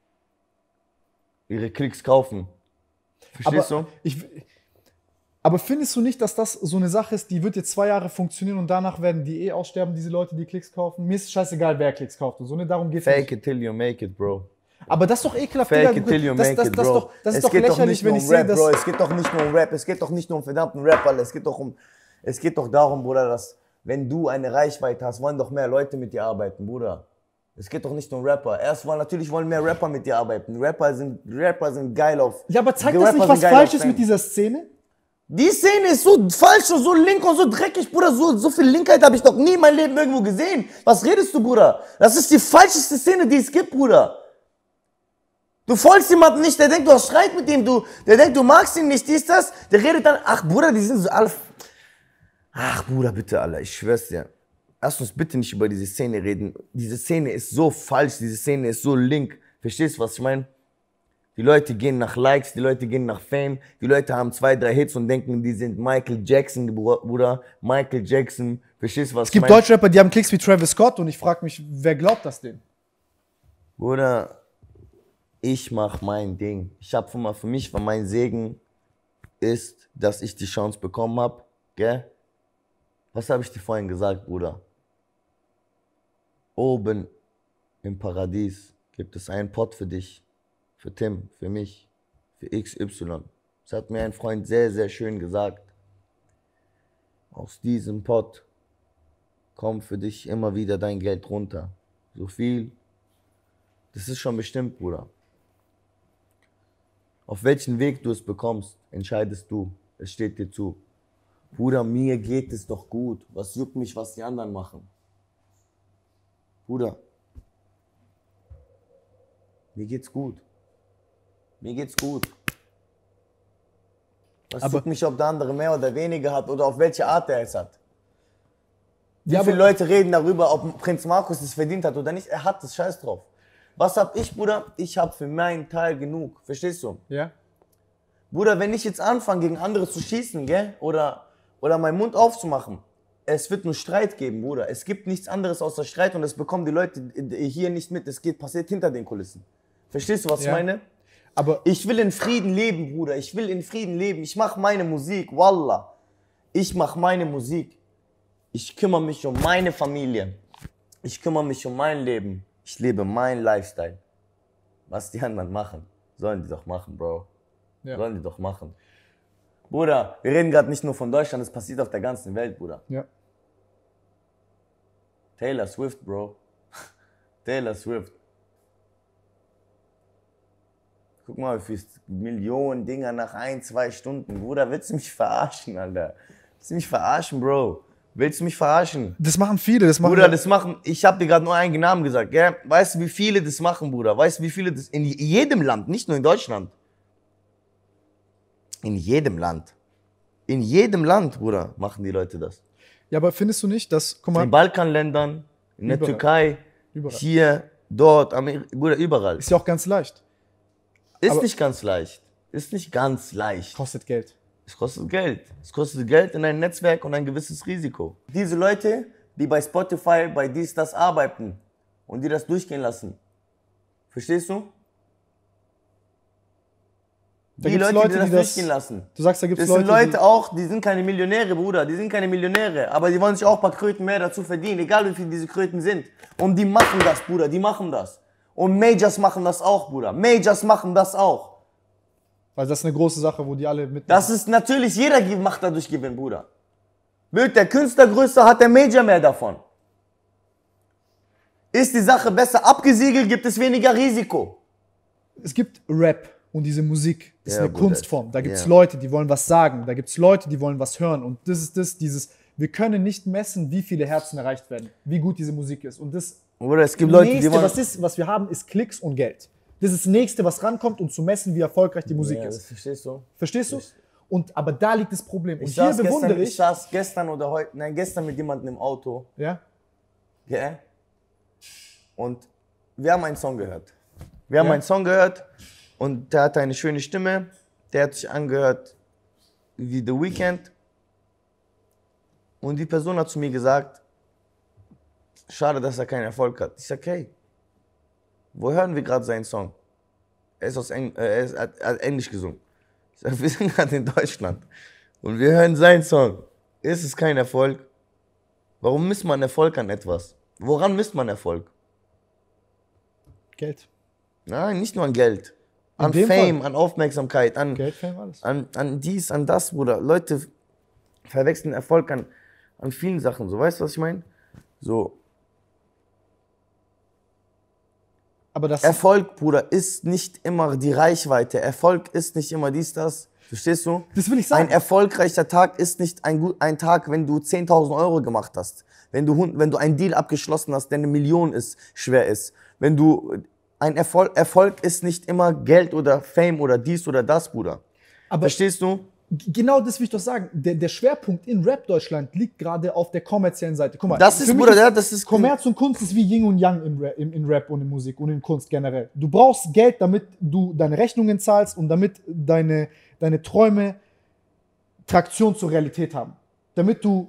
Ihre Klicks kaufen. Verstehst du? Aber findest du nicht, dass das so eine Sache ist, die wird jetzt 2 Jahre funktionieren und danach werden die aussterben, diese Leute, die Klicks kaufen? Mir ist es scheißegal, wer Klicks kauft und so, ne? Darum geht's Fake nicht. it till you make it, Bro. Aber das ist doch ekelhaft, Fake it till you make it, Bro. Das ist doch lächerlich, wenn ich sehe, dass... Bro. Es geht doch nicht nur um Rap, es geht doch nicht nur um verdammten Rap, Alter. Es geht doch darum, Bruder, dass wenn du eine Reichweite hast, wollen doch mehr Leute mit dir arbeiten, Bruder. Es geht doch nicht nur um Rapper. Natürlich wollen mehr Rapper mit dir arbeiten. Rapper sind geil auf... Ja, aber zeigt Die das Rapper nicht, sind was geil falsch auf ist Fame. mit dieser Szene? Die Szene ist so falsch und so link und so dreckig, Bruder. So viel Linkheit habe ich doch nie in meinem Leben irgendwo gesehen. Was redest du, Bruder? Das ist die falscheste Szene, die es gibt, Bruder. Du folgst jemandem nicht, der denkt, du hast Streit mit ihm, der denkt, du magst ihn nicht, dies, das. Der redet dann, ach Bruder, die sind so alle... Ach Bruder, bitte, Alter, ich schwör's dir. Lass uns bitte nicht über diese Szene reden. Diese Szene ist so falsch, diese Szene ist so link. Verstehst du, was ich meine? Die Leute gehen nach Likes, die Leute gehen nach Fame, die Leute haben 2, 3 Hits und denken, die sind Michael Jackson, Bruder. Michael Jackson, verstehst du, was Es gibt Deutschrapper, die haben Klicks wie Travis Scott und ich frage mich, wer glaubt das denn? Bruder, ich mach mein Ding. Ich hab für mich, mein Segen ist, dass ich die Chance bekommen hab, gell? Was habe ich dir vorhin gesagt, Bruder? Oben im Paradies gibt es einen Pott für dich. Für Tim, für mich, für XY. Das hat mir ein Freund sehr, sehr schön gesagt. Aus diesem Pott kommt für dich immer wieder dein Geld runter. So viel, das ist schon bestimmt, Bruder. Auf welchen Weg du es bekommst, entscheidest du. Es steht dir zu. Bruder, mir geht es doch gut. Was juckt mich, was die anderen machen? Bruder, mir geht's gut. Mir geht's gut. Was juckt mich, ob der andere mehr oder weniger hat oder auf welche Art er es hat? Wie viele Leute reden darüber, ob Prinz Markus es verdient hat oder nicht? Er hat es, scheiß drauf. Was hab ich, Bruder? Ich hab für meinen Teil genug. Verstehst du? Ja. Bruder, wenn ich jetzt anfange, gegen andere zu schießen, gell? Oder meinen Mund aufzumachen, es wird nur Streit geben, Bruder. Es gibt nichts anderes außer Streit und das bekommen die Leute hier nicht mit. Es passiert hinter den Kulissen. Verstehst du, was ich meine? Aber ich will in Frieden leben, Bruder. Ich will in Frieden leben. Ich mache meine Musik, Wallah. Ich mache meine Musik. Ich kümmere mich um meine Familie. Ich kümmere mich um mein Leben. Ich lebe meinen Lifestyle. Was die anderen machen, sollen die doch machen, Bro. Ja. Sollen die doch machen. Bruder, wir reden gerade nicht nur von Deutschland, es passiert auf der ganzen Welt, Bruder. Ja. Taylor Swift, Bro. Taylor Swift. Guck mal, wie viele Millionen Dinger nach 1, 2 Stunden. Bruder, willst du mich verarschen, Alter? Willst du mich verarschen, Bro? Willst du mich verarschen? Das machen viele, Bruder, das machen, ich hab dir gerade nur einen Namen gesagt, gell? Weißt du, wie viele das machen, Bruder? Weißt du, wie viele das in jedem Land, nicht nur in Deutschland. In jedem Land. In jedem Land, Bruder, machen die Leute das. Ja, aber findest du nicht, dass, guck mal, In Balkanländern, in der Überall. Türkei, Überall. hier, dort, Bruder, überall. ist ja auch ganz leicht. Ist aber- nicht ganz leicht. Ist nicht ganz leicht. Kostet Geld. Es kostet Geld. Es kostet Geld in ein Netzwerk und ein gewisses Risiko. Diese Leute, die bei Spotify, bei dies, das arbeiten und die das durchgehen lassen. Verstehst du? Da Die gibt's Leute, die Leute, das die das- durchgehen lassen. Du sagst, da gibt es Das sind Leute, Leute auch, die sind keine Millionäre, Bruder. Die sind keine Millionäre. Aber die wollen sich auch ein paar Kröten mehr dazu verdienen. Egal wie viel diese Kröten sind. Und die machen das, Bruder. Die machen das. Und Majors machen das auch, Bruder. Majors machen das auch. weil das ist eine große Sache, wo die alle mit. Das ist natürlich, jeder macht dadurch Gewinn, Bruder. Wird der Künstler größer, hat der Major mehr davon. Ist die Sache besser abgesiegelt, gibt es weniger Risiko. Es gibt Rap und diese Musik ist Ja, eine Bruder. Kunstform. Da gibt es Ja. Leute, die wollen was sagen. Da gibt es Leute, die wollen was hören. Und das ist dieses, wir können nicht messen, wie viele Herzen erreicht werden, wie gut diese Musik ist. Und das Oder es gibt Leute, die Nächste, wollen... was wir haben, ist Klicks und Geld. Das ist das Nächste, was rankommt, um zu messen, wie erfolgreich die Musik Ja, ist. das verstehst du? Verstehst du? Aber da liegt das Problem. Und Ich hier saß, bewundere ich ich. saß gestern oder heute, nein, gestern mit jemandem im Auto. Ja? Ja. Und wir haben einen Song gehört. Wir haben einen Song gehört und der hatte eine schöne Stimme. Der hat sich angehört wie The Weeknd. Und die Person hat zu mir gesagt, schade, dass er keinen Erfolg hat. Ich sag, hey, wo hören wir gerade seinen Song? Er hat Englisch gesungen. Ich sag, wir sind gerade in Deutschland und wir hören seinen Song. Ist es kein Erfolg? Warum misst man Erfolg an etwas? Woran misst man Erfolg? Geld. Nein, nicht nur an Geld. An dem Fame, Fall. an Aufmerksamkeit, an Geld, Fame, alles. an dies, an das, Bruder. Leute verwechseln Erfolg an vielen Sachen. So, weißt du, was ich meine? So, Aber das Erfolg, Bruder, ist nicht immer die Reichweite. Erfolg ist nicht immer dies, das. Verstehst du? Das will ich sagen. Ein erfolgreicher Tag ist nicht ein Tag, wenn du 10.000 Euro gemacht hast. Wenn du einen Deal abgeschlossen hast, der 1 Million schwer ist. Wenn du ein Erfolg ist nicht immer Geld oder Fame oder dies oder das, Bruder. Aber Verstehst du? genau das will ich doch sagen. Der Schwerpunkt in Rap Deutschland liegt gerade auf der kommerziellen Seite. Guck mal, Das ist, für mich Bruder, das ist Kommerz und Kunst ist wie Yin und Yang in Rap und in Musik und in Kunst generell. Du brauchst Geld, damit du deine Rechnungen zahlst und damit deine Träume Traktion zur Realität haben. Damit du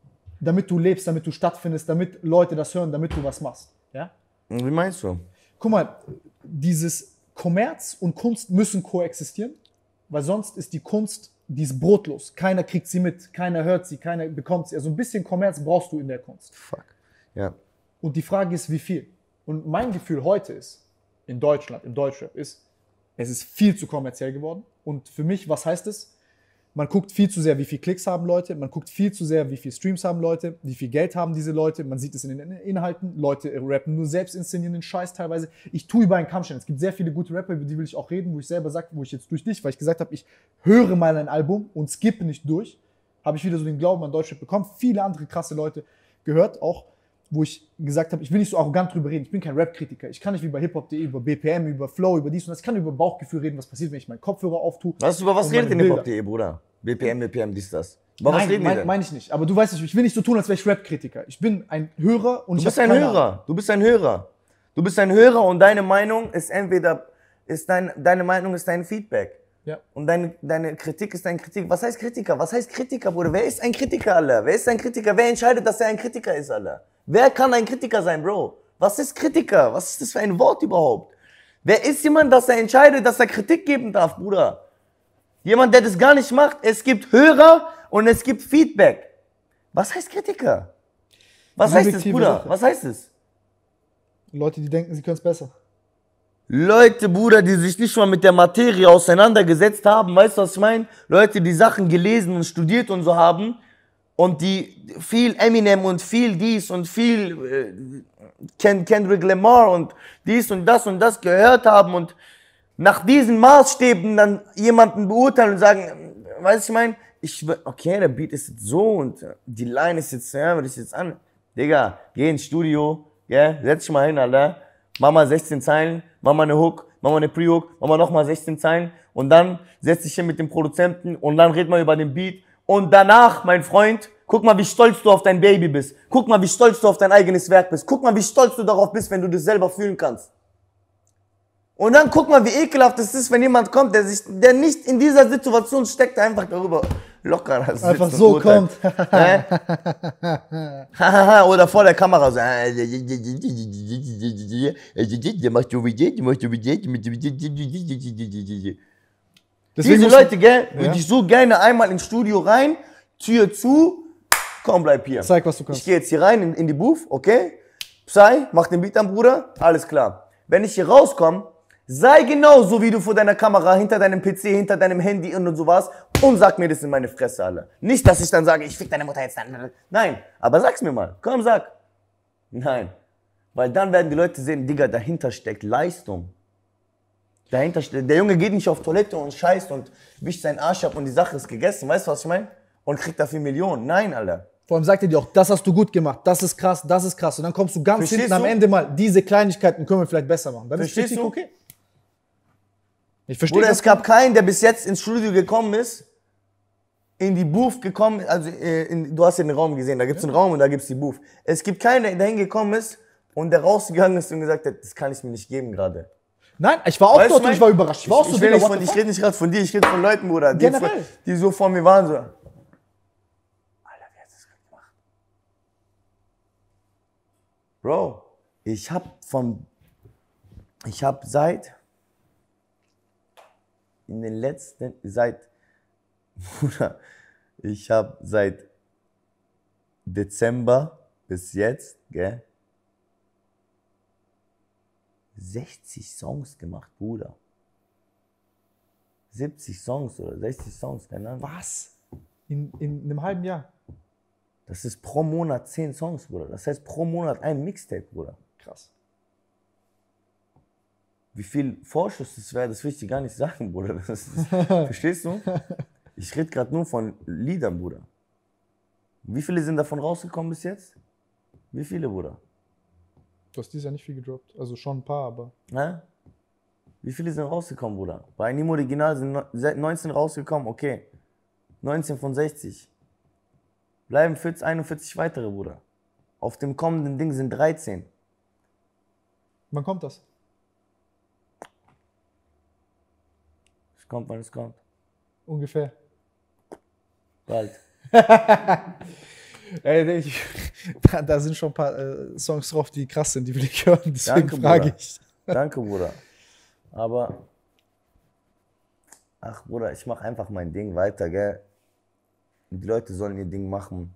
lebst, damit du stattfindest, damit Leute das hören, damit du was machst. Ja? Wie meinst du? Guck mal, dieses Kommerz und Kunst müssen koexistieren, weil sonst ist die Kunst, die ist brotlos. Keiner kriegt sie mit, keiner hört sie, keiner bekommt sie. Also ein bisschen Kommerz brauchst du in der Kunst. Fuck. Ja. Und die Frage ist, wie viel? Und mein Gefühl heute ist, in Deutschland, im Deutschrap, ist, es ist viel zu kommerziell geworden. Und für mich, was heißt es? Man guckt viel zu sehr, wie viel Klicks haben Leute, man guckt viel zu sehr, wie viel Streams haben Leute, wie viel Geld haben diese Leute, man sieht es in den Inhalten, Leute rappen nur selbst inszenieren den Scheiß teilweise. Ich tue über einen Kamm stellen. Es gibt sehr viele gute Rapper, über die will ich auch reden, wo ich selber sage, wo ich jetzt durch dich, weil ich gesagt habe, ich höre mal ein Album und skippe nicht durch, habe ich wieder so den Glauben an Deutschrap bekommen. Viele andere krasse Leute gehört, auch wo ich gesagt habe, ich will nicht so arrogant drüber reden, ich bin kein Rap-Kritiker. Ich kann nicht wie bei hiphop.de über BPM, über Flow, über dies und das. Ich kann über Bauchgefühl reden, was passiert, wenn ich meinen Kopfhörer auftue. Über was und redet meine in Bilder. hiphop.de, Bruder? BPM, dies, das. Über was reden die Nein, denn? meine ich nicht. Aber du weißt nicht, ich will nicht so tun, als wäre ich Rap-Kritiker. Ich bin ein Hörer und Du ich bist habe ein keine Ahnung. Hörer. Du bist ein Hörer. Du bist ein Hörer und deine Meinung ist deine Meinung ist dein Feedback. Ja. Und deine Kritik ist deine Kritik. Was heißt Kritiker? Was heißt Kritiker, Bruder? Wer ist ein Kritiker, Alter? Wer ist ein Kritiker? Wer entscheidet, dass er ein Kritiker ist, Alter? Wer kann ein Kritiker sein, Bro? Was ist Kritiker? Was ist das für ein Wort überhaupt? Wer ist jemand, dass er entscheidet, dass er Kritik geben darf, Bruder? Jemand, der das gar nicht macht. Es gibt Hörer und es gibt Feedback. Was heißt Kritiker? Was heißt es, Subjektive Bruder? Sache. Was heißt es? Leute, die denken, sie können es besser. Leute, Bruder, die sich nicht mal mit der Materie auseinandergesetzt haben, weißt du, was ich meine? Leute, die Sachen gelesen und studiert und so haben und die viel Eminem und viel dies und viel Kendrick Lamar und dies und das gehört haben und nach diesen Maßstäben dann jemanden beurteilen und sagen, weißt du, ich meine, okay, der Beat ist jetzt so und die Line ist jetzt, ja, das ist jetzt an. Digga, geh ins Studio, ja, setz dich mal hin, Alter. Mach mal 16 Zeilen, mach mal eine Hook, mach mal eine Pre-Hook, mach mal nochmal 16 Zeilen und dann setz dich hin mit dem Produzenten und dann red mal über den Beat und danach, mein Freund, guck mal, wie stolz du auf dein Baby bist. Guck mal, wie stolz du auf dein eigenes Werk bist. Guck mal, wie stolz du darauf bist, wenn du das selber fühlen kannst. Und dann guck mal, wie ekelhaft es ist, wenn jemand kommt, der nicht in dieser Situation steckt, der einfach darüber locker sitzt Einfach und so urteilt. kommt. Oder vor der Kamera so. Der macht so wie das, der macht so wie das. Deswegen Diese Leute, gell, Ja. würde ich so gerne einmal ins Studio rein, Tür zu, komm, bleib hier. Zeig, was du kannst. Ich gehe jetzt hier rein in die Booth, okay? Psy, mach den Beat an, Bruder, alles klar. Wenn ich hier rauskomme, sei genauso wie du vor deiner Kamera, hinter deinem PC, hinter deinem Handy und sowas und sag mir das in meine Fresse, alle. Nicht, dass ich dann sage, ich fick deine Mutter jetzt dann. Nein, aber sag's mir mal. Komm, sag. Nein. Weil dann werden die Leute sehen, Digga, dahinter steckt Leistung. Dahinter steht, der Junge geht nicht auf Toilette und scheißt und wischt seinen Arsch ab und die Sache ist gegessen. Weißt du, was ich meine? Und kriegt dafür Millionen. Nein, Alter. Vor allem sagt er dir auch, das hast du gut gemacht, das ist krass, das ist krass. Und dann kommst du ganz Verstehst hinten am du? Ende mal, diese Kleinigkeiten können wir vielleicht besser machen. Dann Verstehst ist Kritik du? okay. Ich verstehe Oder das. es gab keinen, der bis jetzt ins Studio gekommen ist, in die Booth gekommen, also du hast ja den Raum gesehen, da gibt's einen Raum und da gibt's die Booth. Es gibt keinen, der dahin gekommen ist und der rausgegangen ist und gesagt hat, das kann ich mir nicht geben gerade. Nein, ich war auch Weißt du, dort und mein- ich war überrascht. Ich war auch so, Ich Digga, what the rede fuck? nicht gerade von dir, ich rede von Leuten, Bruder, die, Generell. die so vor mir waren, so. Alter, wer hat das gerade gemacht? Bro, ich hab Bruder, ich hab seit Dezember bis jetzt, gell, 60 Songs gemacht, Bruder. 70 Songs oder 60 Songs, keine Ahnung. Was? In einem halben Jahr? Das ist pro Monat 10 Songs, Bruder. Das heißt pro Monat ein Mixtape, Bruder. Krass. Wie viel Vorschuss das wäre, das will ich dir gar nicht sagen, Bruder. Verstehst du? Ich rede gerade nur von Liedern, Bruder. Wie viele sind davon rausgekommen bis jetzt? Wie viele, Bruder? Du hast dieses Jahr nicht viel gedroppt. Also schon ein paar, aber. Hä? Wie viele sind rausgekommen, Bruder? Bei Nimo Original sind 19 rausgekommen, okay. 19 von 60. Bleiben 41 weitere, Bruder. Auf dem kommenden Ding sind 13. Wann kommt das? Es kommt, wann es kommt. Ungefähr. Bald. Ey, da sind schon ein paar Songs drauf, die krass sind, die will ich hören. Deswegen Danke, frage Bruder. ich. Danke, Bruder. Aber, ach Bruder, ich mach einfach mein Ding weiter, gell? Die Leute sollen ihr Ding machen.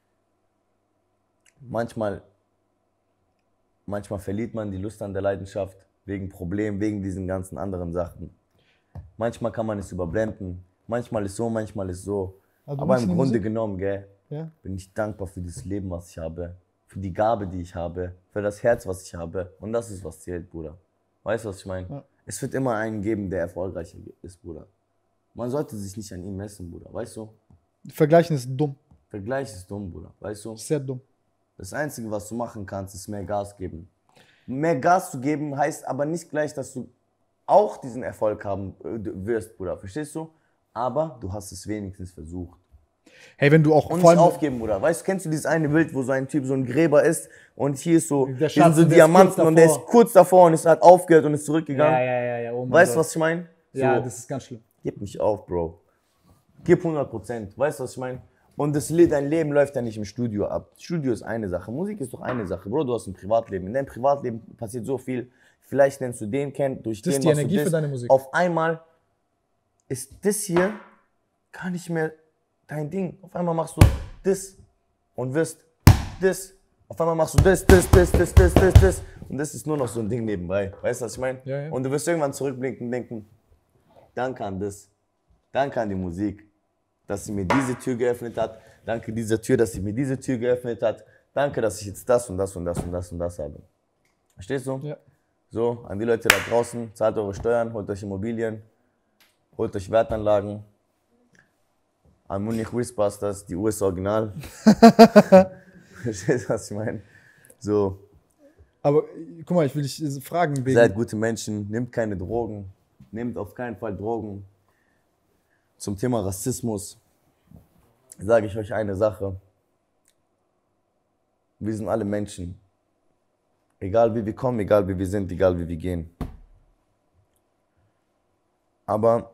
Manchmal verliert man die Lust an der Leidenschaft wegen Problemen, wegen diesen ganzen anderen Sachen. Manchmal kann man es überblenden. Manchmal ist so, manchmal ist so. Aber du Aber machst im die Grunde Musik? genommen, gell, Ja? bin ich dankbar für das Leben, was ich habe. Für die Gabe, die ich habe. Für das Herz, was ich habe. Und das ist, was zählt, Bruder. Weißt du, was ich meine? Ja. Es wird immer einen geben, der erfolgreicher ist, Bruder. Man sollte sich nicht an ihm messen, Bruder. Weißt du? Vergleichen ist dumm. Vergleich ist dumm, Bruder. Weißt du? Sehr dumm. Das Einzige, was du machen kannst, ist mehr Gas geben. Mehr Gas zu geben heißt aber nicht gleich, dass du auch diesen Erfolg haben wirst, Bruder. Verstehst du? Aber du hast es wenigstens versucht. Hey, wenn du auch Und vor nicht allem. aufgeben, Bruder. Weißt du, kennst du dieses eine Bild, wo so ein Typ so ein Gräber ist und hier ist so, Der hier Schatz, sind so und der ist Diamanten kurz und der davor. ist kurz davor und es hat aufgehört und ist zurückgegangen. ja. Oh mein Weißt du, Gott. was ich meine? Ja, So, das ist ganz schlimm. gib nicht auf, Bro. Gib 100%. Weißt du, was ich meine? Und dein Leben läuft ja nicht im Studio ab. Studio ist eine Sache, Musik ist doch eine Sache. Bro, du hast ein Privatleben. In deinem Privatleben passiert so viel. Vielleicht nennst du den kennen, durch Das den ist die machst du Energie das. für deine Musik. Auf einmal ist das hier gar nicht mehr dein Ding. Auf einmal machst du das und wirst das. Auf einmal machst du das. Und das ist nur noch so ein Ding nebenbei. Weißt du, was ich meine? Ja, ja. Und du wirst irgendwann zurückblicken und denken, danke an das. Danke an die Musik, dass sie mir diese Tür geöffnet hat. Danke dieser Tür, dass sie mir diese Tür geöffnet hat. Danke, dass ich jetzt das und das und das und das und das habe. Verstehst du? Ja. So, an die Leute da draußen, zahlt eure Steuern, holt euch Immobilien, holt euch Wertanlagen. An Munich Whispbusters, die US Original. Verstehst du, was ich meine? So, Aber guck mal, ich will dich fragen wegen. seid gute Menschen, nehmt keine Drogen, nehmt auf keinen Fall Drogen. Zum Thema Rassismus sage ich euch eine Sache. Wir sind alle Menschen. Egal wie wir kommen, egal wie wir sind, egal wie wir gehen. Aber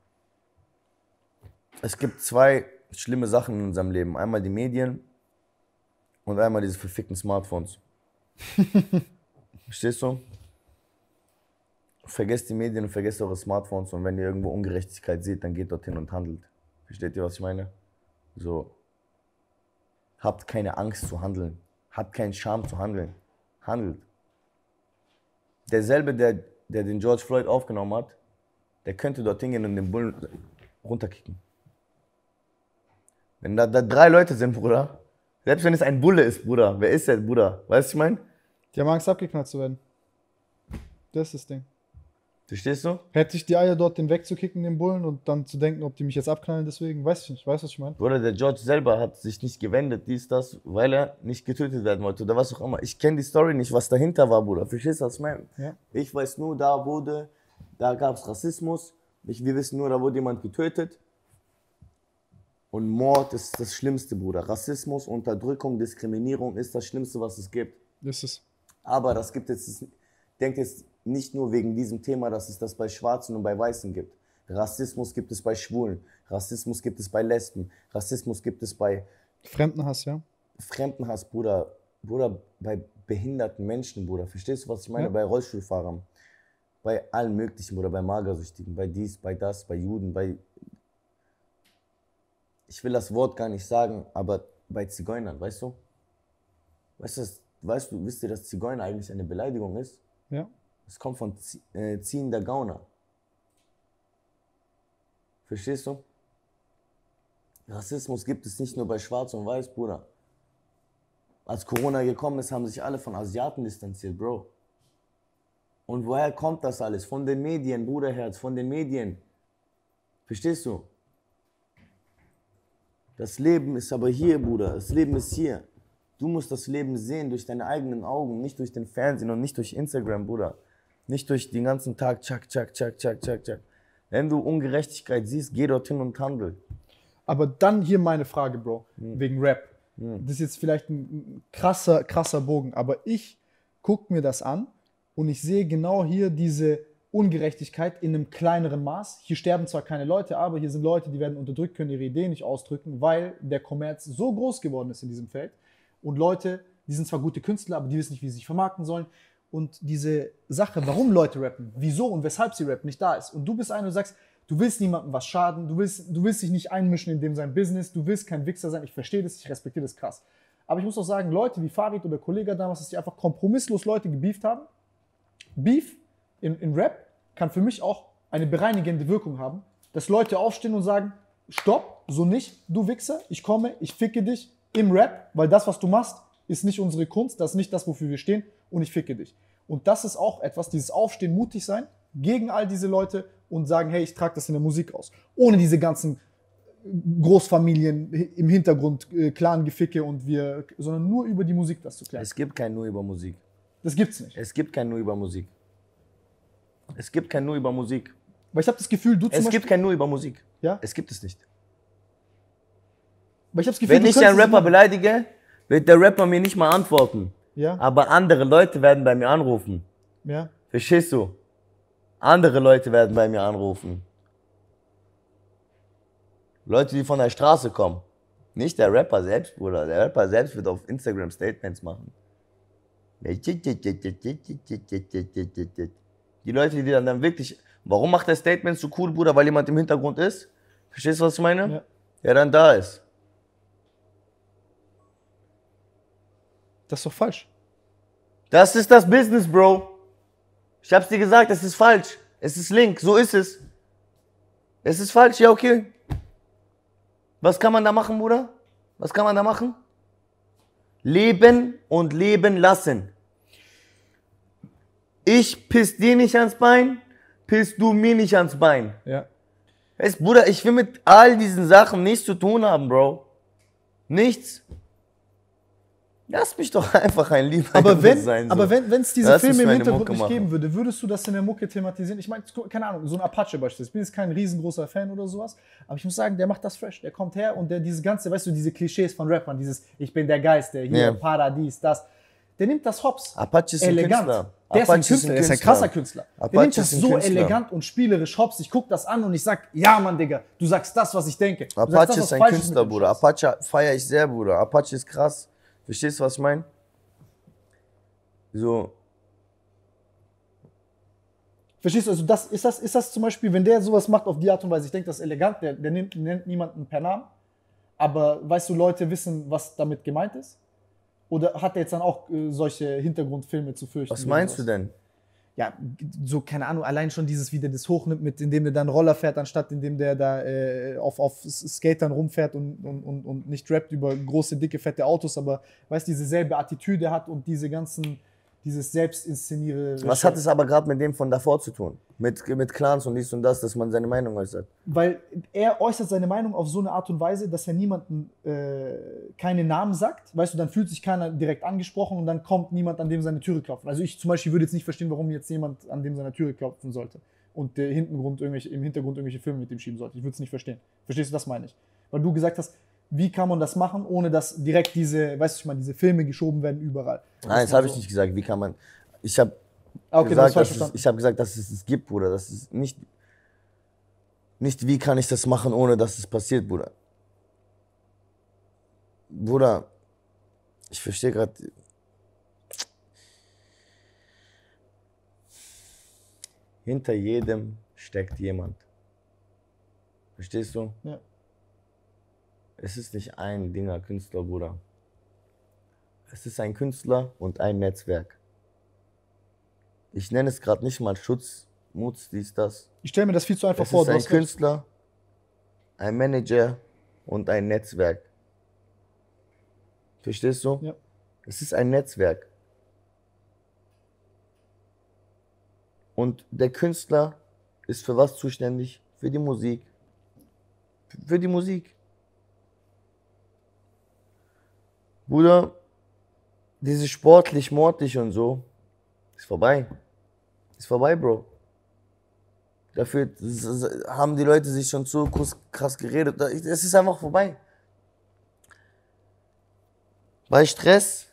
es gibt zwei schlimme Sachen in unserem Leben. Einmal die Medien und einmal diese verfickten Smartphones. Verstehst du? Vergesst die Medien und vergesst eure Smartphones und wenn ihr irgendwo Ungerechtigkeit seht, dann geht dorthin und handelt. Versteht ihr, was ich meine? So, habt keine Angst zu handeln. Habt keinen Scham zu handeln. Handelt. Derselbe, der den George Floyd aufgenommen hat, der könnte dorthin gehen und den Bullen runterkicken. Wenn da 3 Leute sind, Bruder, selbst wenn es ein Bulle ist, Bruder, wer ist der, Bruder? Weißt du, was ich meine? Die haben Angst, abgeknallt zu werden. Das ist das Ding. Verstehst du? Hätte ich die Eier dort, den wegzukicken, den Bullen, und dann zu denken, ob die mich jetzt abknallen, deswegen, weiß ich nicht. Weißt du, was ich meine? Bruder, der George selber hat sich nicht gewendet, dies, das, weil er nicht getötet werden wollte oder was auch immer. Ich kenne die Story nicht, was dahinter war, Bruder. Verstehst du, was ich meine? Ja. Ich weiß nur, da gab es Rassismus. Wir wissen nur, da wurde jemand getötet. Und Mord ist das Schlimmste, Bruder. Rassismus, Unterdrückung, Diskriminierung ist das Schlimmste, was es gibt. Das ist. Aber das gibt es, denkt jetzt nicht nur wegen diesem Thema, dass es das bei Schwarzen und bei Weißen gibt. Rassismus gibt es bei Schwulen, Rassismus gibt es bei Lesben, Rassismus gibt es bei Fremdenhass, ja. Fremdenhass, Bruder, bei behinderten Menschen, Bruder. Verstehst du, was ich meine? Ja. Bei Rollstuhlfahrern, bei allen möglichen, Bruder, bei Magersüchtigen, bei dies, bei das, bei Juden, bei... Ich will das Wort gar nicht sagen, aber bei Zigeunern, weißt du? Wisst ihr, dass Zigeuner eigentlich eine Beleidigung ist? Ja. Es kommt von ziehender Gauner. Verstehst du? Rassismus gibt es nicht nur bei Schwarz und Weiß, Bruder. Als Corona gekommen ist, haben sich alle von Asiaten distanziert, Bro. Und woher kommt das alles? Von den Medien, Bruderherz, von den Medien. Verstehst du? Das Leben ist aber hier, Bruder. Das Leben ist hier. Du musst das Leben sehen durch deine eigenen Augen, nicht durch den Fernsehen und nicht durch Instagram, Bruder. Nicht durch den ganzen Tag, tschak, tschak, tschak, tschak, tschak, tschak. Wenn du Ungerechtigkeit siehst, geh dorthin und handel. Aber dann hier meine Frage, Bro, wegen Rap. Das ist jetzt vielleicht ein krasser Bogen, aber ich gucke mir das an und ich sehe genau hier diese Ungerechtigkeit in einem kleineren Maß. Hier sterben zwar keine Leute, aber hier sind Leute, die werden unterdrückt, können ihre Ideen nicht ausdrücken, weil der Kommerz so groß geworden ist in diesem Feld. Und Leute, die sind zwar gute Künstler, aber die wissen nicht, wie sie sich vermarkten sollen. Und diese Sache, warum Leute rappen, wieso und weshalb sie rappen, nicht da ist. Und du bist einer, du sagst, du willst niemandem was schaden, du willst dich nicht einmischen in dem sein Business, du willst kein Wichser sein, ich verstehe das, ich respektiere das krass. Aber ich muss auch sagen, Leute wie Farid oder Kollega damals, dass die einfach kompromisslos Leute gebeeft haben. Beef in Rap kann für mich auch eine bereinigende Wirkung haben, dass Leute aufstehen und sagen, stopp, so nicht, du Wichser, ich komme, ich ficke dich im Rap, weil das, was du machst, ist nicht unsere Kunst, das ist nicht das, wofür wir stehen, und ich ficke dich. Und das ist auch etwas, dieses Aufstehen, mutig sein, gegen all diese Leute und sagen, hey, ich trage das in der Musik aus. Ohne diese ganzen Großfamilien im Hintergrund, Clan-Geficke sondern nur über die Musik das zu klären. Es gibt kein Nur über Musik. Das gibt's nicht. Es gibt kein Nur über Musik. Es gibt kein Nur über Musik. Weil ich habe das Gefühl, du zum Es Beispiel... gibt kein Nur über Musik. Ja? Es gibt es nicht. Weil ich habe das Gefühl, Wenn ich einen Rapper beleidige, wird der Rapper mir nicht mal antworten. Ja? Aber andere Leute werden bei mir anrufen. Ja? Verstehst du? Andere Leute werden bei mir anrufen. Leute, die von der Straße kommen. Nicht der Rapper selbst, Bruder. Der Rapper selbst wird auf Instagram Statements machen. Die Leute, die dann wirklich... Warum macht der Statements so cool, Bruder? Weil jemand im Hintergrund ist? Verstehst du, was ich meine? Ja. Der dann da ist. Das ist doch falsch. Das ist das Business, Bro. Ich hab's dir gesagt, es ist falsch. Es ist link, so ist es. Es ist falsch, ja okay. Was kann man da machen, Bruder? Was kann man da machen? Leben und leben lassen. Ich piss dir nicht ans Bein, piss du mir nicht ans Bein. Ja. Bruder, ich will mit all diesen Sachen nichts zu tun haben, Bro. Nichts. Lass mich doch einfach ein lieber Aber wenn sein. es diese Lass Filme mich im meine Hintergrund Mucke nicht machen. geben würde, würdest du das in der Mucke thematisieren? Ich meine, keine Ahnung, so ein Apache beispielsweise. Ich bin jetzt kein riesengroßer Fan oder sowas, aber ich muss sagen, der macht das fresh. Der kommt her und der diese ganze, weißt du, diese Klischees von Rappern, dieses Ich bin der Geist, der hier, Ja. Paradies, das. Der nimmt das hops. Apache ist ein elegant. Künstler. Der ist ein Apache Künstler, der ist ein krasser Künstler. Der Apache nimmt das ist ein so Künstler. elegant und spielerisch hops. Ich guck das an und ich sag, ja Mann, Digga, du sagst das, was ich denke. Du sagst Apache das, was ist ein falsch mit Künstler, dem Bruder. Scheiß. Apache feiere ich sehr, Bruder. Apache ist krass. Verstehst du, was ich meine? So. Verstehst du? Also ist das zum Beispiel, wenn der sowas macht auf die Art und Weise, ich denke, das ist elegant, der nennt niemanden per Namen, aber weißt du, Leute wissen, was damit gemeint ist? Oder hat er jetzt dann auch solche Hintergrundfilme zu fürchten? Was meinst du denn? Ja, so, keine Ahnung, allein schon dieses, wie der das hochnimmt, indem der dann Roller fährt, anstatt indem der da auf Skatern rumfährt und nicht rappt über große, dicke, fette Autos, aber weißt du, diese selbe Attitüde hat und dieses Selbstinszeniere. Was hat es aber gerade mit dem von davor zu tun? Mit Clans und dies und das, dass man seine Meinung äußert? Weil er äußert seine Meinung auf so eine Art und Weise, dass er niemanden keine Namen sagt. Weißt du, dann fühlt sich keiner direkt angesprochen und dann kommt niemand, an dem seine Türe klopfen. Also ich zum Beispiel würde jetzt nicht verstehen, warum jetzt jemand an dem seine Türe klopfen sollte und im Hintergrund irgendwelche Filme mit dem schieben sollte. Ich würde es nicht verstehen. Verstehst du, das meine ich? Weil du gesagt hast, wie kann man das machen, ohne dass direkt diese Filme geschoben werden überall. Nein, das habe ich nicht gesagt. Wie kann man... Ich habe gesagt, dass es gibt, Bruder. Das ist nicht, wie kann ich das machen, ohne dass es passiert, Bruder. Bruder, ich verstehe gerade... Hinter jedem steckt jemand. Verstehst du? Ja. Es ist nicht ein Künstler, Bruder. Es ist ein Künstler und ein Netzwerk. Ich nenne es gerade nicht mal Schutz, Mutz, dies, das. Ich stelle mir das viel zu einfach vor. Es ist ein Künstler, ein Manager und ein Netzwerk. Verstehst du? Ja. Es ist ein Netzwerk. Und der Künstler ist für was zuständig? Für die Musik. Für die Musik. Bruder, dieses sportlich-mortlich und so, ist vorbei. Ist vorbei, Bro. Dafür haben die Leute sich schon so krass geredet. Es ist einfach vorbei. Bei Stress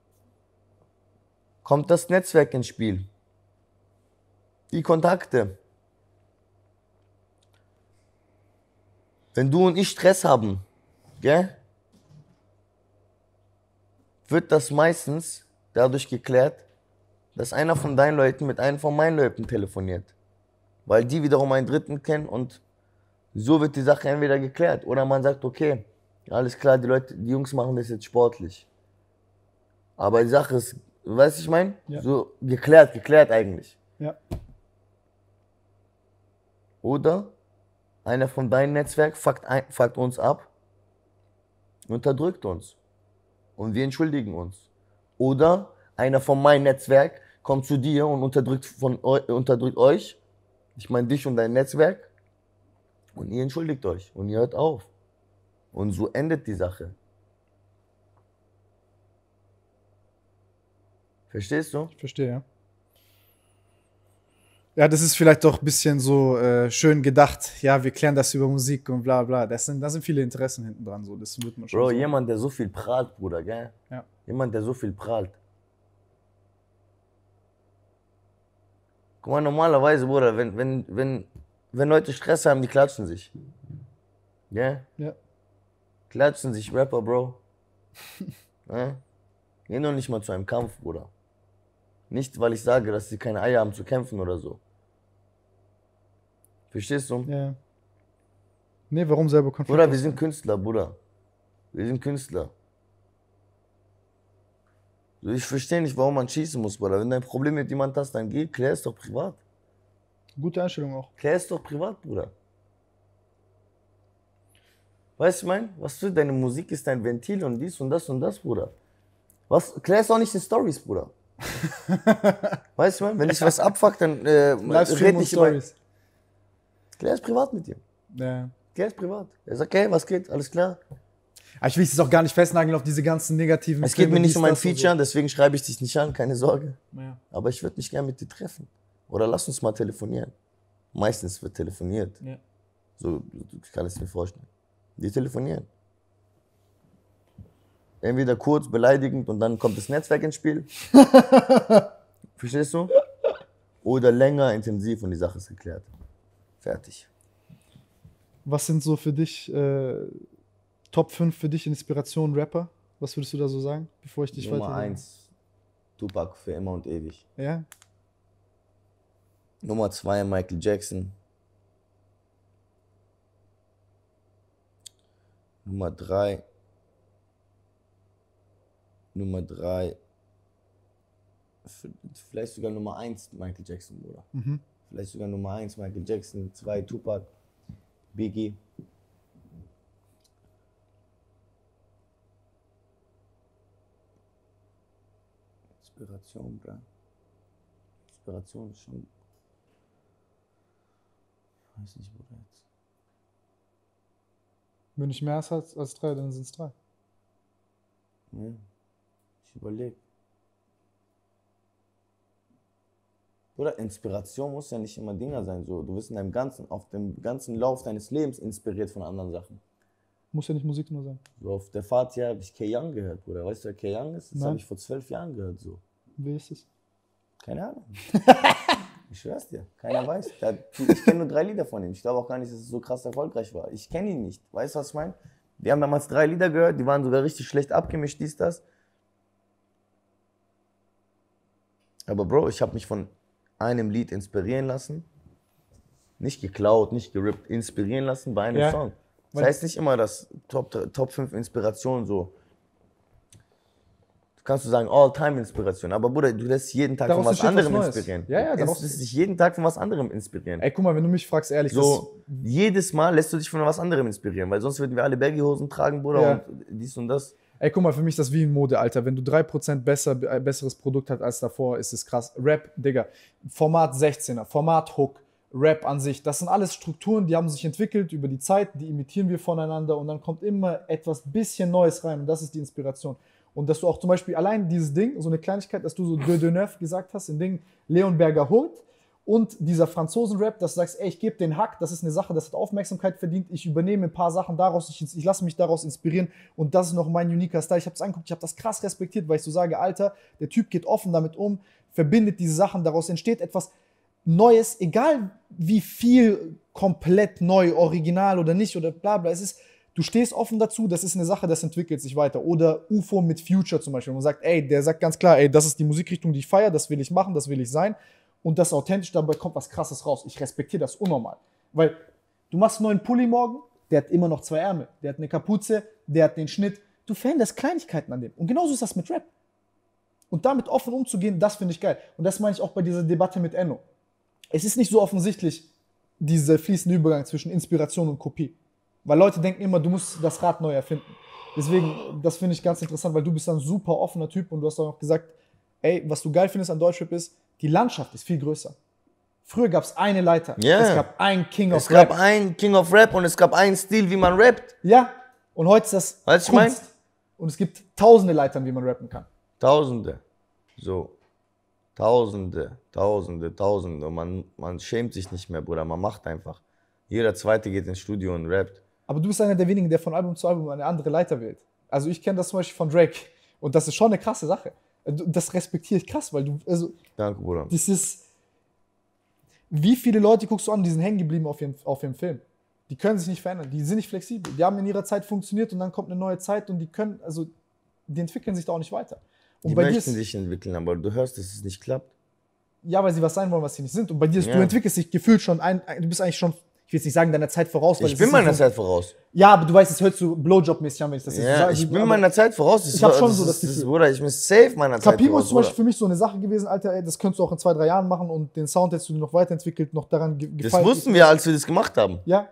kommt das Netzwerk ins Spiel. Die Kontakte. Wenn du und ich Stress haben, gell? Wird das meistens dadurch geklärt, dass einer von deinen Leuten mit einem von meinen Leuten telefoniert. Weil die wiederum einen Dritten kennen und so wird die Sache entweder geklärt. Oder man sagt, okay, alles klar, die Jungs machen das jetzt sportlich. Aber die Sache ist, weißt du, ich meine? Ja. So geklärt eigentlich. Ja. Oder einer von deinem Netzwerk fuckt uns ab, unterdrückt uns. Und wir entschuldigen uns. Oder einer von meinem Netzwerk kommt zu dir und unterdrückt euch. Ich meine dich und dein Netzwerk. Und ihr entschuldigt euch. Und ihr hört auf. Und so endet die Sache. Verstehst du? Ich verstehe, ja. Ja, das ist vielleicht doch ein bisschen so schön gedacht. Ja, wir klären das über Musik und bla bla. Da sind viele Interessen hinten dran. So. Das wird man schon Bro, so. jemand, der so viel prahlt, Bruder, gell? Ja. Jemand, der so viel prahlt. Guck mal, normalerweise, Bruder, wenn Leute Stress haben, die klatschen sich. Gell? Ja. Klatschen sich Rapper, Bro. Ja? Geh doch nicht mal zu einem Kampf, Bruder. Nicht, weil ich sage, dass sie keine Eier haben zu kämpfen oder so. Verstehst du? Ja. Nee, warum selber Konflikt? Bruder, wir sind Künstler, Bruder. Wir sind Künstler. So, ich verstehe nicht, warum man schießen muss, Bruder. Wenn du ein Problem mit jemandem hast, dann geh, klär es doch privat. Gute Einstellung auch. Klär es doch privat, Bruder. Weißt du, deine Musik ist dein Ventil und dies und das, Bruder. Klär es doch nicht in Stories, Bruder. Weißt du, wenn dich was abfuckt, dann red nicht über. Klär es privat mit ihm. Ja. Klär es privat. Er sagt, okay, was geht, alles klar. Aber ich will es auch gar nicht festnageln auf diese ganzen negativen Es geht Filme, mir nicht dies, um ein das und Feature, deswegen schreibe ich dich nicht an, keine Sorge. Ja. Aber ich würde mich gerne mit dir treffen. Oder lass uns mal telefonieren. Meistens wird telefoniert. Ja. So, ich kann es mir vorstellen. Wir telefonieren. Entweder kurz, beleidigend und dann kommt das Netzwerk ins Spiel. Verstehst du? Oder länger, intensiv und die Sache ist geklärt. Fertig. Was sind so für dich Top 5 für dich Inspiration Rapper? Was würdest du da so sagen, bevor ich dich Nummer 1, Tupac für immer und ewig. Ja? Nummer 2 Michael Jackson. Nummer 3. Vielleicht sogar Nummer 1 Michael Jackson, Bruder. Vielleicht sogar Nummer 1 Michael Jackson, 2 Tupac, Biggie. Inspiration, Bruder. Inspiration ist schon... Ich weiß nicht, Bruder, jetzt. Wenn ich mehr hast als 3, dann sind es 3. Ja, ich überlege. Oder Inspiration muss ja nicht immer Dinger sein. So. Du wirst auf dem ganzen Lauf deines Lebens inspiriert von anderen Sachen. Muss ja nicht Musik nur sein. So auf der Fahrt hier habe ich K-Young gehört, Bruder. Weißt du, wer K-Young ist? Das habe ich vor 12 Jahren gehört. So. Wer ist es? Keine Ahnung. Ich schwör's dir, keiner weiß. Ich kenne nur 3 Lieder von ihm. Ich glaube auch gar nicht, dass es so krass erfolgreich war. Ich kenne ihn nicht. Weißt du, was ich meine? Wir haben damals 3 Lieder gehört, die waren sogar richtig schlecht abgemischt, dies, das. Aber Bro, ich habe mich von einem Lied inspirieren lassen. Nicht geklaut, nicht gerippt, inspirieren lassen bei einem Song. Das heißt nicht immer, dass Top 5 Inspirationen so. Kannst du sagen, All-Time-Inspiration. Aber Bruder, du lässt jeden Tag von was anderem inspirieren. Ja, du lässt dich jeden Tag von was anderem inspirieren. Ey, guck mal, wenn du mich fragst, ehrlich. So, jedes Mal lässt du dich von was anderem inspirieren, weil sonst würden wir alle Baggy-Hosen tragen, Bruder, und dies und das. Ey, guck mal, für mich ist das wie ein Mode, Alter. Wenn du 3% besseres Produkt hast als davor, ist es krass. Rap, Digga, Format 16er, Format Hook, Rap an sich, das sind alles Strukturen, die haben sich entwickelt über die Zeit, die imitieren wir voneinander und dann kommt immer etwas bisschen Neues rein und das ist die Inspiration. Und dass du auch zum Beispiel allein dieses Ding, so eine Kleinigkeit, dass du so de neuf gesagt hast, ein Ding Leonberger Hood und dieser Franzosen-Rap, dass du sagst, ey, ich gebe den Hack, das ist eine Sache, das hat Aufmerksamkeit verdient, ich übernehme ein paar Sachen daraus, ich lasse mich daraus inspirieren und das ist noch mein uniker Style. Ich habe es angeguckt, ich habe das krass respektiert, weil ich so sage, Alter, der Typ geht offen damit um, verbindet diese Sachen, daraus entsteht etwas Neues, egal wie viel komplett neu, original oder nicht oder bla bla, es ist... Du stehst offen dazu, das ist eine Sache, das entwickelt sich weiter. Oder UFO mit Future zum Beispiel. Man sagt, ey, der sagt ganz klar, ey, das ist die Musikrichtung, die ich feiere, das will ich machen, das will ich sein. Und das ist authentisch, dabei kommt was Krasses raus. Ich respektiere das unnormal. Weil du machst einen neuen Pulli morgen, der hat immer noch 2 Ärmel, der hat eine Kapuze, der hat den Schnitt. Du veränderst Kleinigkeiten an dem. Und genauso ist das mit Rap. Und damit offen umzugehen, das finde ich geil. Und das meine ich auch bei dieser Debatte mit Enno. Es ist nicht so offensichtlich, dieser fließende Übergang zwischen Inspiration und Kopie. Weil Leute denken immer, du musst das Rad neu erfinden. Deswegen, das finde ich ganz interessant, weil du bist ein super offener Typ und du hast auch noch gesagt, ey, was du geil findest an Deutschrap ist, die Landschaft ist viel größer. Früher gab es eine Leiter, es gab einen King of Rap. Es gab einen King of Rap und es gab einen Stil, wie man rappt. Ja, und heute ist das weißt du, Kunst. Und es gibt tausende Leitern, wie man rappen kann. Tausende. So. Tausende. Und man schämt sich nicht mehr, Bruder, man macht einfach. Jeder Zweite geht ins Studio und rappt. Aber du bist einer der wenigen, der von Album zu Album eine andere Leiter wählt. Also ich kenne das zum Beispiel von Drake. Und das ist schon eine krasse Sache. Das respektiere ich krass, weil du, also... Danke, Bruder. Das ist... Wie viele Leute guckst du an, die sind hängen geblieben auf ihrem Film? Die können sich nicht verändern, die sind nicht flexibel. Die haben in ihrer Zeit funktioniert und dann kommt eine neue Zeit und die können, also, die entwickeln sich da auch nicht weiter. Und die bei möchten sich entwickeln, aber du hörst, dass es nicht klappt. Ja, weil sie was sein wollen, was sie nicht sind. Und bei dir ist, du entwickelst dich gefühlt schon, du bist eigentlich schon... Ich will jetzt nicht sagen, deiner Zeit voraus. Weil ich bin meiner Zeit voraus. Ja, aber du weißt, es hört so Blowjob-mäßig an, wenn ich das jetzt so sage. Ich bin meiner Zeit voraus. Ich habe schon so das Gefühl. Bruder, ich bin safe meiner Zeit voraus. Capimo ist zum Beispiel für mich so eine Sache gewesen, Alter, ey, das könntest du auch in 2, 3 Jahren machen und den Sound hättest du noch weiterentwickelt, noch daran gefallen. Das wussten wir, als wir das gemacht haben. Ja.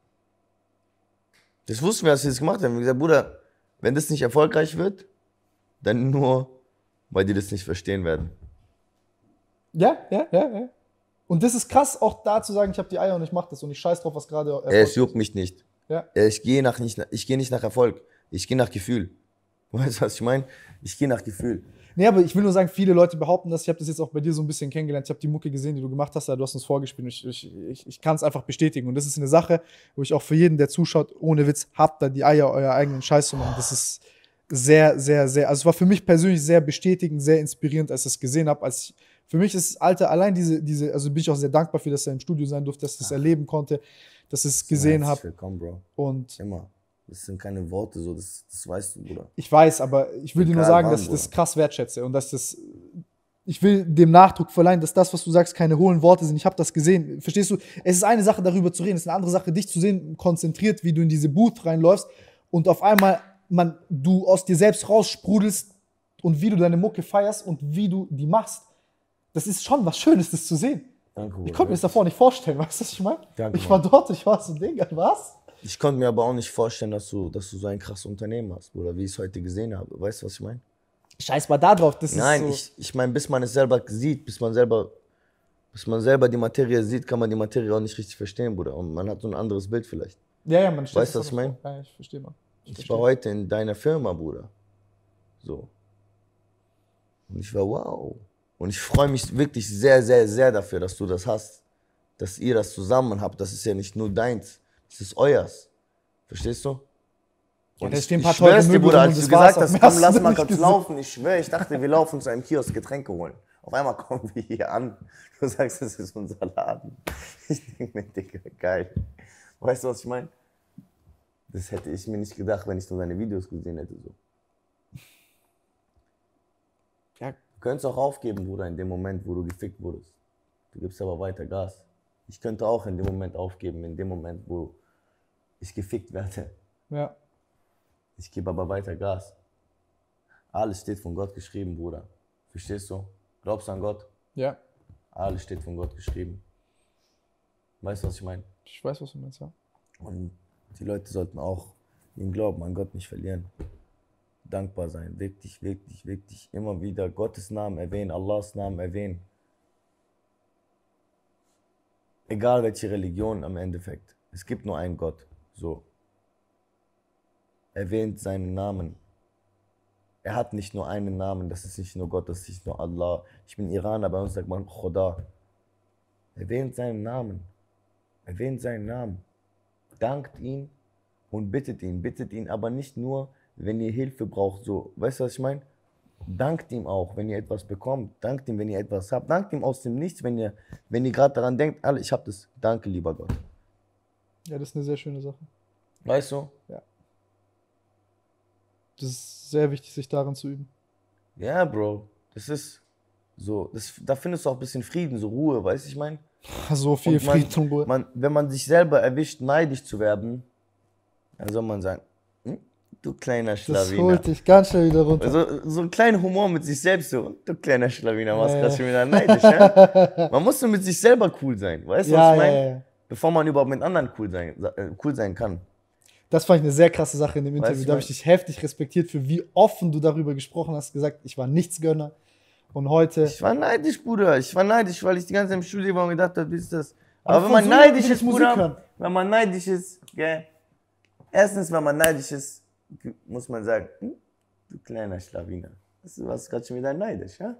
Das wussten wir, als wir das gemacht haben. Wir haben gesagt, Bruder, wenn das nicht erfolgreich wird, dann nur, weil die das nicht verstehen werden. Ja. Und das ist krass, auch da zu sagen, ich habe die Eier und ich mache das und ich scheiß drauf, was gerade erfolgt. Es juckt mich nicht. Ja. Ich gehe nicht nach Erfolg. Ich gehe nach Gefühl. Weißt du, was ich meine? Ich gehe nach Gefühl. Nee, aber ich will nur sagen, viele Leute behaupten das. Ich habe das jetzt auch bei dir so ein bisschen kennengelernt. Ich habe die Mucke gesehen, die du gemacht hast, du hast uns vorgespielt. Ich kann es einfach bestätigen. Und das ist eine Sache, wo ich auch für jeden, der zuschaut, ohne Witz, habt da die Eier, euer eigenen Scheiß zu machen. Das ist sehr, sehr, sehr, also es war für mich persönlich sehr bestätigend, sehr inspirierend, als ich das gesehen habe. Für mich ist, Alter, allein also bin ich auch sehr dankbar für, dass er im Studio sein durfte, dass ich das erleben konnte, dass ich es gesehen habe. Willkommen, Bro. Und immer. Das sind keine Worte, so, das weißt du, Bruder. Ich weiß, aber ich will dir nur sagen, dass ich das krass wertschätze und dass das Ich will dem Nachdruck verleihen, dass das, was du sagst, keine hohlen Worte sind. Ich habe das gesehen. Verstehst du? Es ist eine Sache, darüber zu reden. Es ist eine andere Sache, dich zu sehen, konzentriert, wie du in diese Booth reinläufst und auf einmal du aus dir selbst raussprudelst und wie du deine Mucke feierst und wie du die machst. Das ist schon was Schönes, das zu sehen. Danke, Ich konnte mir das davor nicht vorstellen, weißt du, was ich meine? Danke, Ich war dort, ich war so, Digga, was? Ich konnte mir aber auch nicht vorstellen, dass du so ein krasses Unternehmen hast, Bruder, wie ich es heute gesehen habe. Weißt du, was ich meine? Scheiß mal da drauf, das Nein, ist so. ich meine, bis man es selber sieht, bis man selber die Materie sieht, kann man die Materie auch nicht richtig verstehen, Bruder. Und man hat so ein anderes Bild vielleicht. Ja, man stellt Weißt du, sich was ich meine? vor. Ja, ich verstehe mal. Ich war heute in deiner Firma, Bruder. So. Und ich war wow. Und ich freue mich wirklich sehr, sehr, sehr dafür, dass du das hast. Dass ihr das zusammen habt. Das ist ja nicht nur deins. Das ist euers. Verstehst du? Ja, Und da ich stehen ein paar schwör's teure dir, Bruder, Möbel als rum, du das gesagt war's hast, auf komm, dem lass ersten mal Blick kurz gesehen. laufen. Ich schwöre, ich dachte, wir laufen zu einem Kiosk Getränke holen. Auf einmal kommen wir hier an. Du sagst, das ist unser Laden. Ich denke mir, Digga, geil. Weißt du, was ich meine? Das hätte ich mir nicht gedacht, wenn ich nur deine Videos gesehen hätte. So. Ja, Du könntest auch aufgeben, Bruder, in dem Moment, wo du gefickt wurdest. Du gibst aber weiter Gas. Ich könnte auch in dem Moment aufgeben, in dem Moment, wo ich gefickt werde. ja. Ich gebe aber weiter Gas. Alles steht von Gott geschrieben, Bruder. Verstehst du? Glaubst du an Gott? Ja, Alles steht von Gott geschrieben. Weißt du, was ich meine? ich weiß, was du meinst, ja. Und die Leute sollten auch den Glauben an Gott nicht verlieren. Dankbar sein, wirklich, wirklich, wirklich. Immer wieder Gottes Namen erwähnen, Allahs Namen erwähnen. Egal welche Religion am Endeffekt. Es gibt nur einen Gott. So. Erwähnt seinen Namen. Er hat nicht nur einen Namen, das ist nicht nur Gott, das ist nicht nur Allah. Ich bin Iraner, bei uns sagt man Khoda. Erwähnt seinen Namen. Erwähnt seinen Namen. Dankt ihn und bittet ihn aber nicht nur, wenn ihr Hilfe braucht, so. Weißt du, was ich meine? Dankt ihm auch, wenn ihr etwas bekommt. Dankt ihm, wenn ihr etwas habt. Dankt ihm aus dem Nichts, wenn ihr gerade daran denkt, alle, ich hab das. Danke, lieber Gott. Ja, das ist eine sehr schöne Sache. Weißt du? Das ist sehr wichtig, sich darin zu üben. Ja, Bro. Das ist so, da findest du auch ein bisschen Frieden, so Ruhe, weißt du, ich meine? So viel Und man- Frieden und Ruhe. Wenn man sich selber erwischt, neidisch zu werden, dann soll man sagen, du kleiner Das Schlawiner. holt dich ganz schnell wieder runter. So ein kleiner Humor mit sich selbst, so, du kleiner Schlawiner, machst Ja, grad ja. schon wieder neidisch, ja? Man muss so mit sich selber cool sein, weißt du, was Ja, ich ja, meine? ja. Bevor man überhaupt mit anderen cool sein kann. Das fand ich eine sehr krasse Sache in dem Weißt Interview. du, Da habe ich dich heftig respektiert, für wie offen du darüber gesprochen hast. Gesagt, ich war Nichtsgönner. Und heute. Ich war neidisch, Bruder. Ich war neidisch, weil ich die ganze Zeit im Studio war und gedacht habe, wie ist das? Aber Aber wenn von man so jemandem neidisch will ich ist, Musik Bruder, hören. wenn man neidisch ist, gell? Erstens, wenn man neidisch ist, muss man sagen, du kleiner Schlawiner. Du warst gerade schon wieder neidisch, ja?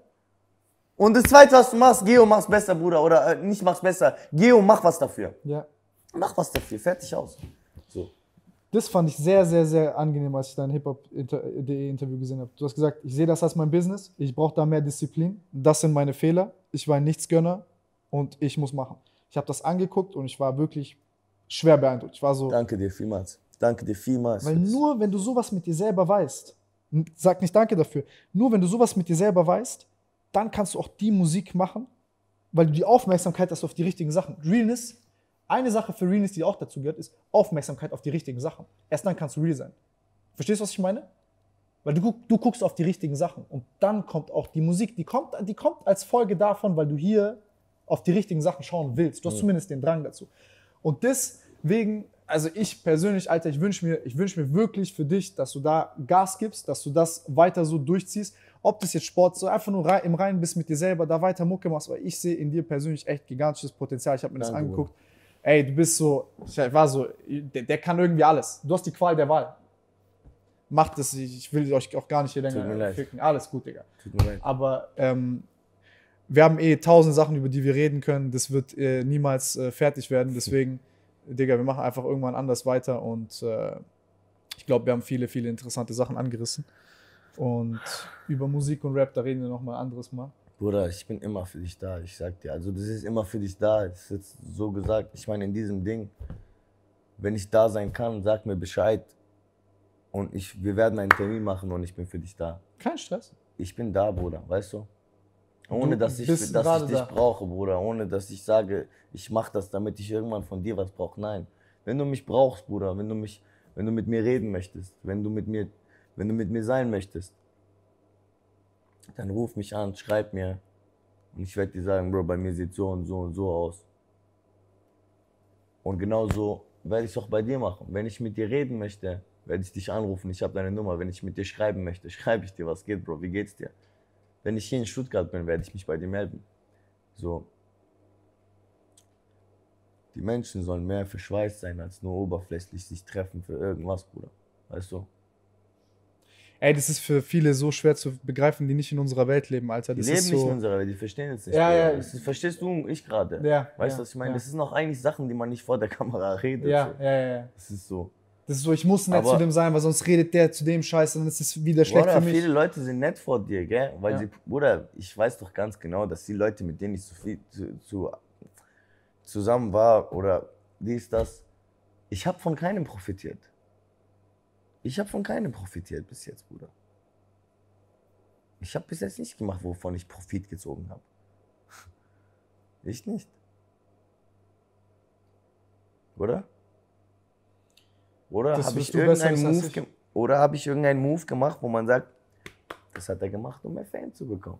Und das Zweite, was du machst, geh und mach's besser, Bruder. Oder nicht mach's besser, geh und mach was dafür. Ja. Mach was dafür, fertig aus. So. Das fand ich sehr, sehr, sehr angenehm, als ich dein Hip-Hop.de-Interview gesehen habe. Du hast gesagt, ich sehe das als mein Business, ich brauche da mehr Disziplin, das sind meine Fehler, ich war ein Nichtsgönner und ich muss machen. Ich habe das angeguckt und ich war wirklich schwer beeindruckt. Ich war so, Danke dir vielmals. Danke dir vielmals. weil nur wenn du sowas mit dir selber weißt, sag nicht danke dafür, nur wenn du sowas mit dir selber weißt, dann kannst du auch die Musik machen, weil du die Aufmerksamkeit hast auf die richtigen Sachen. Realness, eine Sache für Realness, die auch dazu gehört, ist Aufmerksamkeit auf die richtigen Sachen. Erst dann kannst du real sein. Verstehst du, was ich meine? Weil du guckst auf die richtigen Sachen und dann kommt auch die Musik, die kommt als Folge davon, weil du hier auf die richtigen Sachen schauen willst. Du hast zumindest den Drang dazu. Und deswegen, also ich persönlich, Alter, ich wünsche mir wirklich für dich, dass du da Gas gibst, dass du das weiter so durchziehst. Ob das jetzt Sport so einfach nur im Reinen bist mit dir selber, da weiter Mucke machst, weil ich sehe in dir persönlich echt gigantisches Potenzial. Ich habe mir das Danke, angeguckt. Ey, du bist so, ich war so, der kann irgendwie alles. Du hast die Qual der Wahl. Macht es, ich will euch auch gar nicht hier Tut mir länger leid. ficken. Alles gut, Digga. Tut mir leid. Aber wir haben 1000 Sachen, über die wir reden können. Das wird niemals fertig werden. Deswegen, Digga, wir machen einfach irgendwann anders weiter. Und ich glaube, wir haben viele, viele interessante Sachen angerissen. Und über Musik und Rap, da reden wir nochmal ein anderes Mal. Bruder, ich bin immer für dich da, ich sag dir. Also das ist immer für dich da, das ist jetzt so gesagt. Ich meine, in diesem Ding, wenn ich da sein kann, sag mir Bescheid. Und wir werden einen Termin machen und ich bin für dich da. Kein Stress. Ich bin da, Bruder, weißt du? Ohne dass ich bist gerade dich da. brauche, Bruder. Ohne dass ich sage, ich mache das, damit ich irgendwann von dir was brauche. Nein. Wenn du mich brauchst, Bruder, wenn du mit mir reden möchtest, wenn du mit mir sein möchtest, dann ruf mich an, schreib mir. Und ich werde dir sagen, Bro, bei mir sieht so und so und so aus. Und genau so werde ich es auch bei dir machen. Wenn ich mit dir reden möchte, werde ich dich anrufen. Ich habe deine Nummer. Wenn ich mit dir schreiben möchte, schreibe ich dir, was geht, Bro, wie geht's dir? Wenn ich hier in Stuttgart bin, werde ich mich bei dir melden. So. Die Menschen sollen mehr verschweißt sein, als nur oberflächlich sich treffen für irgendwas, Bruder. Weißt du? Ey, das ist für viele so schwer zu begreifen, die nicht in unserer Welt leben, Alter. Die Das leben ist nicht in so. unserer Welt, die verstehen es nicht. Ja, Bruder. ja. Das ist, verstehst du und ich gerade? Ja, Weißt du, ja, was ich meine? ja. Das sind auch eigentlich Sachen, die man nicht vor der Kamera redet. Ja, So. ja, ja. Das ist so. Das ist so, ich muss nett Aber- zu dem sein, weil sonst redet der zu dem Scheiße, dann ist es wieder schlecht Bruder, für mich. viele Leute sind nett vor dir, gell? Weil Ja. sie, Bruder, ich weiß doch ganz genau, dass die Leute, mit denen ich zusammen war oder dies, das, ich habe von keinem profitiert. Ich habe von keinem profitiert bis jetzt, Bruder. Ich habe bis jetzt nicht gemacht, wovon ich Profit gezogen habe. Ich nicht. Oder? Oder Das habe wirst ich, du besser irgendeinen wissen als Move ich. oder hab ich irgendeinen Move gemacht, wo man sagt, das hat er gemacht, um mehr Fame zu bekommen.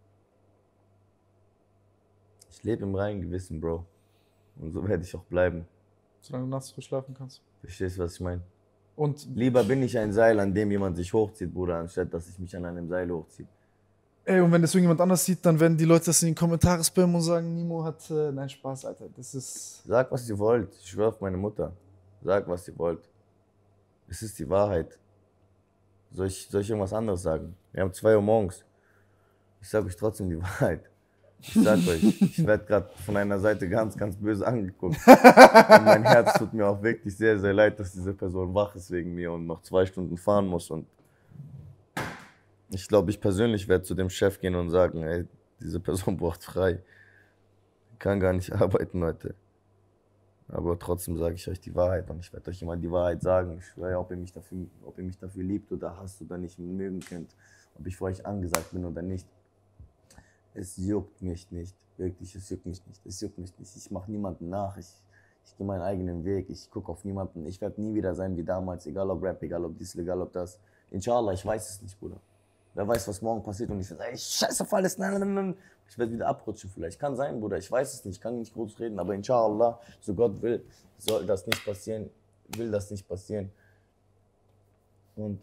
Ich lebe im reinen Gewissen, Bro. Und so werde ich auch bleiben. Solange du nachts schlafen kannst. Verstehst du, was ich meine? Und Lieber bin ich ein Seil, an dem jemand sich hochzieht, Bruder, anstatt dass ich mich an einem Seil hochziehe. ey, und wenn das irgendjemand anders sieht, dann werden die Leute das in den Kommentaren spammen und sagen, Nimo hat, nein, Spaß, Alter. Das ist, Sag, was ihr wollt. Ich schwöre auf meine Mutter. Sag, was ihr wollt. Es ist die Wahrheit. Soll ich irgendwas anderes sagen? Wir haben 2 Uhr morgens. Ich sage euch trotzdem die Wahrheit. Ich sag euch, ich werde gerade von einer Seite ganz, ganz böse angeguckt. Und mein Herz tut mir auch wirklich sehr, sehr leid, dass diese Person wach ist wegen mir und noch 2 Stunden fahren muss. Und ich glaube, ich persönlich werde zu dem Chef gehen und sagen, ey, diese Person braucht frei. Kann gar nicht arbeiten, Leute. Aber trotzdem sage ich euch die Wahrheit und ich werde euch immer die Wahrheit sagen. Ich schwöre, ob ihr mich dafür liebt oder hasst oder nicht mögen könnt, ob ich für euch angesagt bin oder nicht. Es juckt mich nicht, wirklich, es juckt mich nicht. Es juckt mich nicht. Ich mache niemanden nach, ich gehe meinen eigenen Weg, ich gucke auf niemanden. Ich werde nie wieder sein wie damals, egal ob Rap, egal ob dies, egal ob das. Inshallah, ich weiß es nicht, Bruder. Wer weiß, was morgen passiert und ich sage, ey, scheiß auf alles, nein, nein, nein. Ich werde wieder abrutschen vielleicht. Kann sein, Bruder, ich weiß es nicht, ich kann nicht groß reden, aber inshallah, so Gott will, soll das nicht passieren, will das nicht passieren. Und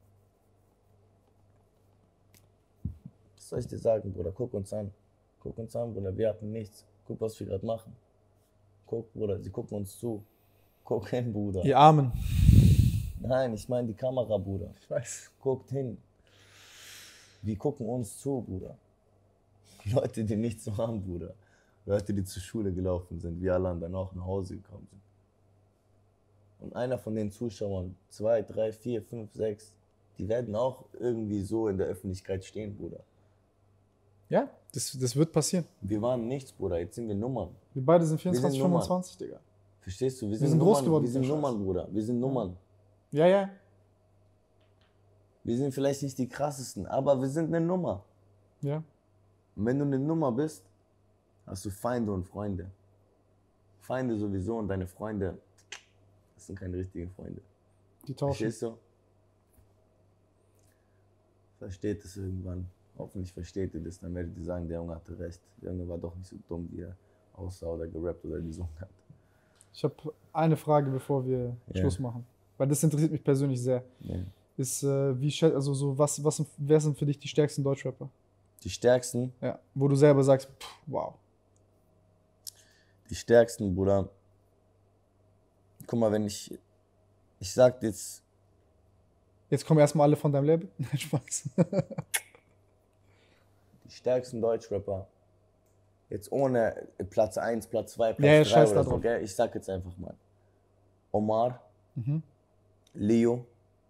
was soll ich dir sagen, Bruder? Guck uns an. Guck uns an, Bruder, wir hatten nichts. Guck, was wir gerade machen. Guck, Bruder, sie gucken uns zu. Guck hin, Bruder. ihr Armen. Nein, ich meine die Kamera, Bruder. Ich weiß. Guckt hin. Die gucken uns zu, Bruder. Leute, die nichts so haben, Bruder. Leute, die zur Schule gelaufen sind, wie alle anderen auch nach Hause gekommen sind. Und einer von den Zuschauern, 2, 3, 4, 5, 6, die werden auch irgendwie so in der Öffentlichkeit stehen, Bruder. Ja, das wird passieren. Wir waren nichts, Bruder, jetzt sind wir Nummern. Wir beide sind Wir 24, sind Nummern. 25, Digga. Verstehst du? Wir sind groß geworden Wir sind mit dem Nummern, Scheiß. Bruder. Wir sind Nummern. Ja, ja. Wir sind vielleicht nicht die krassesten, aber wir sind eine Nummer. Ja. Und wenn du eine Nummer bist, hast du Feinde und Freunde. Feinde sowieso und deine Freunde, das sind keine richtigen Freunde. Die tauschen. Verstehst du? Versteht es irgendwann. Hoffentlich versteht ihr das, dann werdet ihr sagen, der Junge hatte recht. Der Junge war doch nicht so dumm, wie er aussah oder gerappt oder gesungen hat. Ich habe eine Frage, bevor wir Ja. Schluss machen. Weil das interessiert mich persönlich sehr. Ja. Ist, wer sind für dich die stärksten Deutschrapper? Die stärksten, Ja. Wo du selber sagst, pff, wow. Bruder. Guck mal, wenn ich sag jetzt, Jetzt kommen erstmal alle von deinem Label. Nein, Spaß. die stärksten Deutschrapper, jetzt ohne Platz 1, Platz 2, Platz Ja, ja, 3 scheiß oder da so, drauf. gell? Ich sag jetzt einfach mal. Omar, Mhm. Leo,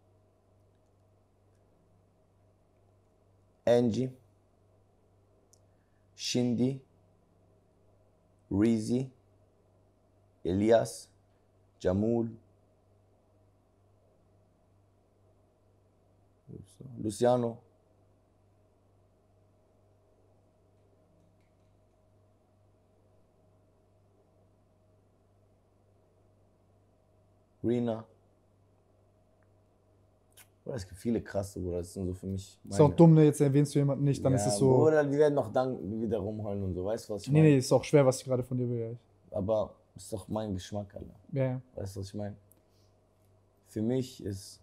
Angie, Shindy, Reezy, Elias, Jamul, Luciano, Greener. Bruder, es gibt viele krasse, Bruder. Das sind so für mich. Ist auch dumm, ne? Jetzt erwähnst du jemanden nicht, dann ist es so. Bruder, die werden noch wieder rumheulen und so. Weißt du, was ich meine? Nee, ist auch schwer, was ich gerade von dir will. Ja. Aber ist doch mein Geschmack, Alter. Ja. Weißt du, was ich meine? Für mich ist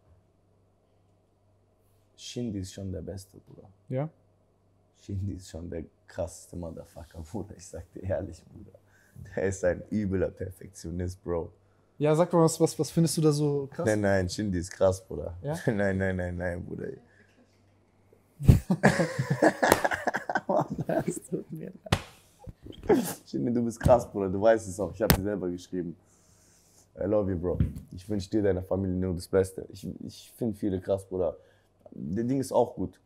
Shindy ist schon der Beste, Bruder. Ja? Shindy ist schon der krasseste Motherfucker, Bruder. Ich sag dir ehrlich, Bruder. Der ist ein übler Perfektionist, Bro. Ja, sag mal, was findest du da so krass? Nein, Shindy ist krass, Bruder. Ja? Nein, Bruder. Das tut mir leid. Shindy, du bist krass, Bruder. Du weißt es auch. Ich hab dir selber geschrieben. I love you, Bro. Ich wünsche dir, deiner Familie nur das Beste. Ich finde viele krass, Bruder. Der Ding ist auch gut.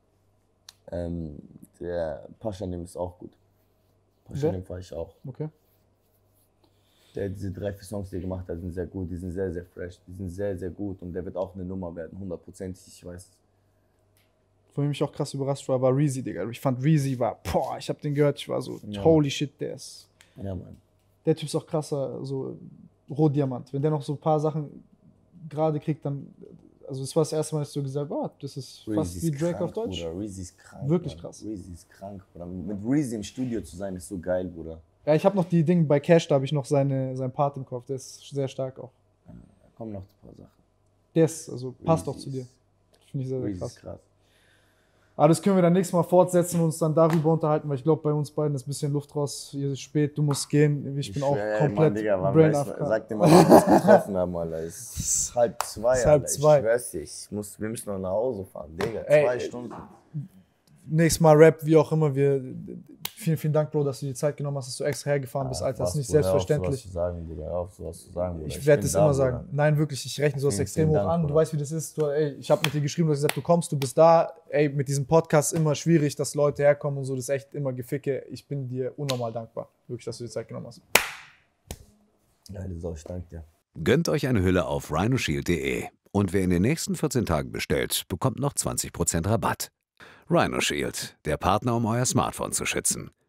Der Paschanim ist auch gut. Paschanim fahre ich auch. Okay. Diese 3, 4 Songs, die er gemacht hat, sind sehr gut. Die sind sehr, sehr fresh. Die sind sehr, sehr gut. Und der wird auch eine Nummer werden. 100%. Ich weiß es. Von dem ich auch krass überrascht war Reezy, Digga. Ich fand Reezy ich hab den gehört, ich war so, ja, holy shit, der ist. Ja, Mann. Der Typ ist auch krasser, so Rohdiamant. Wenn der noch so ein paar Sachen gerade kriegt, dann. Also, das war das erste Mal, dass du gesagt hast, das ist fast wie Drake auf Deutsch. Bruder. Reezy ist krank. Wirklich Mann. krass. Reezy ist krank, Bruder. Mit Reezy im Studio zu sein, ist so geil, Bruder. Ja, ich habe noch die Dinge bei Cash, da habe ich noch seinen Part im Kopf. Der ist sehr stark auch. Da kommen noch ein paar Sachen. Der ist, also passt Reezy auch zu dir. Finde ich sehr, sehr Reezy krass. ist krass. Aber das können wir dann nächstes Mal fortsetzen und uns dann darüber unterhalten, weil ich glaube, bei uns beiden ist ein bisschen Luft raus. Hier ist spät, du musst gehen. Ich bin auch komplett Mann, Digga, brain sag dir mal, was wir uns getroffen haben, Alter. Es ist 1:30, Es ist Alter. 1:30. Ich schwör's dir, wir müssen noch nach Hause fahren, Digga. Ey, 2 Stunden. Nächstes Mal Rap, wie auch immer. Vielen, vielen Dank, Bro, dass du die Zeit genommen hast, dass du extra hergefahren bist, Alter. Das ist nicht selbstverständlich. Hör auf, sowas zu sagen, Bruder. Ich werde bin das da, immer Bruder. sagen. Nein, wirklich, ich rechne sowas Vielen, extrem vielen hoch Dank, an. Du Bruder. weißt, wie das ist. Ich habe mit dir geschrieben, du hast gesagt, du kommst, du bist da. Ey, mit diesem Podcast immer schwierig, dass Leute herkommen und so. Das ist echt immer Geficke. Ich bin dir unnormal dankbar. Wirklich, dass du die Zeit genommen hast. Geile Sau, ich danke dir. Gönnt euch eine Hülle auf rhinoshield.de. Und wer in den nächsten 14 Tagen bestellt, bekommt noch 20% Rabatt. Rhino Shield, der Partner, um euer Smartphone zu schützen.